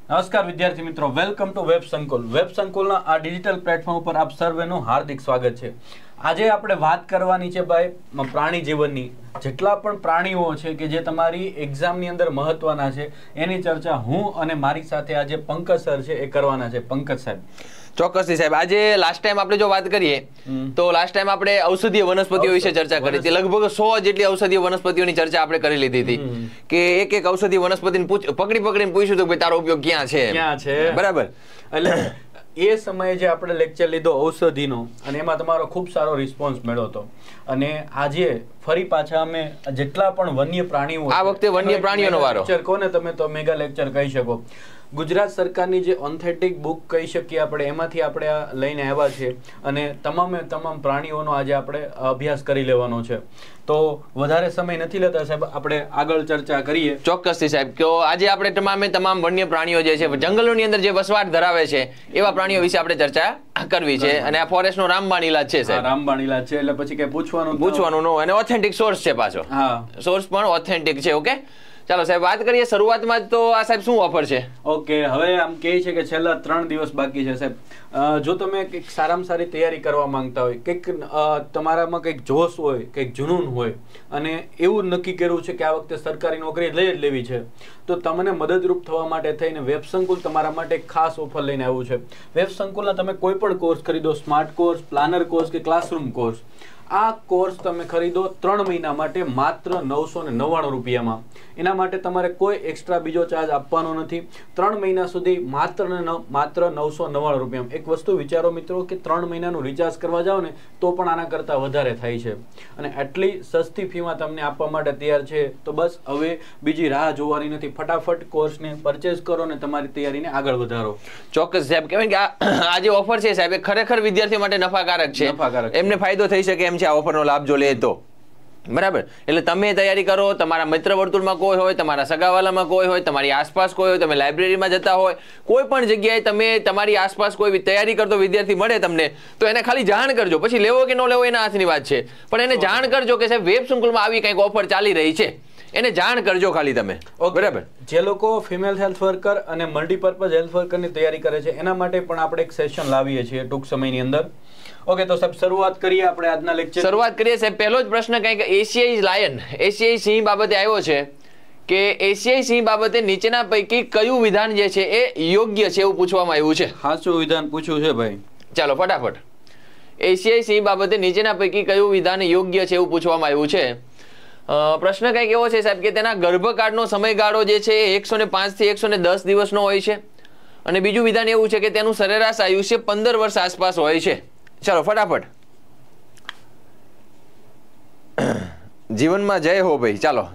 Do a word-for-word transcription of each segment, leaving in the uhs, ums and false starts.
નમસ્કાર વિદ્યાર્થી મિત્રો, welcome to web Sankul. Web સંકુલના આ ડિજિટલ પ્લેટફોર્મ ઉપર આપ સર્વેનું હાર્દિક સ્વાગત છે. આજે આપણે વાત કરવાની છે ભાઈ પ્રાણી જીવનની. જેટલા પણ પ્રાણીઓ છે કે જે તમારી એક્ઝામની અંદર મહત્વના છે એની ચર્ચા હું અને મારી સાથે આજે પંકજ સર છે એ કરવાના છે. પંકજ સાહેબ, ચોક્કસથી સાહેબ, આજે લાસ્ટ ટાઈમ આપણે જો વાત કરીએ તો લાસ્ટ ટાઈમ આપણે ઔષધીય વનસ્પતિઓ વિશે ચર્ચા કરી હતી. લગભગ સો જેટલી ઔષધીય વનસ્પતિઓની ચર્ચા આપણે કરી લીધી હતી કે એક એક ઔષધીય વનસ્પતિને પકડી પકડીને પૂછ્યું હતું કે તારો ઉપયોગ ક્યાં છે ક્યાં છે, બરાબર. એટલે એ સમયે જે આપણે લેક્ચર લીધો ઔષધિનો અને એમાં તમારો ખૂબ સારો રિસ્પોન્સ મળ્યો હતો. અને આજે ફરી પાછા અમે જેટલા પણ વન્ય પ્રાણીઓ, આ વખતે વન્ય પ્રાણીઓનો વારો લેક્ચર કોને તમે તો મેગા લેક્ચર કહી શકો. ગુજરાત સરકારની જે ઓથેન્ટિક બુક કહી શકીએ આપણે, એમાંથી આપણે આ લઈને આવ્યા છે અને તમામે તમામ પ્રાણીઓનો આજે આપણે અભ્યાસ કરી લેવાનો છે. તો વધારે સમય નથી લેતા સાહેબ, આપણે આગળ ચર્ચા કરીએ. ચોક્કસથી સાહેબ, કે આજે આપણે તમામે તમામ વન્ય પ્રાણીઓ જે છે જંગલોની અંદર જે વસવાટ ધરાવે છે એવા પ્રાણીઓ વિશે આપણે ચર્ચા કરવી છે. અને આ ફોરેસ્ટનો રામબાણ ઇલાજ છે સાહેબ, રામબાણ ઇલાજ છે એટલે પછી કઈ પૂછવાનું પૂછવાનું ન હોય અને ઓથેન્ટિક સોર્સ છે પાછો. હા, સોર્સ પણ ઓથેન્ટિક છે. ઓકે, ચાલો સાહેબ વાત કરીએ. શરૂઆતમાં તો આ સાહેબ શું ઓફર છે? ઓકે, હવે આમ કહે છે કે છેલ્લા ત્રણ દિવસ બાકી છે સાહેબ. જો તમે કંઈક સારામાં સારી તૈયારી કરવા માંગતા હોય, કંઈક તમારામાં કંઈક જોશ હોય, કંઈક જુનૂન હોય અને એવું નક્કી કર્યું છે કે આ વખતે સરકારી નોકરી લઈ જ લેવી છે, તો તમને મદદરૂપ થવા માટે થઈને વેબ સંકુલ તમારા માટે ખાસ ઓફર લઈને આવ્યું છે. વેબ સંકુલના તમે કોઈ પણ કોર્સ ખરીદો, સ્માર્ટ કોર્સ, પ્લાનર કોર્સ કે ક્લાસરૂમ કોર્સ, આ કોર્સ તમે ખરીદો ત્રણ મહિના માટે માત્ર નવસો ને નવ્વાણું રૂપિયામાં. એના માટે તમારે કોઈ એક્સ્ટ્રા બીજો ચાર્જ આપવાનો નથી. ત્રણ મહિના સુધી માત્ર ને માત્ર નવસો નવ્વાણું રૂપિયામાં. એક વસ્તુ વિચારો મિત્રો કે ત્રણ મહિનાનું રિચાર્જ કરવા જાઓ ને તો પણ આના કરતાં વધારે થાય છે અને આટલી સસ્તી ફીમાં તમને આપવા માટે તૈયાર છે. તો બસ હવે બીજી રાહ જોવાની નથી, ફટાફટ કોર્સને પરચેઝ કરો ને તમારી તૈયારીને આગળ વધારો. ચોક્કસ સાહેબ, કહેવાય કે આ જે ઓફર છે સાહેબ એ ખરેખર વિદ્યાર્થીઓ માટે નફાકારક છે. નફાકારક એમને ફાયદો થઈ શકે એમ છે આ ઓફરનો લાભ જો લે તો, બરાબર. એટલે તમે તૈયારી કરો, તમારા મિત્ર વર્તુળમાં કોઈ હોય, તમારા સગાવાલામાં કોઈ હોય, તમારી આસપાસ કોઈ હોય, તમે લાઇબ્રેરીમાં જતા હોય, કોઈ પણ જગ્યાએ તમે તમારી આસપાસ કોઈ તૈયારી કરતો વિદ્યાર્થી મળે તમને, તો એને ખાલી જાણ કરજો. પછી લેવો કે ન લેવો એના હાથની વાત છે, પણ એને જાણ કરજો કે સાહેબ વેબ સંકુલમાં આવી કંઈક ઓફર ચાલી રહી છે, એને જાણ કરજો ખાલી તમે, બરાબર. જે લોકો ફિમેલ હેલ્થ વર્કર અને મલ્ટીપર્પઝ હેલ્થ વર્કરની તૈયારી કરે છે એના માટે પણ આપણે એક સેશન લાવીએ છીએ ટૂંક સમયની અંદર. ઓકે, તો સાહેબ શરૂઆત કરીએ આપણે આજના લેક્ચર. શરૂઆત કરીએ સાહેબ. પહેલો જ પ્રશ્ન કંઈક એશિયાઈ લાયન, એશિયાઈ સિંહ બાબતે આવ્યો છે કે એશિયાઈ સિંહ બાબતે નીચેના પૈકી કયું વિધાન જે છે એ યોગ્ય છે એવું પૂછવામાં આવ્યું છે. સાચું વિધાન પૂછ્યું છે ભાઈ. ચાલો ફટાફટ. એશિયાઈ સિંહ બાબતે નીચેના પૈકી કયું વિધાન યોગ્ય છે એવું પૂછવામાં આવ્યું છે. પ્રશ્ન કંઈક એવો છે સાહેબ કે તેના ગર્ભકાળનો સમયગાળો જે છે એ એકસો ને પાંચ થી એકસો ને દસ દિવસનો હોય છે. અને બીજું વિધાન એવું છે કે તેનું સરેરાશ આયુષ્ય પંદર વર્ષ આસપાસ હોય છે. ચાલો ફટાફટ. જીવનમાં જય હો ભાઈ. ચાલો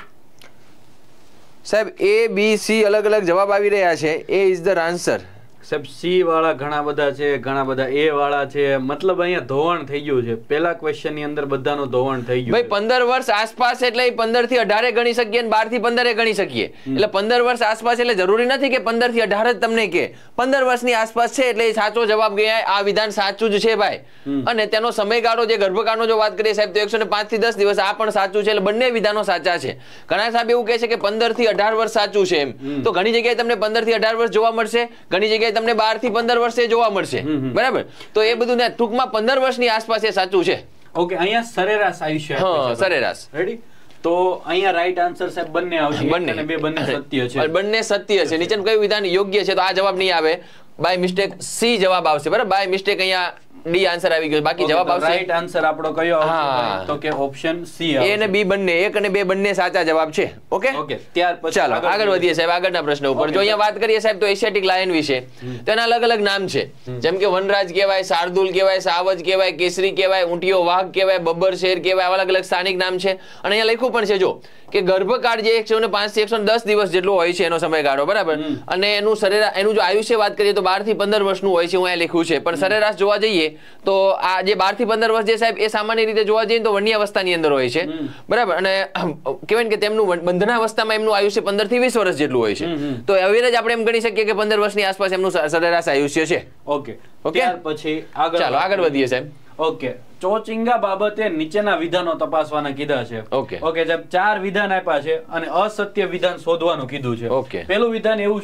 સાહેબ, એ બી સી અલગ અલગ જવાબ આવી રહ્યા છે. A is the answer. સાહેબ સી વાળા ઘણા બધા છે, ઘણા બધા એ વાળા છે, મતલબ અહીંયા ધોવાણ થઈ ગયું છે. પેલા ક્વેશ્ચન ની અંદર બધાનું ધોવાણ થઈ ગયું. ભાઈ પંદર વર્ષ આસપાસ એટલે પંદર થી અઢારે ગણી શકીએ અને બાર થી પંદરે ગણી શકીએ. એટલે પંદર વર્ષ આસપાસ એટલે જરૂરી નથી કે પંદર થી અઢાર જ તમને કે પંદર વર્ષની આસપાસ છે એટલે સાચો જવાબ ગયા. આ વિધાન સાચું જ છે ભાઈ. અને તેનો સમયગાળો જે ગર્ભકાળનો જો વાત કરીએ સાહેબ તો એકસો ને પાંચ થી દસ દિવસ, આ પણ સાચું છે. એટલે બંને વિધાનો સાચા છે. ઘણા સાહેબ એવું કહે છે કે પંદર થી અઢાર વર્ષ સાચું છે એમ, તો ઘણી જગ્યાએ તમને પંદર થી અઢાર વર્ષ જોવા મળશે, ઘણી જગ્યાએ તમને બાર થી પંદર વર્ષે જોવા મળશે, બરાબર. તો એ બધું ટૂંકમાં પંદર વર્ષની આસપાસ એ સાચું છે. ઓકે, અહીંયા સરેરાશ આયુષ્ય. હા, સરેરાશ. રેડી. તો અહીંયા રાઈટ આન્સર સાહેબ બંને આવશે. બંને બે બંને સત્ય છે. બંને સત્ય છે. નીચેનું કયું વિધાન યોગ્ય છે? તો આ જવાબ નહીં આવે, બાય મિસ્ટેક સી જવાબ આવશે, બરાબર. બાય મિસ્ટેક અહીંયા ડી આન્સર આવી ગયો. બાકી જવાબ આવશે રાઈટ આન્સર આપણો કયો આવશે? તો કે ઓપ્શન સી આવશે. એ અને બી બંને, એક અને બે બંને સાચા જવાબ છે. ઓકે ઓકે, ત્યાર પછી ચાલો આગળ વધીએ સાહેબ આગળના પ્રશ્ન ઉપર. જો અહીંયા વાત કરીએ સાહેબ તો એશિયાટિક લાયન વિશે, તેના અલગ અલગ નામ છે. જેમ કે વનરાજ કહેવાય, શાર્દુલ કહેવાય, સાવજ કહેવાય, કેસરી કહેવાય, ઊંટિયો વાઘ કહેવાય, બબ્બર શેર કહેવાય. અલગ અલગ સ્થાનિક નામ છે. અને અહીંયા લખ્યું પણ છે જો કે ગર્ભકાળ જે એકસો ને પાંચ થી એકસો ને દસ દિવસ જેટલો હોય છે એનો સમયગાળો, બરાબર. અને એનું સરેરાશ, એનું જો આયુષ્ય વાત કરીએ તો બાર થી પંદર વર્ષનું હોય છે. હું અહીંયા લખ્યું છે, પણ સરેરાશ જોવા જઈએ તો આ જે બાર થી પંદર વર્ષ જે સાહેબ એ સામાન્ય રીતે જોવા જઈએ તો વન્યાવસ્થાની અંદર હોય છે, બરાબર. અને કહેવાય કે તેમનું બંધનાવસ્થામાં એમનું આયુષ્ય પંદર થી વીસ વર્ષ જેટલું હોય છે. તો એવરેજ આપણે એમ ગણી શકીએ કે પંદર વર્ષની આસપાસ એમનું સરેરાશ આયુષ્ય છે. ઓકે ઓકે, પછી આગળ ચાલો આગળ વધીએ સાહેબ. ઓકે, ચોચિંગા બાબતે નીચેના વિધાનો તપાસવાના કીધા છે. ઓકે ઓકે, સાહેબ ચાર વિધાન આપ્યા છે અને અસત્ય વિધાન શોધવાનું કીધું છે. ઓકે, પેલું વિધાન એવું છે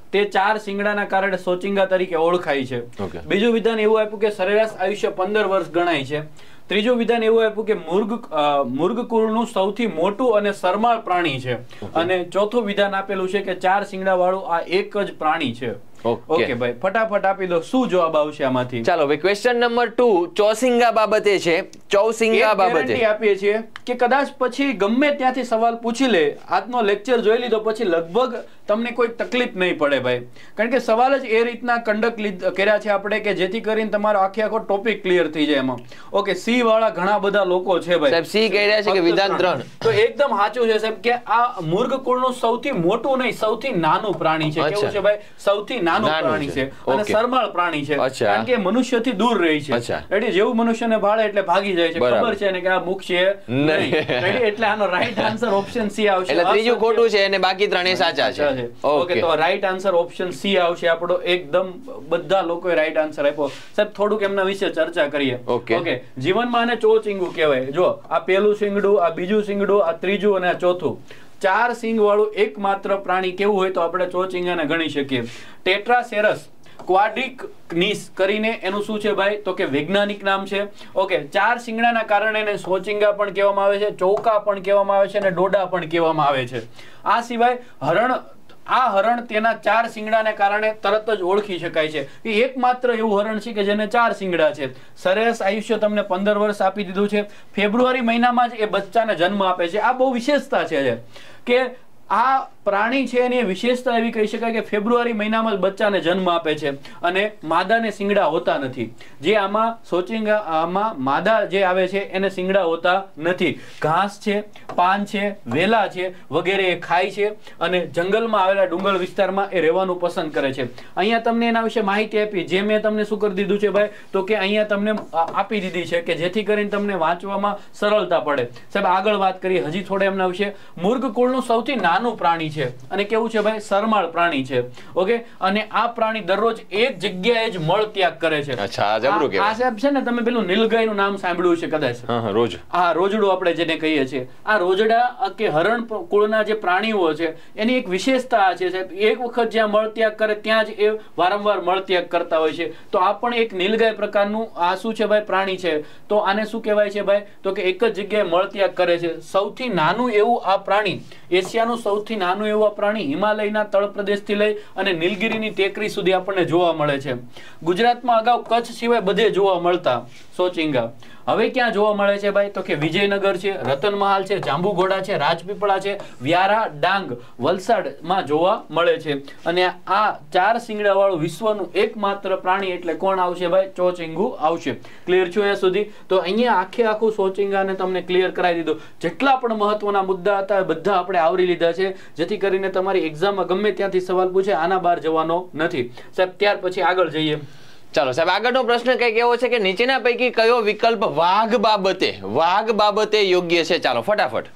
તે ચાર શિંગડાના કારણે સોચિંગા તરીકે ઓળખાય છે. બીજું વિધાન એવું આપ્યું કે સરેરાશ આયુષ્ય પંદર વર્ષ ગણાય છે. ત્રીજું વિધાન એવું આપ્યું કે મૂર્ગ મૂર્ગ કુળનું સૌથી મોટું અને સરમાળ પ્રાણી છે. અને ચોથું વિધાન આપેલું છે કે ચાર શિંગડા વાળું આ એક જ પ્રાણી છે. ઓકે ભાઈ, ફટાફટ આપી દો શું જવાબ આવશે આમાંથી. ચાલો ભાઈ, ક્વેશ્ચન નંબર ટુ ચોસિંગા બાબતે છે. ચોસિંગા બાબતે આપીએ છીએ કે કદાચ પછી ગમે ત્યાંથી સવાલ પૂછી લે, આજનો લેક્ચર જોઈ લીધો પછી લગભગ તમને કોઈ તકલીફ નહીં પડે ભાઈ, કારણ કે સવાલ જ એ રીતના કન્ડક્ટ કર્યા છે આપણે કે જેથી કરીને તમારો આખે આખો ટોપિક ક્લિયર થઈ જાય એમાં. ઓકે, સી વાળા ઘણા બધા લોકો છે ભાઈ. સાહેબ સી કહી રહ્યા છે કે વિધાન ત્રણ તો એકદમ સાચું છે સાહેબ કે આ મૂર્ગ કુળનું સૌથી મોટું નહીં સૌથી નાનું પ્રાણી છે. કેવું છે ભાઈ? સૌથી નાનું પ્રાણી છે અને સરમાળ પ્રાણી છે, કારણ કે મનુષ્યથી દૂર રહી છે. એટલે જેવું મનુષ્યને ભાળે એટલે ભાગી જાય છે. ખબર છે ને કે આ મુખ છે નહીં, એટલે આનો રાઈટ આન્સર ઓપ્શન સી આવશે. એટલે ત્રીજું ખોટું છે અને બાકી ત્રણે સાચા છે. ઓકે, તો રાઈટ આન્સર ઓપ્શન સી આવશે આપણો. એકદમ બધા લોકોએ રાઈટ આન્સર આપ્યો. સાહેબ થોડુંક એમના વિશે ચર્ચા કરીએ. ઓકે, જીવનમાં આને ચોચિંગુ કહેવાય. જો આ પેલું શિંગડું, આ બીજું શિંગડું, આ ત્રીજું અને આ ચોથું, ચાર સિંગ વાળું એકમાત્ર પ્રાણી કેવું હોય તો આપણે ચોચિંગાને ગણી શકીએ. ટેટ્રાસેરસ ક્વાડ્રિકનિસ કરીને એનું શું છે ભાઈ તો કે વૈજ્ઞાનિક નામ છે. ઓકે, ચાર શિંગડાના કારણે એને સોચિંગા પણ કહેવામાં આવે છે, ચૌકા પણ કહેવામાં આવે છે અને ડોડા પણ કહેવામાં આવે છે. આ સિવાય હરણ, આ હરણ તેના ચાર શિંગડાને કારણે તરત જ ઓળખી શકાય છે. એ એકમાત્ર એવું હરણ છે કે જેને ચાર શિંગડા છે. સરેરાશ આયુષ્ય તમને પંદર વર્ષ આપી દીધું છે. ફેબ્રુઆરી મહિનામાં જ એ બચ્ચાને જન્મ આપે છે. આ બહુ વિશેષતા છે કે આ પ્રાણી છે એની વિશેષતા એવી કહી શકાય કે ફેબ્રુઆરી મહિનામાં જ બચ્ચાને જન્મ આપે છે અને માદાને શિંગડા હોતા નથી. જે આમાં સોચિંગા આમાં માદા જે આવે છે એને શિંગડા હોતા નથી. ઘાસ છે, પાન છે, વેલા છે વગેરે એ ખાય છે અને જંગલમાં આવેલા ડુંગર વિસ્તારમાં એ રહેવાનું પસંદ કરે છે. અહીંયા તમને એના વિશે માહિતી આપી. જે મેં તમને શું કરી દીધું છે ભાઈ તો કે અહીંયા તમને આપી દીધી છે કે જેથી કરીને તમને વાંચવામાં સરળતા પડે. સાહેબ આગળ વાત કરીએ હજી થોડે એમના વિશે. મૂર્ગ કુળનું સૌથી નાનું પ્રાણી છે અને કેવું છે ભાઈ? સરમાળ પ્રાણી છે. ઓકે, અને આ પ્રાણી દરરોજ એક જગ્યાએ જ મળ ત્યાગ કરે છે. અચ્છા, જબરું કહેવાય. આ સાહેબ છે ને તમે પેલું નીલગાયનું નામ સાંભળ્યું છે કદાચ. હા, રોજ. હા, રોજડું આપણે જેને કહીએ છીએ. આ રોજડા કે હરણ કુળના જે પ્રાણીઓ છે એની એક વિશેષતા છે સાહેબ, એક વખત જ્યાં મળ ત્યાગ કરે ત્યાં જ એ વારંવાર મળ ત્યાગ કરતા હોય છે. તો આ પણ એક નીલગાય પ્રકારનું આ શું છે ભાઈ? પ્રાણી છે. તો આને શું કહેવાય છે ભાઈ તો કે એક જ જગ્યાએ મળ ત્યાગ કરે છે. સૌથી નાનું એવું આ પ્રાણી, એશિયાનું સૌથી નાનું એવું આ પ્રાણી હિમાલયના તળ પ્રદેશથી લઈ અને નીલગિરીની ટેકરી સુધી આપણને જોવા મળે છે. ગુજરાતમાં અગાઉ કચ્છ સિવાય બધે જોવા મળતા સોચિંગા. હવે ક્યાં જોવા મળે છે ભાઈ તો કે વિજયનગર છે, રતનમહાલ છે, જાંબુઘોડા છે, રાજપીપળા છે, વ્યારા, ડાંગ, વલસાડમાં જોવા મળે છે. અને આ ચાર શિંગડા વાળું વિશ્વનું એકમાત્ર પ્રાણી એટલે કોણ આવશે ભાઈ? ચોચિંગુ આવશે. ક્લિયર છો અહીંયા સુધી? તો અહીંયા આખે આખું સોચિંગાને તમને ક્લિયર કરાવી દીધું. જેટલા પણ મહત્વના મુદ્દા હતા બધા આપણે આવરી લીધા છે જેથી કરીને તમારી એક્ઝામમાં ગમે ત્યાંથી સવાલ પૂછે આના બહાર જવાનો નથી. સાહેબ ત્યાર પછી આગળ જઈએ. ચાલો સાહેબ, આગળનો પ્રશ્ન કઈક એવો છે કે નીચેના પૈકી કયો વિકલ્પ વાઘ બાબતે વાઘ બાબતે યોગ્ય છે? ચાલો ફટાફટ.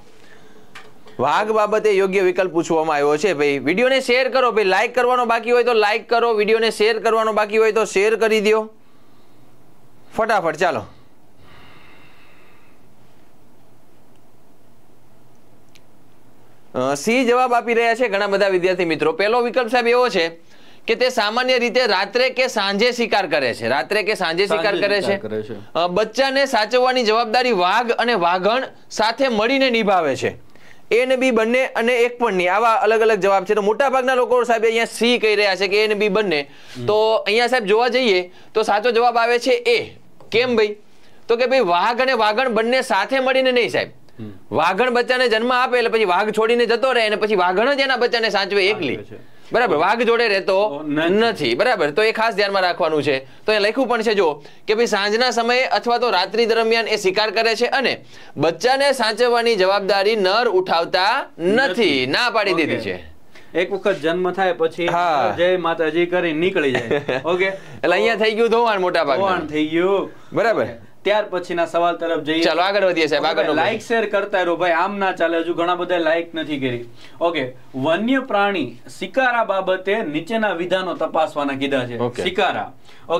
વાઘ બાબતે યોગ્ય વિકલ્પ પૂછવામાં આવ્યો છે ભાઈ. વિડીયોને શેર કરો ભાઈ, લાઈક કરવાનો બાકી હોય તો લાઈક કરો, વિડીયોને શેર કરવાનો બાકી હોય તો શેર કરી દો ફટાફટ. ચાલો સી જવાબ આપી રહ્યા છે ઘણા બધા વિદ્યાર્થી મિત્રો. પહેલો વિકલ્પ સાહેબ એવો છે કે તે સામાન્ય રીતે રાત્રે કે સાંજે શિકાર કરે છે. રાત્રે કે સાંજે શિકાર કરે છે. બચ્ચાને સાચવવાની જવાબદારી વાઘ અને વાઘણ સાથે મળીને નિભાવે છે. એ ને બી બંને અને એક પણ નહીં, આવા અલગ અલગ જવાબ છે. તો મોટા ભાગના લોકો સાહેબ અહીંયા સી કહી રહ્યા છે કે એ ને બી બંને. તો અહીંયા સાહેબ જોવા જઈએ તો સાચો જવાબ આવે છે એ. કેમ ભાઈ? તો કે ભાઈ વાઘ અને વાઘણ બંને સાથે મળીને નહીં સાહેબ. વાઘણ બચ્ચાને જન્મ આપે એટલે પછી વાઘ છોડીને જતો રહે અને પછી વાઘણ જ એના બચ્ચાને સાચવે એકલી. બરાબર, વાઘ જોડે રહેતો નથી. બરાબર, તો એ ખાસ ધ્યાનમાં રાખવાનું છે. તો એ લખ્યું પણ છે જો કે ભાઈ સાંજના સમયે અથવા તો રાત્રિ દરમિયાન એ શિકાર કરે છે અને બચ્ચાને સાચવવાની જવાબદારી નર ઉઠાવતા નથી, ના પાડી દીધી છે. એક વખત જન્મ થાય પછી જય માતાજી કરી નીકળી જાય. ઓકે, એટલે અહીંયા થઈ ગયું ધોવાણ, મોટા ભાગ ધોવાણ થઈ ગયું. બરાબર, ત્યાર પછીના સવાલ તરફ જઈએ. ચાલો આગળ વધીએ સાહેબ. આગળ લાઈક શેર કરતા રહો ભાઈ, આમ ના ચાલે. હજુ ઘણા બધા લાઈક નથી કરી. ઓકે, વન્ય પ્રાણી શિકારા બાબતે નીચેના વિધાનો તપાસવાના કીધા છે. શિકારા. ઓકે,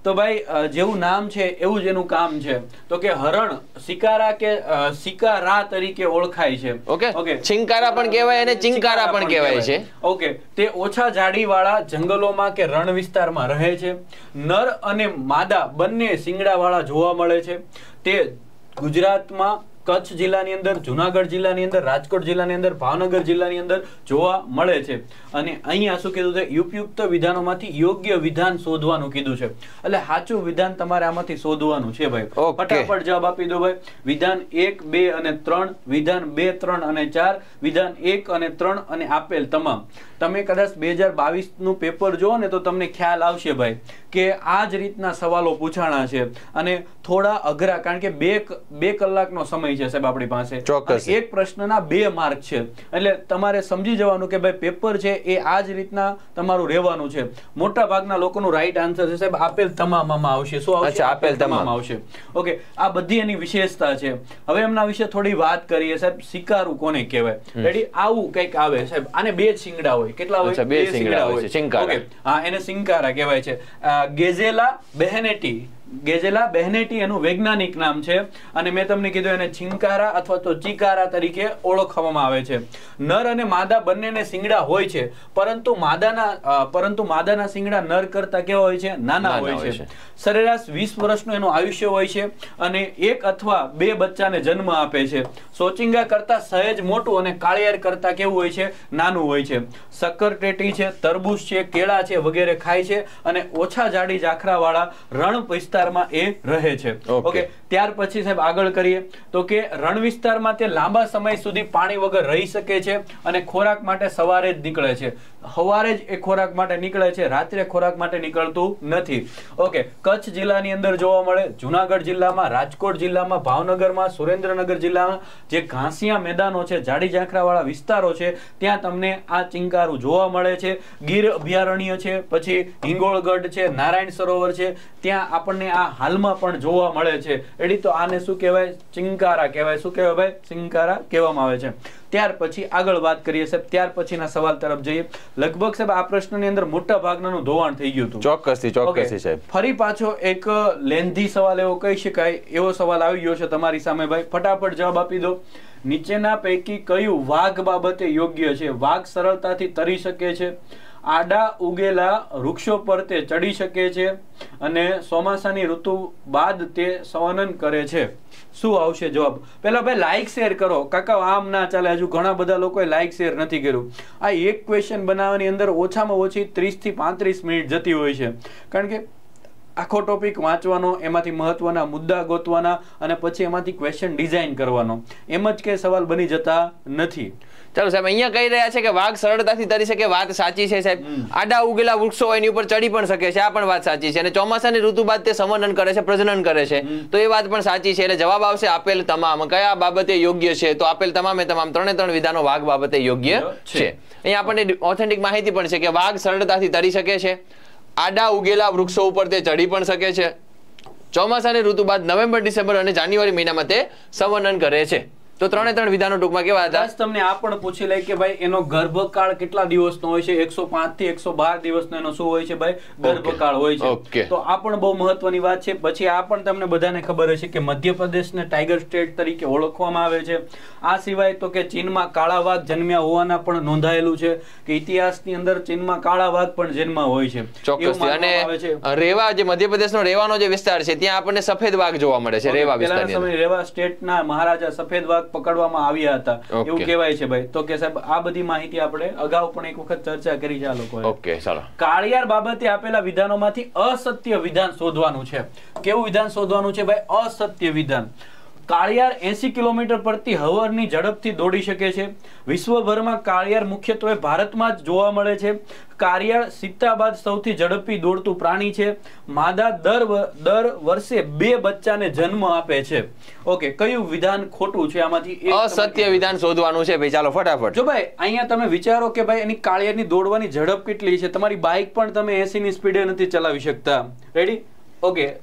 તો ભાઈ જેવું નામ છે એવું જ એનું કામ છે. તો કે હરણ શિકારા કે શિકારા તરીકે ઓળખાય છે. ઓકે ઓકે ચિંકારા પણ કહેવાય અને ચિંકારા પણ કહેવાય છે. ઓકે તે ઓછા જાડી વાળા જંગલોમાં કે રણ વિસ્તારમાં રહે છે. નર અને માદા બંને શિંગડા વાળા જોવા મળે છે. તે ગુજરાતમાં કચ્છ જિલ્લાની અંદર, જુનાગઢ જિલ્લાની અંદર, રાજકોટ જિલ્લાની અંદર, ભાવનગર જિલ્લાની અંદર જોવા મળે છે. અને અહીંયા શું કીધું છે? ઉપયુક્ત વિધાનોમાંથી યોગ્ય વિધાન શોધવાનું કીધું છે. એટલે સાચું વિધાન તમારે આમાંથી શોધવાનું છે ભાઈ. ફટાફટ જવાબ આપી દો ભાઈ. વિધાન એક, બે અને ત્રણ, વિધાન બે, ત્રણ અને ચાર, વિધાન એક અને ત્રણ અને આપેલ તમામ. તમે કદાચ બે હજાર બાવીસ નું પેપર જુઓ ને તો તમને ખ્યાલ આવશે ભાઈ કે આ જ રીતના સવાલો પૂછાણા છે અને થોડા અઘરા, કારણ કે બે બે કલાકનો સમય છે સાહેબ આપણી પાસે. ચોક્કસ. એક પ્રશ્નના બે માર્ક છે એટલે તમારે સમજી જવાનું કે ભાઈ પેપર છે એ આ જ રીતના તમારું રહેવાનું છે. મોટા ભાગના લોકોનું રાઈટ આન્સર છે સાહેબ આપેલ તમામમાં આવશે. શું આવશે? આપેલ તમામ આવશે. ઓકે, આ બધી એની વિશેષતા છે. હવે એમના વિશે થોડી વાત કરીએ સાહેબ. શિકારું કોને કહેવાય? રેડી? આવું કંઈક આવે સાહેબ. આને બે જ શિંગડા હોય. કેટલા હોય? બે શિંગડા હોય છે. ઓકે, હા, એને શિંકારા કહેવાય છે. ગેઝેલા બેહનેટી, ગેઝેલા બેહનેટી એનું વૈજ્ઞાનિક નામ છે. અને મેં તમને કીધું એને ચિંકારા અથવા તો ચિકારા તરીકે ઓળખવામાં આવે છે. નર અને માદા બંનેને શિંગડા હોય છે, પરંતુ માદાના પરંતુ માદાના શિંગડા નર કરતા કેવા હોય છે? નાના હોય છે. સરેરાશ વીસ વર્ષનું એનું આયુષ્ય હોય છે અને એક અથવા બે બચ્ચાને જન્મ આપે છે. સોચિંગા કરતા સહેજ મોટું અને કાળિયાર કરતા કેવું હોય છે? નાનું હોય છે. સક્કરટેટી છે, તરબૂચ છે, કેળા છે વગેરે ખાય છે અને ઓછા જાડી જાખરા વાળા રણ વિસ્તારમાં એ રહે છે. ઓકે, ત્યાર પછી સાહેબ આગળ કરીએ તો કે રણ વિસ્તારમાં તે લાંબા સમય સુધી પાણી વગર રહી શકે છે અને ખોરાક માટે સવારે જ નીકળે છે. સવારે જ એ ખોરાક માટે નીકળે છે, રાત્રે ખોરાક માટે નીકળતું નથી. ઓકે, કચ્છ જિલ્લાની અંદર જોવા મળે, જુનાગઢ જિલ્લામાં, રાજકોટ જિલ્લામાં, ભાવનગરમાં, સુરેન્દ્રનગર જિલ્લામાં જે ઘાસિયા મેદાનો છે, જાડી ઝાંખરા વાળા વિસ્તારો છે, ત્યાં તમને આ ચિંકારું જોવા મળે છે. ગીર અભયારણ્ય છે, પછી હિંગોળગઢ છે, નારાયણ સરોવર છે, ત્યાં આપણને આ હાલમાં પણ જોવા મળે છે. એડી તો આને શું કહેવાય? ચિંકારા કહેવાય. શું કહેવાય ભાઈ? ચિંકારા કહેવામાં આવે છે. ત્યાર પછી આગળ વાત કરીએ સાહેબ. ત્યાર પછીના સવાલ તરફ જઈએ. લગભગ સાહેબ આ પ્રશ્નની અંદર મોટા ભાગનાનું ધોવાણ થઈ ગયું હતું. ચોક્કસથી ચોક્કસથી સાહેબ. ફરી પાછો એક લેન્ધી સવાલ એવો કહી શકાય એવો સવાલ આવી ગયો છે તમારી સામે ભાઈ. ફટાફટ જવાબ આપી દો. નીચેના પૈકી કયું વાઘ બાબતે યોગ્ય છે? વાઘ સરળતાથી તરી શકે છે, આડા ઉગેલા વૃક્ષો પર તે ચડી શકે છે અને ચોમાસાની ઋતુ બાદ તે સંવનન કરે છે. શું આવશે જવાબ? પેલા ભાઈ લાઈક શેર કરો કાકા, આમ ના ચાલે. હજુ ઘણા બધા લોકોએ લાઈક શેર નથી કર્યું. આ એક ક્વેશ્ચન બનાવવાની અંદર ઓછામાં ઓછી ત્રીસ થી પાંત્રીસ મિનિટ જતી હોય છે, કારણ કે આખો ટોપિક વાંચવાનો, એમાંથી મહત્વના મુદ્દા ગોતવાના અને પછી એમાંથી ક્વેશ્ચન ડિઝાઇન કરવાનો. એમ જ કે સવાલ બની જતા નથી. ચાલો સાહેબ, અહીંયા કહી રહ્યા છે કે વાઘ સરળતાથી તરી શકે. વાત સાચી છે સાહેબ. આડા ઉગેલા વૃક્ષો હોય એની ઉપર ચડી પણ શકે છે, આ પણ વાત સાચી છે. અને ચોમાસાની ઋતુ બાદ તે સંવનન કરે છે, પ્રજનન કરે છે, તો એ વાત પણ સાચી છે. એટલે જવાબ આવશે આપેલ તમામ. કયા બાબતે યોગ્ય છે? તો આપેલ તમામે તમામ ત્રણે ત્રણ વિધાનો વાઘ બાબતે યોગ્ય છે. અહીંયા આપણને ઓથેન્ટિક માહિતી પણ છે કે વાઘ સરળતાથી તરી શકે છે, આડા ઉગેલા વૃક્ષો ઉપર તે ચડી પણ શકે છે, ચોમાસાની ઋતુ બાદ નવેમ્બર, ડિસેમ્બર અને જાન્યુઆરી મહિનામાં તે સંવનન કરે છે. તો ત્રણે ત્રણ વિધાનો ટૂંકમાં કેવા હતા? તમને આ પણ પૂછી લે કે ભાઈ એનો ગર્ભકાળ કેટલા દિવસનો હોય છે? એકસો પાંચ થી એકસો બાર દિવસનો એનો શું હોય છે ભાઈ? ગર્ભકાળ હોય છે. તો આ પણ બહુ મહત્વની વાત છે. પછી આ પણ તમને બધાને ખબર હશે કે મધ્યપ્રદેશને ટાઈગર સ્ટેટ તરીકે ઓળખવામાં આવે છે. આ સિવાય તો કે ચીનમાં કાળા વાઘ જન્મ્યા હોવાના પણ નોંધાયેલું છે કે ઇતિહાસની અંદર ચીનમાં કાળા વાઘ પણ જન્મ્યા હોય છે. ચોક્કસથી. અને રેવા જે મધ્યપ્રદેશનો રેવાનો જે વિસ્તાર છે ત્યાં આપણને સફેદ વાઘ જોવા મળે છે. રેવા વિસ્તારની અંદર રેવા સ્ટેટના મહારાજા સફેદ વાઘ પકડવામાં આવ્યા હતા એવું કહેવાય છે ભાઈ. તો કે સાહેબ આ બધી માહિતી આપણે અગાઉ પણ એક વખત ચર્ચા કરી છે આ લોકોએ. ઓકે, ચાલો. કાળિયાર બાબતે આપેલા વિધાનોમાંથી અસત્ય વિધાન શોધવાનું છે. કેવું વિધાન શોધવાનું છે ભાઈ? અસત્ય વિધાન. કાળિયાર એસી કિલોમીટર પ્રતિ હવરની ઝડપથી દોડી શકે છે. વિશ્વભરમાં કાળિયાર મુખ્યત્વે ભારતમાં જ જોવા મળે છે. કાળિયાર સીતા બાદ સૌથી ઝડપી દોડતું પ્રાણી છે. માદા દર દર વર્ષે બે બચ્ચાને જન્મ આપે છે. ઓકે, કયું વિધાન ખોટું છે આમાંથી? અસત્ય વિધાન શોધવાનું છે ભાઈ. ચાલો ફટાફટ. જો ભાઈ અહીંયા તમે વિચારો કે ભાઈ એની કાળિયારની દોડવાની ઝડપ કેટલી છે. તમારી બાઇક પણ તમે એસી ની સ્પીડે નથી ચલાવી શકતા. રેડી? ઓકે,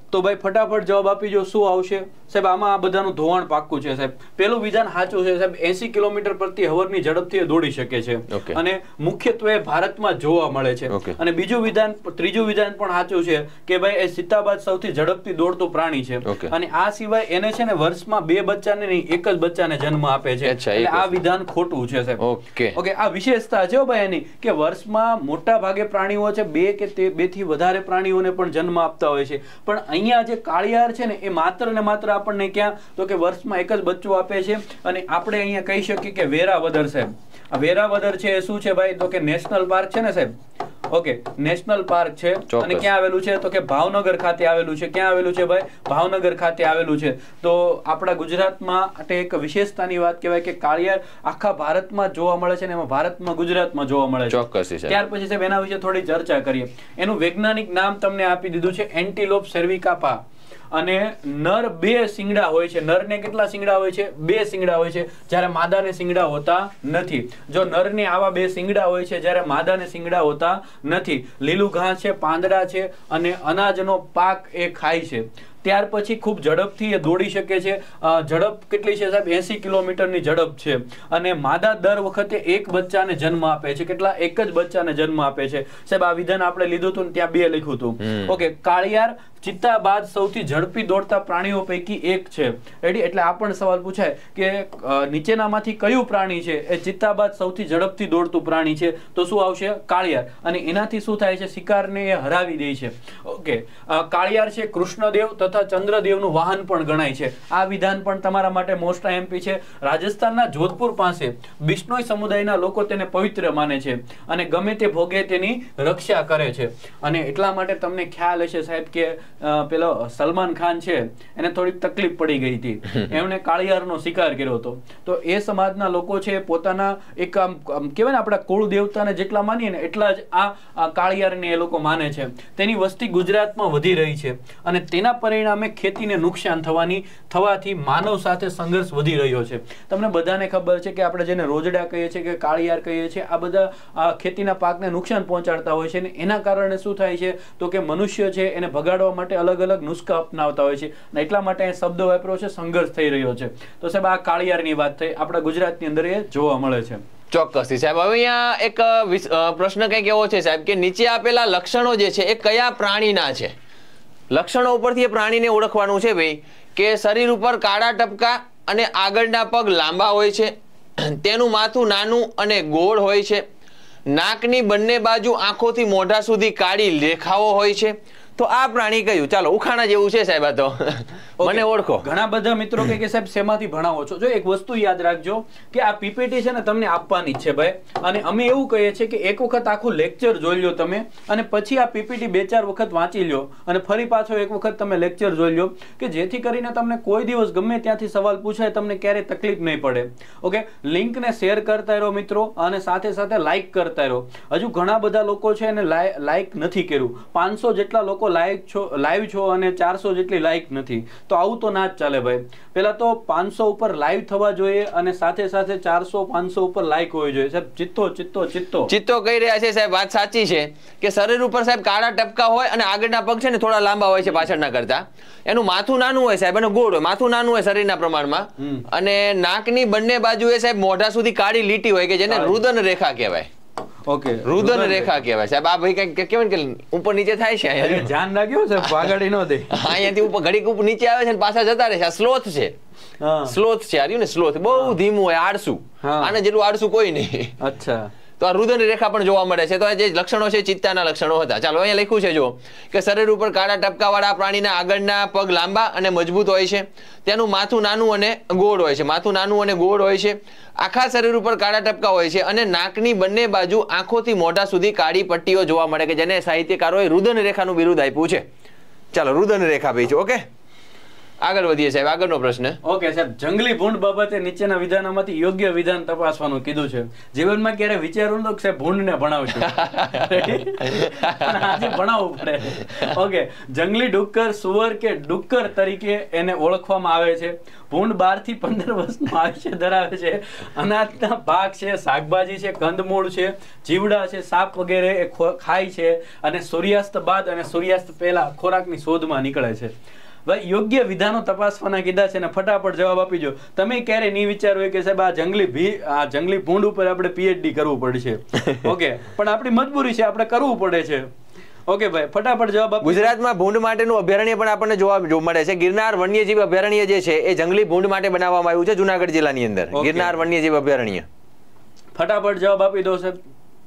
તો ભાઈ ફટાફટ જવાબ આપી જો શું આવશે સાહેબ. આમાં આ બધાનું ધોવાણ પાક્કું છે સાહેબ. પેલું વિધાન સાચું છે સાહેબ. એસી કિલોમીટર પ્રતિ હવરની ઝડપથી દોડી શકે છે અને મુખ્યત્વે ભારતમાં જોવા મળે છે. અને બીજું વિધાન ત્રીજું વિધાન પણ સાચું છે કે ભાઈ એ ચિત્તાબાજ સૌથી ઝડપથી દોડતું પ્રાણી છે અને આ સિવાય એને છે ને વર્ષમાં બે બચ્ચાને નહીં એક જ બચ્ચાને જન્મ આપે છે. એટલે આ વિધાન ખોટું છે સાહેબ. ઓકે ઓકે આ વિશેષતા છે ભાઈ એની કે વર્ષમાં મોટા ભાગે પ્રાણીઓ છે બે કે તે બે થી વધારે પ્રાણીઓને પણ જન્મ આપતા હોય છે. પણ અહીંયા જે કાળિયાર છે ને એ માત્ર ને માત્ર આપણને ક્યાં તો કે વર્ષમાં એક જ બચ્ચું આપે છે. અને આપણે અહીંયા કહી શકીએ કે વેરાવદર સાહેબ. આ વેરાવદર છે એ શું છે ભાઈ તો કે નેશનલ પાર્ક છે ને સાહેબ. ઓકે નેશનલ પાર્ક છે અને ક્યાં આવેલું છે તો કે ભાવનગર ખાતે આવેલું છે. ક્યાં આવેલું છે ભાઈ ભાવનગર ખાતે આવેલું છે. તો આપણા ગુજરાતમાં એક વિશેષતાની વાત કહેવાય કે કાળિયાર આખા ભારતમાં જોવા મળે છે ને એમાં ભારતમાં ગુજરાતમાં જોવા મળે છે. ચોક્કસ. ત્યાર પછી સાહેબ એના વિશે થોડી ચર્ચા કરીએ. એનું વૈજ્ઞાનિક નામ તમને આપી દીધું છે એન્ટિલોપ સર્વિકાપા. અને નર બે શિંગડા હોય છે. નરને કેટલા શિંગડા હોય છે? બે શિંગડા હોય છે, જ્યારે માદાને શિંગડા હોતા નથી. જો નરને આવા બે શિંગડા હોય છે જ્યારે માદાને શિંગડા હોતા નથી. લીલું ઘાસ છે, પાંદડા છે અને અનાજનો પાક એ ખાય છે. ત્યાર પછી ખૂબ ઝડપથી એ દોડી શકે છે. ઝડપ કેટલી છે સાહેબ? એસી કિલોમીટરની ઝડપ છે. અને માદા દર વખતે એક બચ્ચાને જન્મ આપે છે. કેટલા? એક જ બચ્ચાને જન્મ આપે છે સાહેબ. આ વિધાન આપણે લીધું હતું ને ત્યાં બે લખ્યું હતું. ઓકે કાળિયાર ચિત્તા બાદ સૌથી ઝડપી દોડતા પ્રાણીઓ પૈકી એક છે. રેડી? એટલે આ પણ સવાલ પૂછાય કે નીચેનામાંથી કયું પ્રાણી છે એ ચિત્તા બાદ સૌથી ઝડપથી દોડતું પ્રાણી છે? તો શું આવશે? કાળિયાર. અને એનાથી શું થાય છે? શિકારને એ હરાવી દે છે. ઓકે કાળિયાર છે કૃષ્ણદેવ તથા ચંદ્રદેવનું વાહન પણ ગણાય છે. આ વિધાન પણ તમારા માટે મોસ્ટ આઈએમપી છે. રાજસ્થાનના જોધપુર પાસે બિશ્નોઈ સમુદાયના લોકો તેને પવિત્ર માને છે અને ગમે તે ભોગે તેની રક્ષા કરે છે. અને એટલા માટે તમને ખ્યાલ હશે સાહેબ કે પેલો સલમાન ખાન છે એને થોડીક તકલીફ પડી ગઈ હતી. એમણે કાળિયારનો શિકાર કર્યો હતો. તો એ સમાજના લોકો છે પોતાના એક આમ કહેવાય ને આપણા કુળ દેવતાને જેટલા માનીએ ને એટલા જ આ કાળિયારને એ લોકો માને છે. તેની વસ્તી ગુજરાતમાં વધી રહી છે અને તેના પરિણામે ખેતીને નુકસાન થવાની થવાથી માનવ સાથે સંઘર્ષ વધી રહ્યો છે. તમને બધાને ખબર છે કે આપણે જેને રોજડા કહીએ છીએ કે કાળિયાર કહીએ છીએ આ બધા ખેતીના પાકને નુકસાન પહોંચાડતા હોય છે. ને એના કારણે શું થાય છે તો કે મનુષ્ય છે એને ભગાડવા માટે અલગ અલગ નુસ્ખા અપનાવતા હોય છે. એટલા માટે અહીં શબ્દ વાપર્યો છે સંઘર્ષ થઈ રહ્યો છે. તો સાહેબ આ કાળિયારની વાત થઈ. આપણા ગુજરાતની અંદર એ જોવા મળે છે. ચોક્કસથી સાહેબ. હવે અહીંયા એક પ્રશ્ન કંઈક એવો છે સાહેબ કે નીચે આપેલા લક્ષણો જે છે એ કયા પ્રાણીના છે? લક્ષણો ઉપરથી એ પ્રાણીને ઓળખવાનું છે ભાઈ કે શરીર ઉપર કાળા ટપકા અને આગળના પગ લાંબા હોય છે. તેનું માથું નાનું અને ગોળ હોય છે. નાકની બંને બાજુ આંખોથી મોઢા સુધી કાળી રેખાઓ હોય છે. તો આ પ્રાણી કયું? ચાલો ઉખાણા જેવું છે સાહેબ. આ તો મને ઓળખો. ઘણા બધા મિત્રો કે સાહેબ શેમાંથી ભણાવો છો? જો એક વસ્તુ યાદ રાખજો કે આ પીપીટી છે ને તમને આપવાની જ છે ભાઈ. અને અમે એવું કહીએ છીએ કે એક વખત આખું લેક્ચર જોઈ લો તમે અને પછી આ પીપીટી બે ચાર વખત વાંચી લો અને ફરી પાછો એક વખત તમે લેક્ચર જોઈ લો કે જેથી કરીને તમને કોઈ દિવસ ગમે ત્યાંથી સવાલ પૂછાય તમને ક્યારેય તકલીફ નહીં પડે. ઓકે લિંકને શેર કરતા રહો મિત્રો અને સાથે સાથે લાઈક કરતા રહો. હજુ ઘણા બધા લોકો છે એને લાઈક નથી કર્યું. પાંચસો જેટલા લોકો લાઈવ છો લાઈવ છો અને ચારસો જેટલી લાઈક નથી. તો આવું તો ના જ ચાલે ભાઈ. પેલા તો પાંચસો ઉપર લાઈવ થવા જોઈએ અને સાથે સાથે ચારસો પાંચસો ઉપર લાઈક હોવી જોઈએ સાહેબ. ચિત્તો ચિત્તો ચિત્તો ચિત્તો કહી રહ્યા છે સાહેબ. વાત સાચી છે કે શરીર ઉપર સાહેબ કાળા ટપકા હોય અને આગળના પગ છે ને થોડા લાંબા હોય છે પાછળના કરતા. એનું માથું નાનું હોય સાહેબ અને ગોળ હોય. માથું નાનું હોય શરીરના પ્રમાણમાં અને નાકની બંને બાજુએ સાહેબ મોઢા સુધી કાળી લીટી હોય કે જેને રુદન રેખા કહેવાય. ઓકે રુદન રેખા કહેવાય સાહેબ. આ ભાઈ કઈક કહેવાય કે ઉપર નીચે થાય છે. અહીંયા ધ્યાન રાખ્યો છે પાઘડી નો દે. અહીંયાથી ઉપર ઘડીક ઉપર નીચે આવે છે ને પાછા જતા રહે છે. આ સ્લોથ છે. સ્લોથ છે. આર્યું ને સ્લોથ બહુ ધીમું હોય. આળસુ. આને જેટલું આળસુ કોઈ નહીં. અચ્છા. તો આ રુદન રેખા પણ જોવા મળે છે. તો આ જે લક્ષણો છે ચિત્તાના લક્ષણો હતા. ચાલો અહીંયા લખ્યું છે જો કે શરીર ઉપર કાળા ટપકાવાળા પ્રાણીના આગળના પગ લાંબા અને મજબૂત હોય છે. તેનું માથું નાનું અને ગોળ હોય છે. માથું નાનું અને ગોળ હોય છે. આખા શરીર ઉપર કાળા ટપકા હોય છે અને નાકની બંને બાજુ આંખોથી મોઢા સુધી કાળી પટ્ટીઓ જોવા મળે કે જેને સાહિત્યકારોએ રુદન રેખાનું બિરુદ આપ્યું છે. ચાલો રુદન રેખા ભાઈ છે. ઓકે આગળ વધીએ સાહેબ, આગળનો પ્રશ્ન. ઓકે સાહેબ, જંગલી ભૂંડ બાબતે નીચેના વિધાનોમાંથી યોગ્ય વિધાન તપાસવાનું કીધું છે. જીવનમાં ક્યારે વિચારું તો સાહેબ ભૂંડને ભણાવશું, આજે ભણાવવું પડે. ઓકે, જંગલી ડુક્કર, સુવર કે ડુક્કર તરીકે એને ઓળખવામાં આવે છે. ભૂંડ બાર થી પંદર વર્ષનું આયુષ્ય ધરાવે છે. અનાજના ભાગ છે, શાકભાજી છે, કંદમૂળ છે, જીવડા છે, સાપ વગેરે એ ખાય છે અને સૂર્યાસ્ત બાદ અને સૂર્યાસ્ત પહેલા ખોરાકની શોધમાં નીકળે છે. ભાઈ યોગ્ય વિધાનો તપાસવાના કીધા છે ને ફટાફટ જવાબ આપીજો. તમે ક્યારે નહીં વિચાર્યું કે સાહેબ આ જંગલી ભી આ જંગલી ભૂંડ ઉપર આપણે પીએચડી કરવું પડશે. ઓકે, પણ આપણી મજબૂરી છે, આપણે કરવું પડે છે. ઓકે ભાઈ, ફટાફટ જવાબ આપો. ગુજરાતમાં ભૂંડ માટેનું અભયારણ્ય પણ આપણને જોવા મળે છે. ગિરનાર વન્યજીવ અભયારણ્ય જે છે એ જંગલી ભૂંડ માટે બનાવવામાં આવ્યું છે જુનાગઢ જિલ્લાની અંદર. ગિરનાર વન્યજીવ અભયારણ્ય. ફટાફટ જવાબ આપી દો સાહેબ.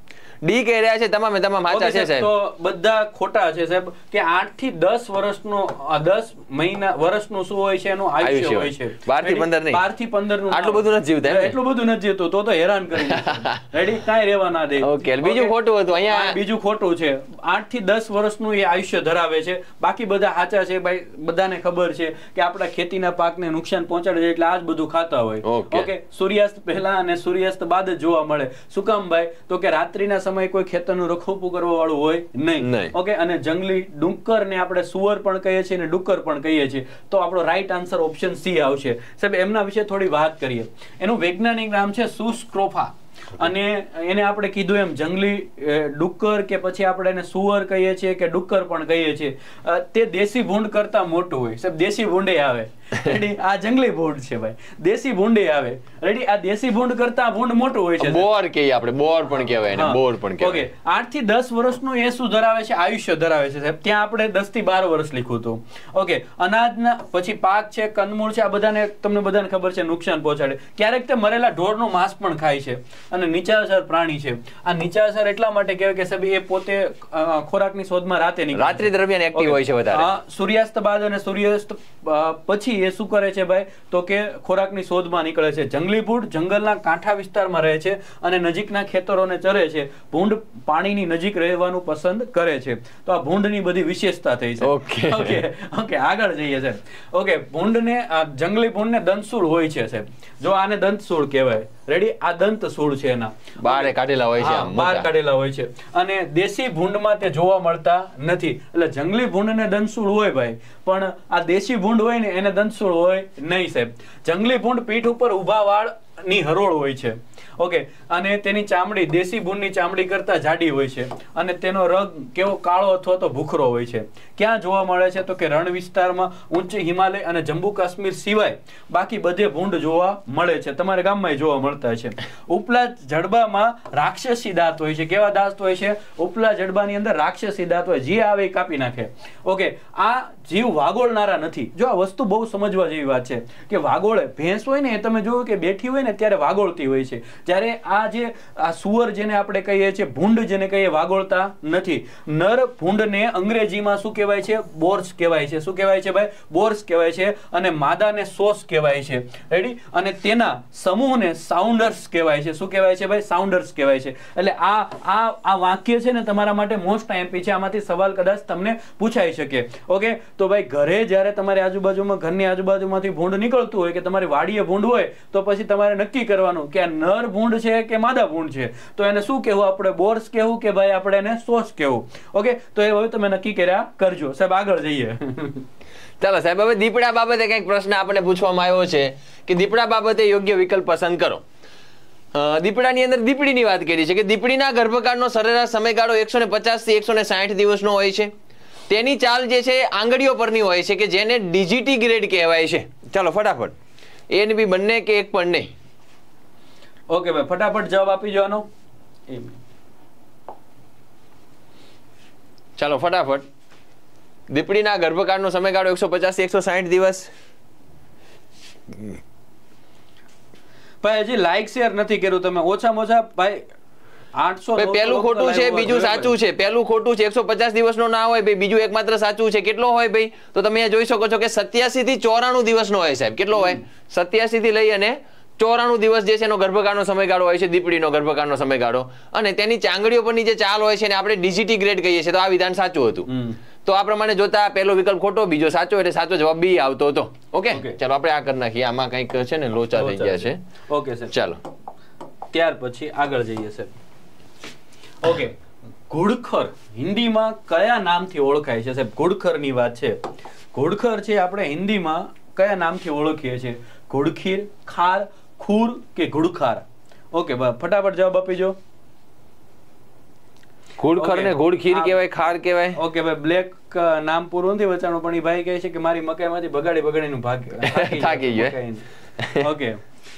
ડી કહી રહ્યા છે તમામે તમામ સાચા છે સાહેબ. તો બધા ખોટા છે સાહેબ, કે આઠ થી દસ વર્ષનો દસ મહિના વર્ષનું શું હોય છે એનું આયુષ્ય હોય છે. બાર થી પંદર નહીં, બાર થી પંદર નું આટલું બધું નથી જીવતા, એટલું બધું નથી જીવતું તો તો હેરાન કરી રેડી કાંઈ રહેવા ના દે. ઓકે, બીજું ખોટું હતું અહીંયા. બીજું ખોટું છે, આઠ થી દસ વર્ષનું એ આયુષ્ય ધરાવે છે. બાકી બધા સાચા છે ભાઈ, બધાને ખબર છે કે આપણા ખેતીના પાકને નુકસાન પહોંચાડે છે એટલે આ જ બધું ખાતા હોય. ઓકે, સૂર્યાસ્ત પહેલા અને સૂર્યાસ્ત બાદ જ જોવા મળે. શું કામ ભાઈ? તો કે રાત્રિના સમય કોઈ ખેતરનું રખોપું કરવા વાળું હોય નહીં. ઓકે, અને જંગલી ડુક્કર ને આપણે સુવર પણ કહીએ છીએ અને ડુક્કર પણ કહીએ છીએ. તો આપણો રાઈટ આન્સર ઓપ્શન સી આવશે. સાહેબ એમના વિશે થોડી વાત કરીએ. એનું વૈજ્ઞાનિક નામ છે સુસ્ક્રોફા અને એને આપણે કીધું એમ જંગલી ડુક્કર કે પછી આપણે એને સુવર કહીએ છીએ કે ડુક્કર પણ કહીએ છીએ. તે દેશી ભૂંડ કરતા મોટું હોય. સાહેબ દેશી ભૂંડે આવે રેડી, આ જંગલી ભૂંડ છે ભાઈ. દેશી ભૂંડે આવે રેડી, આ દેશી ભૂંડ કરતા ભૂંડ મોટું હોય છે. બોર કહીએ આપણે, બોર પણ કહેવાય ને, બોર પણ કહેવાય. ઓકે, આઠ થી દસ વર્ષનું એ શું ધરાવે છે? આયુષ્ય ધરાવે છે સાહેબ. ત્યાં આપણે દસ થી બાર વર્ષ લખ્યું હતું. ઓકે, અનાજના પછી પાક છે, કંદમૂળ છે, આ બધાને તમને બધાને ખબર છે નુકસાન પહોંચાડે. ક્યારેક તે મરેલા ઢોરનું માંસ પણ ખાય છે અને નીચાસર પ્રાણી છે. આ નીચાસર એટલા માટે કહેવાય કે સાહેબ એ પોતે ખોરાકની શોધમાં રાતે નીકળે, રાત્રિ દરમિયાન એક્ટિવ હોય છે વધારે. સૂર્યાસ્ત બાદ અને સૂર્યાસ્ત પછી એ શું કરે છે ભાઈ? તો કે ખોરાકની શોધમાં નીકળે છે. જંગલી ભૂંડ જંગલના કાંઠા વિસ્તારમાં રહે છે અને નજીકના ખેતરોને ચરે છે. ભૂંડ પાણીની નજીક રહેવાનું પસંદ કરે છે. તો આ ભૂંડની બધી વિશેષતા થઈ છે. ઓકે ઓકે ઓકે આગળ જઈએ સાહેબ. ઓકે, ભૂંડને જંગલી ભૂંડને દંતશૂળ હોય છે સાહેબ. જો આને દંતશૂળ કહેવાય રેડી, આ દંતશૂળ છે એના બહાર કાઢેલા હોય છે, બહાર કાઢેલા હોય છે. અને દેશી ભૂંડમાં તે જોવા મળતા નથી. એટલે જંગલી ભૂંડને દંતશૂળ હોય ભાઈ, પણ આ દેશી ભૂંડ હોય ને એને દંતશૂળ હોય નહીં સાહેબ. જંગલી ભૂંડ પીઠ ઉપર ઊભા વાળ ની હરોળ હોય છે. ઓકે, અને તેની ચામડી દેશી ભૂંડની ચામડી કરતા જાડી હોય છે અને તેનો રંગ કેવો કાળો અથવા તો ભૂખરો હોય છે. ક્યાં જોવા મળે છે? તો કે રણ વિસ્તારમાં, ઊંચી હિમાલય અને જમ્મુ કાશ્મીર સિવાય બાકી બધે ભૂંડ જોવા મળે છે. તમારા ગામમાં જોવા મળતા છે. ઉપલા જડબામાં રાક્ષસી દાંત હોય છે. કેવા દાંત હોય છે? ઉપલા જડબાની અંદર રાક્ષસી દાંત હોય, જે આવે એ કાપી નાખે. ઓકે, આ જીવ વાગોળનારા નથી. જો આ વસ્તુ બહુ સમજવા જેવી વાત છે કે વાગોળે ભેંસ હોય ને એ તમે જોયું કે બેઠી હોય ને ત્યારે વાગોળતી હોય છે. જ્યારે આ જે આ સુવર જેને આપણે કહીએ છીએ, ભૂંડ જેને કહીએ, વાગોળતા નથી. નર ભૂંડને અંગ્રેજીમાં શું કહેવાય છે? બોર્સ કહેવાય છે. શું કહેવાય છે ભાઈ? બોર્સ કહેવાય છે. અને માદાને સોસ કહેવાય છે. રેડી, અને તેના સમૂહને સાઉન્ડર્સ કહેવાય છે. શું કહેવાય છે ભાઈ? સાઉન્ડર્સ કહેવાય છે. એટલે આ આ આ વાક્ય છે ને તમારા માટે મોસ્ટ આઈએમપી છે. આમાંથી સવાલ કદાચ તમને પૂછાઈ શકે. ઓકે, તો ભાઈ ઘરે જ્યારે તમારી આજુબાજુમાં ઘરની આજુબાજુમાંથી ભૂંડ નીકળતું હોય કે તમારી વાડીએ ભૂંડ હોય તો પછી તમારે નક્કી કરવાનું કે આ નર ભૂંડ છે કે માદા ભૂંડ છે. તો એને શું કહેવું? આપણે બોર્સ કહેવું કે ભાઈ આપણે એને સોસ કહેવું? ઓકે, તો એ હવે તમે નક્કી કર્યા કરજો સાહેબ. આગળ જઈએ. ચાલો સાહેબ, હવે દીપડા બાબતે કંઈક પ્રશ્ન આપણને પૂછવામાં આવ્યો છે કે દીપડા બાબતે યોગ્ય વિકલ્પ પસંદ કરો. દીપડાની અંદર દીપડીની વાત કરી છે કે દીપડીના ગર્ભકાળનો સરેરાશ સમયગાળો એકસો ને પચાસ થી એકસો ને સાઠ દિવસનો હોય છે. તેની ચાલ જે છે આંગળીઓ પરની હોય છે કે જેને ડિજિટી ગ્રેડ કહેવાય છે. ચાલો ફટાફટ, એ ને બી બંને કે એક પણ નહીં? ઓકે ભાઈ, ફટાફટ જવાબ આપી જવાનો. ચાલો ફટાફટ. દીપડીના ગર્ભકાળનો સમયગાળો એકસો પચાસ થી એકસો સાઠ દિવસ. ભાઈ હજી લાઈક શેર નથી કર્યું તમે. ઓછામાં ઓછા ભાઈ આઠસો. પેલું ખોટું છે, બીજું સાચું છે. પેલું ખોટું છે, એકસો પચાસ દિવસનો ના હોય ભાઈ. બીજું એકમાત્ર સાચું છે. કેટલો હોય ભાઈ? તો તમે જોઈ શકો છો કે સત્યાસી થી ચોરાણું દિવસનો હોય સાહેબ. કેટલો હોય? સત્યાસી થી લઈ અને ચોરાણું દિવસ જે છે એનો ગર્ભકાળનો સમયગાળો હોય છે, દીપડીનો ગર્ભકાળનો સમયગાળો, અને તેની ચાંગડીઓ પરની જે ચાલ હોય છે ને આપણે ડીજીટી ગ્રેડ કહીએ છીએ. તો આ વિધાન સાચું હતું. તો આ પ્રમાણે જોતા પહેલો વિકલ્પ ખોટો, બીજો સાચો, એટલે સાચો જવાબ બી આવતો હતો. ઓકે, ચાલો આપણે આ કરી નાખીએ. આમાં કંઈક છે ને લોચા થઈ ગયા છે. ઓકે સર, ચાલો ત્યાર પછી આગળ જઈએ સર. ઓકે, ઘુડખર હિન્દીમાં કયા નામથી ઓળખાય છે સાહેબ? ઘુડખરની વાત છે. ઘુડખર છે આપણે હિન્દીમાં કયા નામથી ઓળખીએ છીએ? ઘુડખીર, ખાર, ખૂર કે ઘુડખાર? ઓકે, ફટાફટ જવાબ આપીજો. ઘુડખર ને ઘુડખીર કહેવાય, ખાર કહેવાય. ઓકે ભાઈ, બ્લેક નામ પૂરું નથી વચાણું, પણ એ ભાઈ કહે છે કે મારી મકાઈમાંથી બગાડી બગાડીનું ભાગ થાકી ગયો. Okay,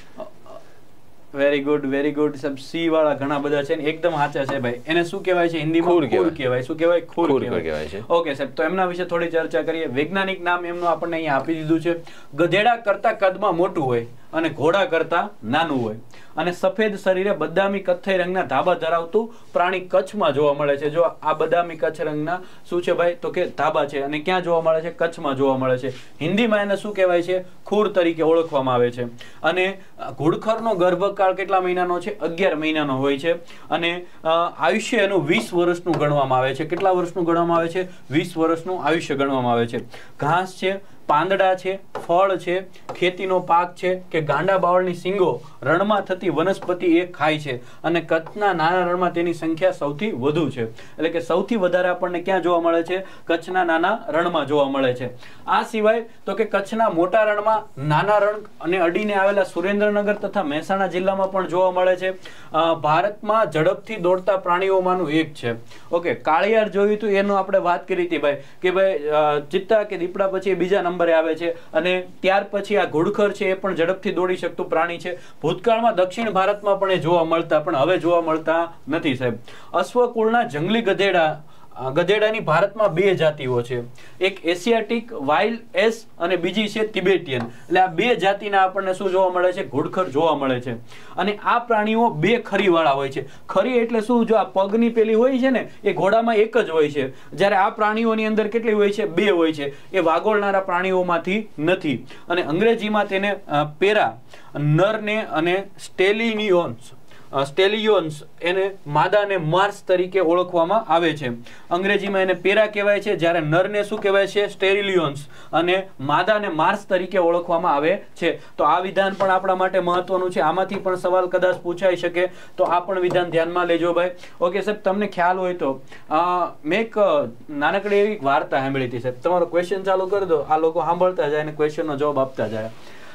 very good, very good. સબ સી વાળા ઘણા બધા છે ને એકદમ સાચા છે ભાઈ. એને શું કહેવાય છે હિન્દીમાં? ખૂર કહેવાય. શું કહેવાય? ખૂર કહેવાય છે. ઓકે સાહેબ, તો એમના વિશે થોડી ચર્ચા કરીએ. વૈજ્ઞાનિક નામ એમનું આપણને અહીંયા આપી દીધું છે. ગધેડા કરતા કદમાં મોટું હોય અને ઘોડા કરતા નાનું હોય અને સફેદ શરીરે બદામી કથ્થઈ રંગના ધાબા ધરાવતું પ્રાણી કચ્છમાં જોવા મળે છે. જો આ બદામી કચ્છ રંગના શું છે ભાઈ? તો કે ધાબા છે. અને ક્યાં જોવા મળે છે? કચ્છમાં જોવા મળે છે. હિન્દીમાં એને શું કહેવાય છે? ખૂર તરીકે ઓળખવામાં આવે છે. અને ઘુડખરનો ગર્ભકાળ કેટલા મહિનાનો છે? અગિયાર મહિનાનો હોય છે. અને આયુષ્ય એનું વીસ વર્ષનું ગણવામાં આવે છે. કેટલા વર્ષનું ગણવામાં આવે છે? વીસ વર્ષનું આયુષ્ય ગણવામાં આવે છે. ઘાસ છે, પાંદડા છે, ફળ છે, ખેતીનો પાક છે કે ગાંડા બાવળની સિંગો રણમાં થતી વનસ્પતિ એ ખાય છે. અને કચ્છના નાના રણમાં તેની સંખ્યા સૌથી વધુ છે. એટલે કે સૌથી વધારે આપણને ક્યાં જોવા મળે છે? કચ્છના નાના રણમાં જોવા મળે છે. આ સિવાય તો કે કચ્છના મોટા રણમાં, નાના રણ અને અડીને આવેલા સુરેન્દ્રનગર તથા મહેસાણા જિલ્લામાં પણ જોવા મળે છે. ભારતમાં ઝડપથી દોડતા પ્રાણીઓમાંનું એક છે. ઓકે, કાળિયાર જોયું હતું, એનો આપણે વાત કરી હતી ભાઈ કે ભાઈ ચિત્તા કે દીપડા પછી બીજા નંબરે આવે છે. અને ત્યાર પછી આ ઘુડખર છે એ પણ ઝડપથી દોડી શકતું પ્રાણી છે. ભૂતકાળમાં દક્ષિણ ભારતમાં પણ એ જોવા મળતા, પણ હવે જોવા મળતા નથી સાહેબ. અશ્વકુળના જંગલી ગધેડા ગધેડાની ભારતમાં બે જાતિઓ છે. એક એશિયાટિક વાઇલ્ડ એસ અને બીજી છે તિબેટિયન. એટલે આ બે જાતિના આપણને શું જોવા મળે છે? ઘુડખર જોવા મળે છે. અને આ પ્રાણીઓ બે ખરીવાળા હોય છે. ખરી એટલે શું? જો આ પગની પેલી હોય છે ને એ ઘોડામાં એક જ હોય છે, જ્યારે આ પ્રાણીઓની અંદર કેટલી હોય છે? બે હોય છે. એ વાગોળનારા પ્રાણીઓમાંથી નથી. અને અંગ્રેજીમાં તેને પેરા નરને અને સ્ટેલિનિયોન્સ સ્ટેલિયોન્સ એને માદાને માર્સ તરીકે ઓળખવામાં આવે છે. અંગ્રેજીમાં એને પેરા કહેવાય છે, જ્યારે નરને શું કહેવાય છે? સ્ટેલિયોન્સ, અને માદાને માર્સ તરીકે ઓળખવામાં આવે છે. તો આ વિધાન પણ આપણા માટે મહત્વનું છે. આમાંથી પણ સવાલ કદાચ પૂછાઈ શકે, તો આ પણ વિધાન ધ્યાનમાં લેજો ભાઈ. ઓકે સાહેબ, તમને ખ્યાલ હોય તો મેં એક નાનકડી એવી વાર્તા સાંભળી હતી સાહેબ. તમારો ક્વેશ્ચન ચાલુ કરી દો, આ લોકો સાંભળતા જાય અને ક્વેશ્ચનનો જવાબ આપતા જાય.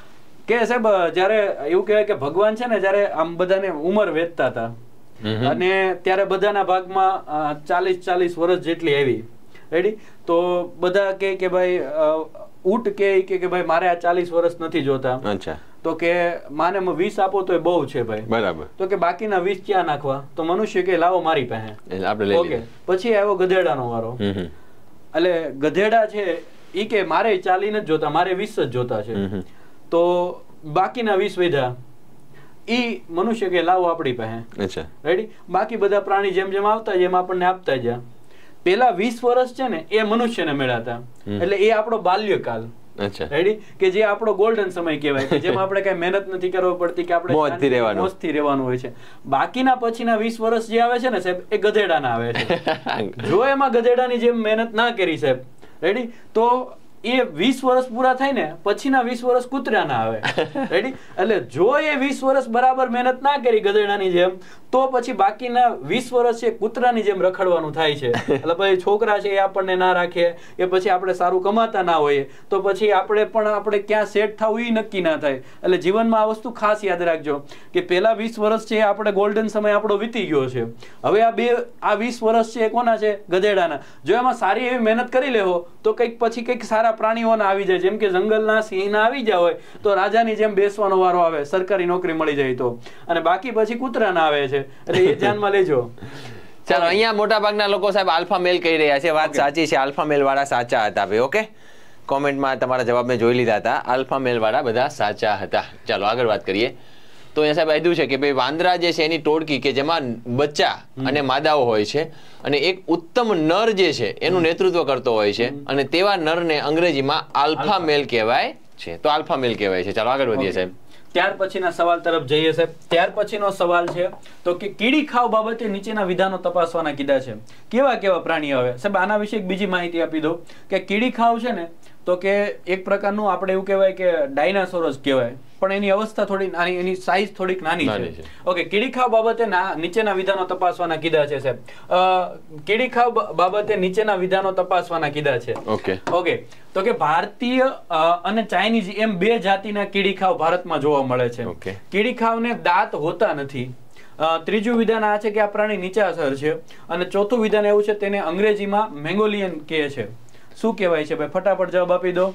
કે સાહેબ, જયારે એવું કહેવાય કે ભગવાન છે ને જયારે આમ બધાને ઉંમર વેચતા હતા, અને ત્યારે બધાના ભાગમાં ચાલીસ ચાલીસ વર્ષ જેટલી આવી. રેડી? તો બધા કે કે ભાઈ ઊંટ કે કે ભાઈ મારે આ ચાલીસ વર્ષ નથી જોતા. અચ્છા. તો કે માને વીસ આપો તો એ બહુ છે ભાઈ. બરાબર. તો કે બાકીના વીસ ક્યાં નાખવા? તો મનુષ્ય કે લાવો મારી પાસે. ઓકે, પછી આવ્યો ગધેડાનો વારો. એટલે ગધેડા છે ઈ કે મારે ચાલી નથી જોતા, મારે વીસ જ જોતા છે. તો બાકીના વીસ વધ્યા, ઈ મનુષ્ય કે લાવો આપણી પાસે. રેડી? બાકી બધા પ્રાણી જેમ જેમ આવતા જેમ આપણને આપતા જ્યાં. પેલા વીસ વર્ષ છે ને એ મનુષ્યને મેળાતા. એટલે એ આપણો બાલ્યકાલ. રેડી? કે જે આપણો ગોલ્ડન સમય કહેવાય, કે જેમાં આપણે કઈ મહેનત નથી કરવી પડતી, કે આપણે મોજથી રહેવાનું હોય છે. બાકીના પછીના વીસ વર્ષ જે આવે છે ને સાહેબ, એ ગધેડાના આવે છે. જો એમાં ગધેડાની જેમ મહેનત ના કરી સાહેબ, રેડી, તો એ વીસ વર્ષ પૂરા થાય ને પછીના વીસ વર્ષ કૂતરાના આવે. રેડી? એટલે જો એ વીસ વર્ષ બરાબર મહેનત ના કરી ગધેડાની જેમ, તો પછી બાકીના વીસ વર્ષ છે કૂતરાની જેમ રખડવાનું થાય છે. એટલે પછી છોકરા છે એ આપણને ના રાખે, એ પછી આપણે સારું કમાતા ના હોઈએ, તો પછી આપણે પણ આપણે ક્યાં સેટ થવું એ નક્કી ના થાય. એટલે જીવનમાં આ વસ્તુ ખાસ યાદ રાખજો કે પેલા વીસ વર્ષ છે આપણે ગોલ્ડન સમય આપણો વીતી ગયો છે. હવે આ બે આ વીસ વર્ષ છે કોના છે? ગધેડાના. જો એમાં સારી એવી મહેનત કરી લેવો તો કંઈક પછી કંઈક સારા પ્રાણીઓના આવી જાય. જેમ કે જંગલના સિંહના આવી જાય હોય તો રાજાની જેમ બેસવાનો વારો આવે, સરકારી નોકરી મળી જાય તો. અને બાકી પછી કૂતરાના આવે છે. એટલે એ ધ્યાનમાં લેજો. ચાલો, અહીંયા મોટા ભાગના લોકો સાહેબ આલ્ફા મેલ કહી રહ્યા છે. વાત સાચી છે, આલ્ફા મેલ વાળા સાચા હતા ભાઈ. ઓકે, કોમેન્ટમાં તમારા જવાબ મેં જોઈ લીધા હતા. આલ્ફા મેલ વાળા બધા સાચા હતા. ચાલો આગળ વાત કરીએ. તો અહીંયા સાહેબ કીધું છે કે ભાઈ વાંદરા જે છે એની ટોળકી કે જેમાં બચ્ચા અને માદાઓ હોય છે, અને એક ઉત્તમ નર જે છે એનું નેતૃત્વ કરતો હોય છે, અને તેવા નરને અંગ્રેજીમાં આલ્ફા મેલ કહેવાય છે. તો આલ્ફા મેલ કહેવાય છે. ચાલો આગળ વધીએ સાહેબ. ત્યાર પછીના સવાલ તરફ જઈએ સાહેબ. ત્યાર પછીનો સવાલ છે તો કે કીડી ખાવ બાબતે નીચેના વિધાનો તપાસવાના કીધા છે. કેવા કેવા પ્રાણીઓ આવે સાહેબ? આના વિશે એક બીજી માહિતી આપી દો કે કીડી ખાવ છે ને તો કે એક પ્રકારનું આપણે એવું કહેવાય કે ડાયનાસોરસ કહેવાય, પણ એની અવસ્થા થોડી નાની, એની સાઈઝ થોડીક નાની છે. ઓકે, કીડી ખાવ બાબતે નીચેના વિધાનો તપાસવાના કીધા છે સાહેબ. કીડી ખાવ બાબતે નીચેના વિધાનો તપાસવાના કીધા છે. ઓકે ઓકે તો કે ભારતીય અને ચાઇનીઝ એમ બે જાતિના કીડી ખાવ ભારતમાં જોવા મળે છે. કીડી ખાવને દાંત હોતા નથી. ત્રીજું વિધાન આ છે કે આ પ્રાણી નીચાસર છે. અને ચોથું વિધાન એવું છે તેને અંગ્રેજીમાં મેંગોલિયન કહે છે. શું કહેવાય છે ભાઈ? ફટાફટ જવાબ આપી દો.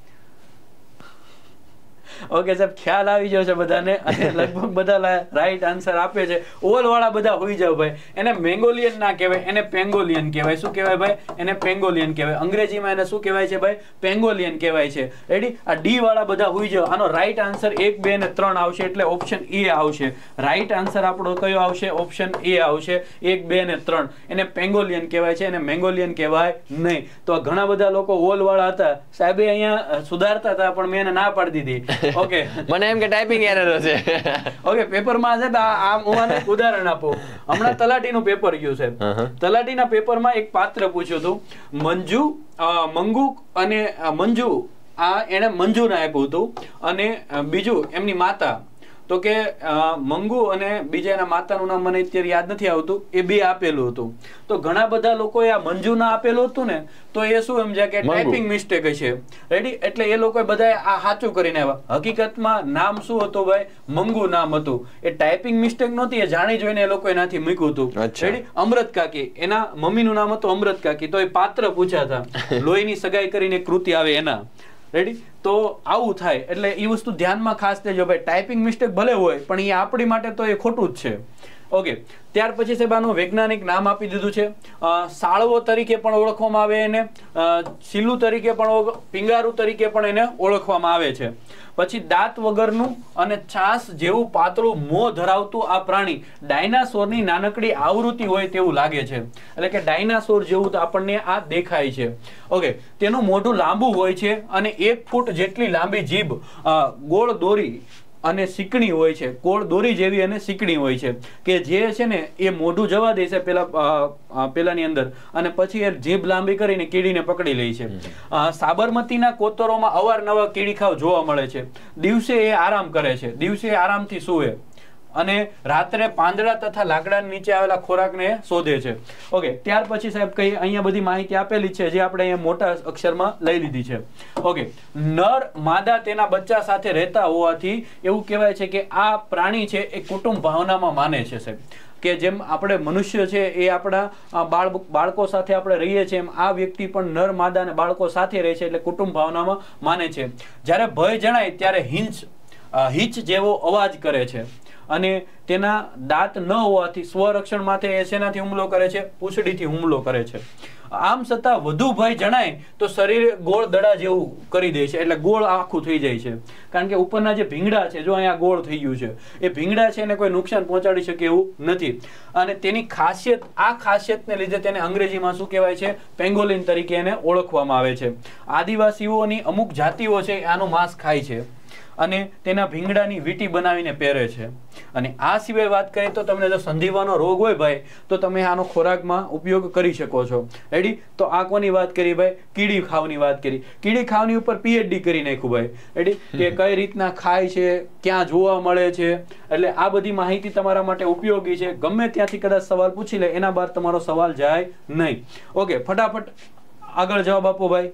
ઓકે સાહેબ, ખ્યાલ આવી ગયો છે બધાને અને લગભગ બધા રાઈટ આન્સર આપે છે. ઓલ વાળા બધા હોઈ જાવ ભાઈ. એને મેંગોલિયન ના કહેવાય, એને પેંગોલિયન કહેવાય. શું કહેવાય ભાઈ? એને પેંગોલિયન કહેવાય. અંગ્રેજીમાં એને શું કહેવાય છે ભાઈ? પેંગોલિયન કહેવાય છે. રેડી? આ ડી વાળા બધા હોઈ જાવ. આનો રાઈટ આન્સર એક બે અને ત્રણ આવશે એટલે ઓપ્શન એ આવશે. રાઈટ આન્સર આપણો કયો આવશે? ઓપ્શન એ આવશે. એક બે અને ત્રણ. એને પેંગોલિયન કહેવાય છે, એને મેંગોલિયન કહેવાય નહીં. તો ઘણા બધા લોકો ઓલ વાળા હતા સાહેબે અહીંયા સુધારતા હતા પણ મેં એને ના પાડી દીધી. ઓકે, મને એમ કે ટાઈપિંગ એરર હશે. ઓકે, પેપરમાં સાહેબ આ હું આને ઉદાહરણ આપું. હમણાં તલાટીનું પેપર ગયું સાહેબ. તલાટીના પેપરમાં એક પાત્ર પૂછ્યું હતું. મંજુ, મંગુ અને મંજુ, આ એને મંજુને આપ્યું હતું. અને બીજું એમની માતા, તો કે મંગુ અને બીજા એના માતાનું નામ મને અત્યારે યાદ નથી આવતું, એ બે આપેલું હતું. તો ઘણા બધા લોકોએ આ મંજુના આપેલું હતું ને તો એ શું સમજ્યા કે ટાઈપિંગ મિસ્ટેક છે. રેડી? એટલે એ લોકોએ બધાએ આ સાચું કરીને આવ્યા. હકીકતમાં નામ શું હતું ભાઈ? મંગુ નામ હતું. એ ટાઈપિંગ મિસ્ટેક નહોતી, એ જાણી જોઈને એ લોકોએ નાથી મૂક્યું હતું. રેડી? અમૃત કાકી, એના મમ્મીનું નામ હતું અમૃત કાકી. તો એ પાત્ર પૂછ્યા હતા. લોહીની સગાઈ કરીને કૃતિ આવે એના. રેડી? તો આવું થાય એટલે એ વસ્તુ ધ્યાનમાં ખાસ લેજો ભાઈ. ટાઈપિંગ મિસ્ટેક ભલે હોય પણ એ આપણી માટે તો એ ખોટું જ છે. ઓકે, ત્યાર પછી સાહેબ આનું વૈજ્ઞાનિક નામ આપી દીધું છે. સાળવો તરીકે પણ ઓળખવામાં આવે એને, સીલું તરીકે પણ, પિંગારું તરીકે પણ એને ઓળખવામાં આવે છે. પછી દાંત વગરનું અને છાસ જેવું પાતળું મોં ધરાવતું આ પ્રાણી ડાયનાસોરની નાનકડી આવૃત્તિ હોય તેવું લાગે છે. એટલે કે ડાયનાસોર જેવું તો આપણને આ દેખાય છે. ઓકે, તેનું મોઢું લાંબુ હોય છે અને એક ફૂટ જેટલી લાંબી જીભ ગોળ દોરી અને સિકણી હોય છે. ગોળ દોરી જેવી અને સિકણી હોય છે કે જે છે ને એ મોઢું જવા દે છે પેલા પેલાની અંદર અને પછી એ જીભ લાંબી કરીને કીડીને પકડી લે છે. સાબરમતીના કોતરોમાં અવારનવાર કીડી ખાવ જોવા મળે છે. દિવસે એ આરામ કરે છે, દિવસે આરામથી સૂવે અને રાત્રે પાંદડા તથા લાકડા નીચે આવેલા ખોરાકને શોધે છે. ઓકે, ત્યાર પછી સાહેબ કઈ અહીંયા બધી માહિતી આપેલી છે જે આપણે અહીંયા મોટા અક્ષરમાં લઈ લીધી છે. ઓકે, નર માદા તેના બચ્ચા સાથે રહેતા હોવાથી એવું કહેવાય છે કે આ પ્રાણી છે એ કુટુંબ ભાવનામાં માને છે સાહેબ. કે જેમ આપણે મનુષ્ય છે એ આપણા બાળ બાળકો સાથે આપણે રહીએ છીએ એમ આ વ્યક્તિ પણ નર માદા અને બાળકો સાથે રહે છે એટલે કુટુંબ ભાવનામાં માને છે. જ્યારે ભય જણાય ત્યારે હિંચ હિંચ જેવો અવાજ કરે છે. અને તેના દાંત ન હોવાથી સ્વરક્ષણ માટે એ શેનાથી હુમલો કરે છે? પૂંછડીથી હુમલો કરે છે. આમ છતાં વધુ ભય જણાય તો શરીર ગોળ દડા જેવું કરી દે છે, એટલે ગોળ આખું થઈ જાય છે. કારણ કે ઉપરના જે ભીંગડા છે, જો અહીંયા ગોળ થઈ ગયું છે, એ ભીંગડા છે એને કોઈ નુકસાન પહોંચાડી શકે એવું નથી. અને તેની ખાસિયત, આ ખાસિયતને લીધે તેને અંગ્રેજીમાં શું કહેવાય છે? પેંગોલિન તરીકે એને ઓળખવામાં આવે છે. આદિવાસીઓની અમુક જાતિઓ છે આનું માંસ ખાય છે અને તેના ભીંગડાની વીંટી બનાવીને પહેરે છે. અને આ સિવાય વાત કરીએ તો તમને જો સંધિવાનો રોગ હોય ભાઈ તો તમે આનો ખોરાકમાં ઉપયોગ કરી શકો છો. રેડી? તો આ કોની વાત કરી ભાઈ? કીડી ખાવની વાત કરી. કીડી ખાવની ઉપર પીએચડી કરી નાખ્યું ભાઈ. રેડી? કે કઈ રીતના ખાય છે, ક્યાં જોવા મળે છે, એટલે આ બધી માહિતી તમારા માટે ઉપયોગી છે. ગમે ત્યાંથી કદાચ સવાલ પૂછી લે એના બાદ તમારો સવાલ જાય નહીં. ઓકે, ફટાફટ આગળ જવાબ આપો ભાઈ.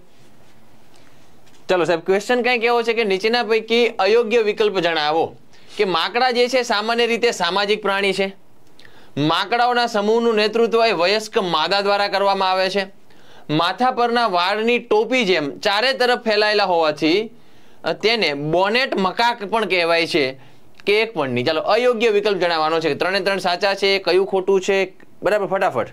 ચલો સાહેબ, ક્વેશ્ચન કંઈક એવો છે કે નીચેના પૈકી અયોગ્ય વિકલ્પ જણાવો. કે માકડા જે છે સામાન્ય રીતે સામાજિક પ્રાણી છે. માકડાઓના સમૂહનું નેતૃત્વ એ વયસ્ક માદા દ્વારા કરવામાં આવે છે. માથા પરના વાળની ટોપી જેમ ચારે તરફ ફેલાયેલા હોવાથી તેને બોનેટ મકાક પણ કહેવાય છે કે એક પણ નહીં. ચાલો, અયોગ્ય વિકલ્પ જણાવવાનો છે. ત્રણે ત્રણ સાચા છે, કયું ખોટું છે? બરાબર, ફટાફટ.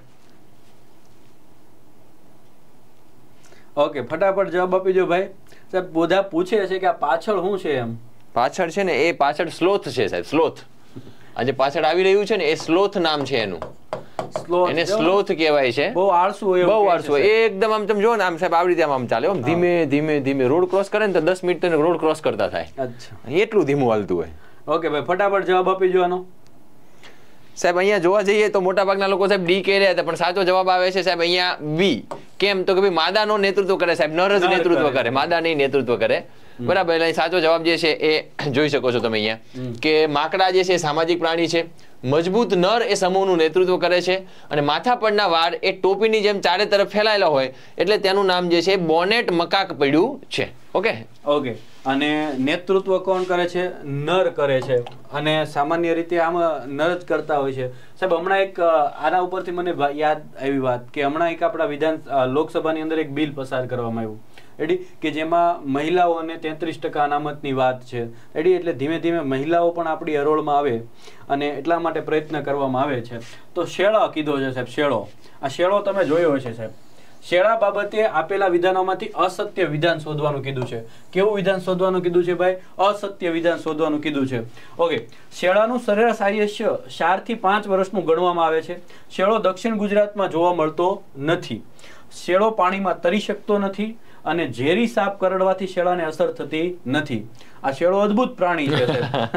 ઓકે, ફટાફટ જવાબ આપી દો ભાઈ. સાહેબ બધા પૂછે છે કે આ પાછળ શું છે? એમ પાછળ છે ને એ પાછળ સ્લોથ છે સાહેબ. સ્લોથ આજે પાછળ આવી રહ્યું છે ને એ સ્લોથ નામ છે એનું. સ્લોથ એને સ્લોથ કહેવાય છે. બહુ આળસુ હોય, બહુ આળસુ હોય. એ એકદમ આમ તમે જો ને આમ સાહેબ આવી રીતે આમ ચાલે, આમ ધીમે ધીમે ધીમે રોડ ક્રોસ કરે ને તો દસ મિનિટ તો રોડ ક્રોસ કરતા થાય. અચ્છા, એટલું ધીમું હાલતું હોય. ઓકે ભાઈ, ફટાફટ જવાબ આપી જવાનો. સાહેબ અહીંયા જોવા જઈએ તો મોટા ભાગના લોકો સાહેબ ડી કહી રહ્યા હતા, પણ સાચો જવાબ આવે છે સાહેબ અહીંયા બી. કેમ તો કે ભાઈ માદાનો નેતૃત્વ કરે સાહેબ, નર જ નેતૃત્વ કરે, માદા નહીં નેતૃત્વ કરે. બરાબર. એટલે સાચો જવાબ જે છે એ જોઈ શકો છો તમે અહીંયા કે માકડા જે છે સામાજિક પ્રાણી છે. મજબૂત નર એ સમૂહનું નેતૃત્વ કરે છે અને માથા પરના વાળ એ ટોપીની જેમ ચારે તરફ ફેલાયેલા હોય એટલે તેનું નામ જે છે બોનેટ મકાક પડ્યું છે. Okay okay. અને નેતૃત્વ કોણ કરે છે? નર કરે છે. અને સામાન્ય રીતે આમાં નર જ કરતા હોય છે. સાહેબ હમણાં એક આના ઉપરથી મને યાદ આવી વાત કે હમણાં એક આપણા વિધાન લોકસભાની અંદર એક બિલ પસાર કરવામાં આવ્યું એડી કે જેમાં મહિલાઓને તેત્રીસ ટકા અનામતની વાત છે એડી. એટલે ધીમે ધીમે મહિલાઓ પણ આપણી હરોળમાં આવે અને એટલા માટે પ્રયત્ન કરવામાં આવે છે. તો શેળો કીધો છે સાહેબ, શેળો. આ શેળો તમે જોયો હશે સાહેબ. શેળા બાબતે આપેલા વિધાનોમાંથી અસત્ય વિધાન શોધવાનું કીધું છે. કેવું વિધાન શોધવાનું કીધું છે ભાઈ? અસત્ય વિધાન શોધવાનું કીધું છે. ઓકે. શેળાનું સરેરાશ આયુષ્ય ચાર થી પાંચ વર્ષનું ગણવામાં આવે છે. શેળો દક્ષિણ ગુજરાતમાં જોવા મળતો નથી. શેળો પાણીમાં તરી શકતો નથી અને ઝેરી સાપ કરડવાથી શેળાને અસર થતી નથી. આ શેળો અદ્ભુત પ્રાણી છે.